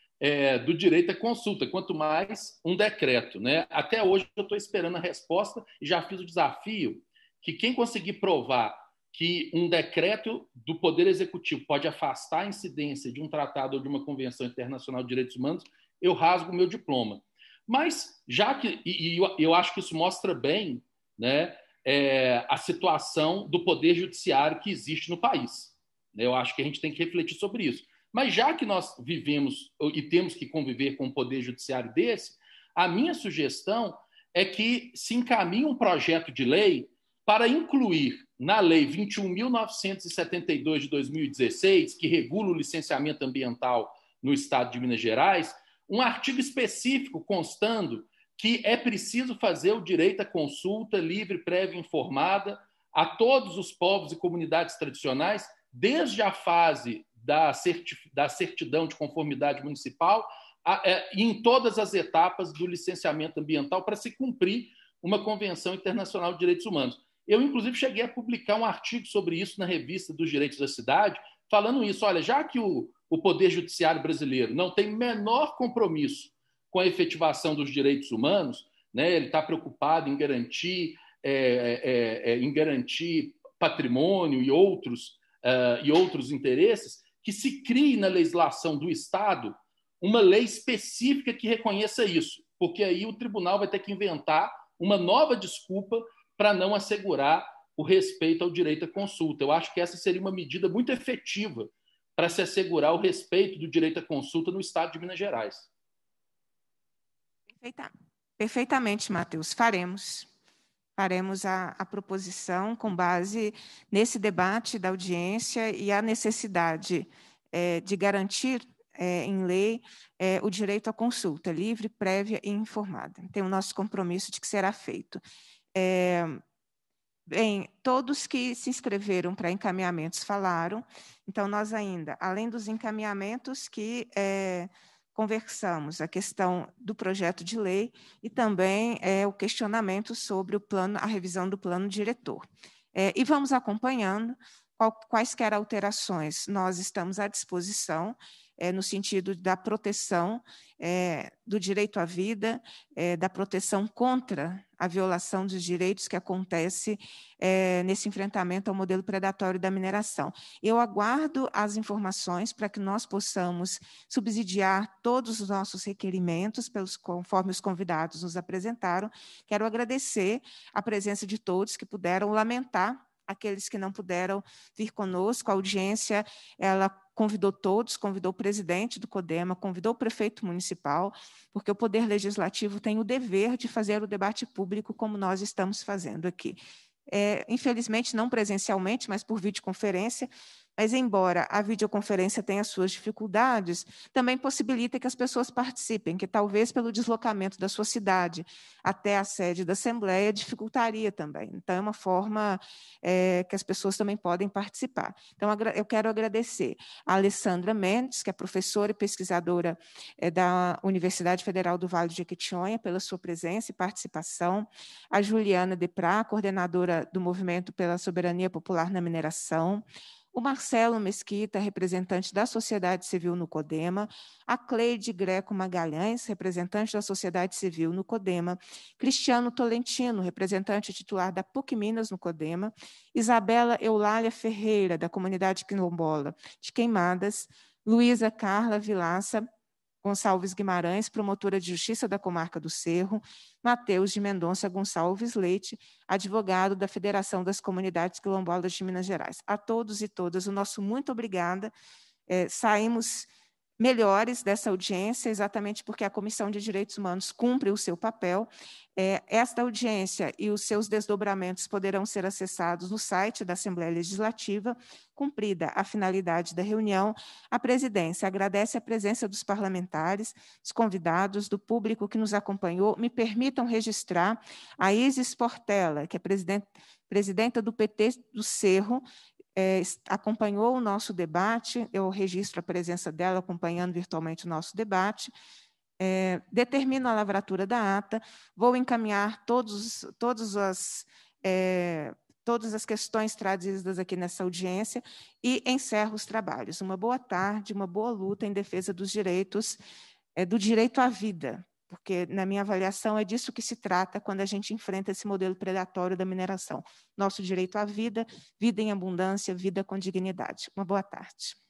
[SPEAKER 8] é, do direito à consulta, quanto mais um decreto, né? Até hoje eu estou esperando a resposta e já fiz o desafio que quem conseguir provar que um decreto do Poder Executivo pode afastar a incidência de um tratado ou de uma convenção internacional de direitos humanos, eu rasgo o meu diploma. Mas, já que... E, e eu, eu acho que isso mostra bem, né, é, a situação do Poder Judiciário que existe no país. Eu acho que a gente tem que refletir sobre isso. Mas, já que nós vivemos e temos que conviver com um Poder Judiciário desse, a minha sugestão é que se encaminhe um projeto de lei para incluir na Lei vinte e um mil novecentos e setenta e dois de dois mil e dezesseis, que regula o licenciamento ambiental no Estado de Minas Gerais, um artigo específico constando que é preciso fazer o direito à consulta livre, prévia e informada a todos os povos e comunidades tradicionais, desde a fase da, certi- da certidão de conformidade municipal a, é, e em todas as etapas do licenciamento ambiental para se cumprir uma Convenção Internacional de Direitos Humanos. Eu, inclusive, cheguei a publicar um artigo sobre isso na Revista dos Direitos da Cidade, falando isso. Olha, já que o, o Poder Judiciário brasileiro não tem menor compromisso com a efetivação dos direitos humanos, né, ele está preocupado em garantir, é, é, é, em garantir patrimônio e outros, uh, e outros interesses, que se crie na legislação do Estado uma lei específica que reconheça isso, porque aí o tribunal vai ter que inventar uma nova desculpa para não assegurar o respeito ao direito à consulta. Eu acho que essa seria uma medida muito efetiva para se assegurar o respeito do direito à consulta no Estado de Minas Gerais.
[SPEAKER 1] Perfeita, perfeitamente, Matheus. Faremos. Faremos a, a proposição com base nesse debate da audiência e a necessidade é, de garantir é, em lei é, o direito à consulta livre, prévia e informada. Tem o nosso compromisso de que será feito. É, bem, todos que se inscreveram para encaminhamentos falaram, então nós ainda, além dos encaminhamentos que é, conversamos, a questão do projeto de lei e também é, o questionamento sobre o plano, a revisão do plano diretor. É, e vamos acompanhando qual, quaisquer alterações, nós estamos à disposição, é, no sentido da proteção é, do direito à vida, é, da proteção contra a violação dos direitos que acontece é, nesse enfrentamento ao modelo predatório da mineração. Eu aguardo as informações para que nós possamos subsidiar todos os nossos requerimentos, pelos, conforme os convidados nos apresentaram. Quero agradecer a presença de todos que puderam, lamentar aqueles que não puderam vir conosco. A audiência, ela convidou todos, convidou o presidente do CODEMA, convidou o prefeito municipal, porque o Poder Legislativo tem o dever de fazer o debate público como nós estamos fazendo aqui. É, infelizmente, não presencialmente, mas por videoconferência, mas embora a videoconferência tenha suas dificuldades, também possibilita que as pessoas participem, que talvez pelo deslocamento da sua cidade até a sede da Assembleia dificultaria também. Então, é uma forma é, que as pessoas também podem participar. Então, eu quero agradecer a Alessandra Mendes, que é professora e pesquisadora é, da Universidade Federal do Vale de Jequitinhonha, pela sua presença e participação, a Juliana Deprá, coordenadora do Movimento pela Soberania Popular na Mineração, o Marcelo Mesquita, representante da sociedade civil no CODEMA, a Cleide Greco Magalhães, representante da sociedade civil no CODEMA, Cristiano Tolentino, representante titular da PUC Minas no CODEMA, Isabela Eulália Ferreira, da comunidade quilombola de Queimadas, Luísa Carla Vilaça Gonçalves Guimarães, promotora de justiça da comarca do Cerro, Mateus de Mendonça Gonçalves Leite, advogado da Federação das Comunidades Quilombolas de Minas Gerais. A todos e todas, o nosso muito obrigada. É, saímos melhores dessa audiência, exatamente porque a Comissão de Direitos Humanos cumpre o seu papel. É, esta audiência e os seus desdobramentos poderão ser acessados no site da Assembleia Legislativa. Cumprida a finalidade da reunião, a presidência agradece a presença dos parlamentares, dos convidados, do público que nos acompanhou. Me permitam registrar a Isis Portela, que é presidente, presidenta do P T do Cerro, É, acompanhou o nosso debate, eu registro a presença dela acompanhando virtualmente o nosso debate, é, determino a lavratura da ata, vou encaminhar todos, todos as, é, todas as questões trazidas aqui nessa audiência e encerro os trabalhos. Uma boa tarde, uma boa luta em defesa dos direitos, é, do direito à vida, porque, na minha avaliação, é disso que se trata quando a gente enfrenta esse modelo predatório da mineração. Nosso direito à vida, vida em abundância, vida com dignidade. Uma boa tarde.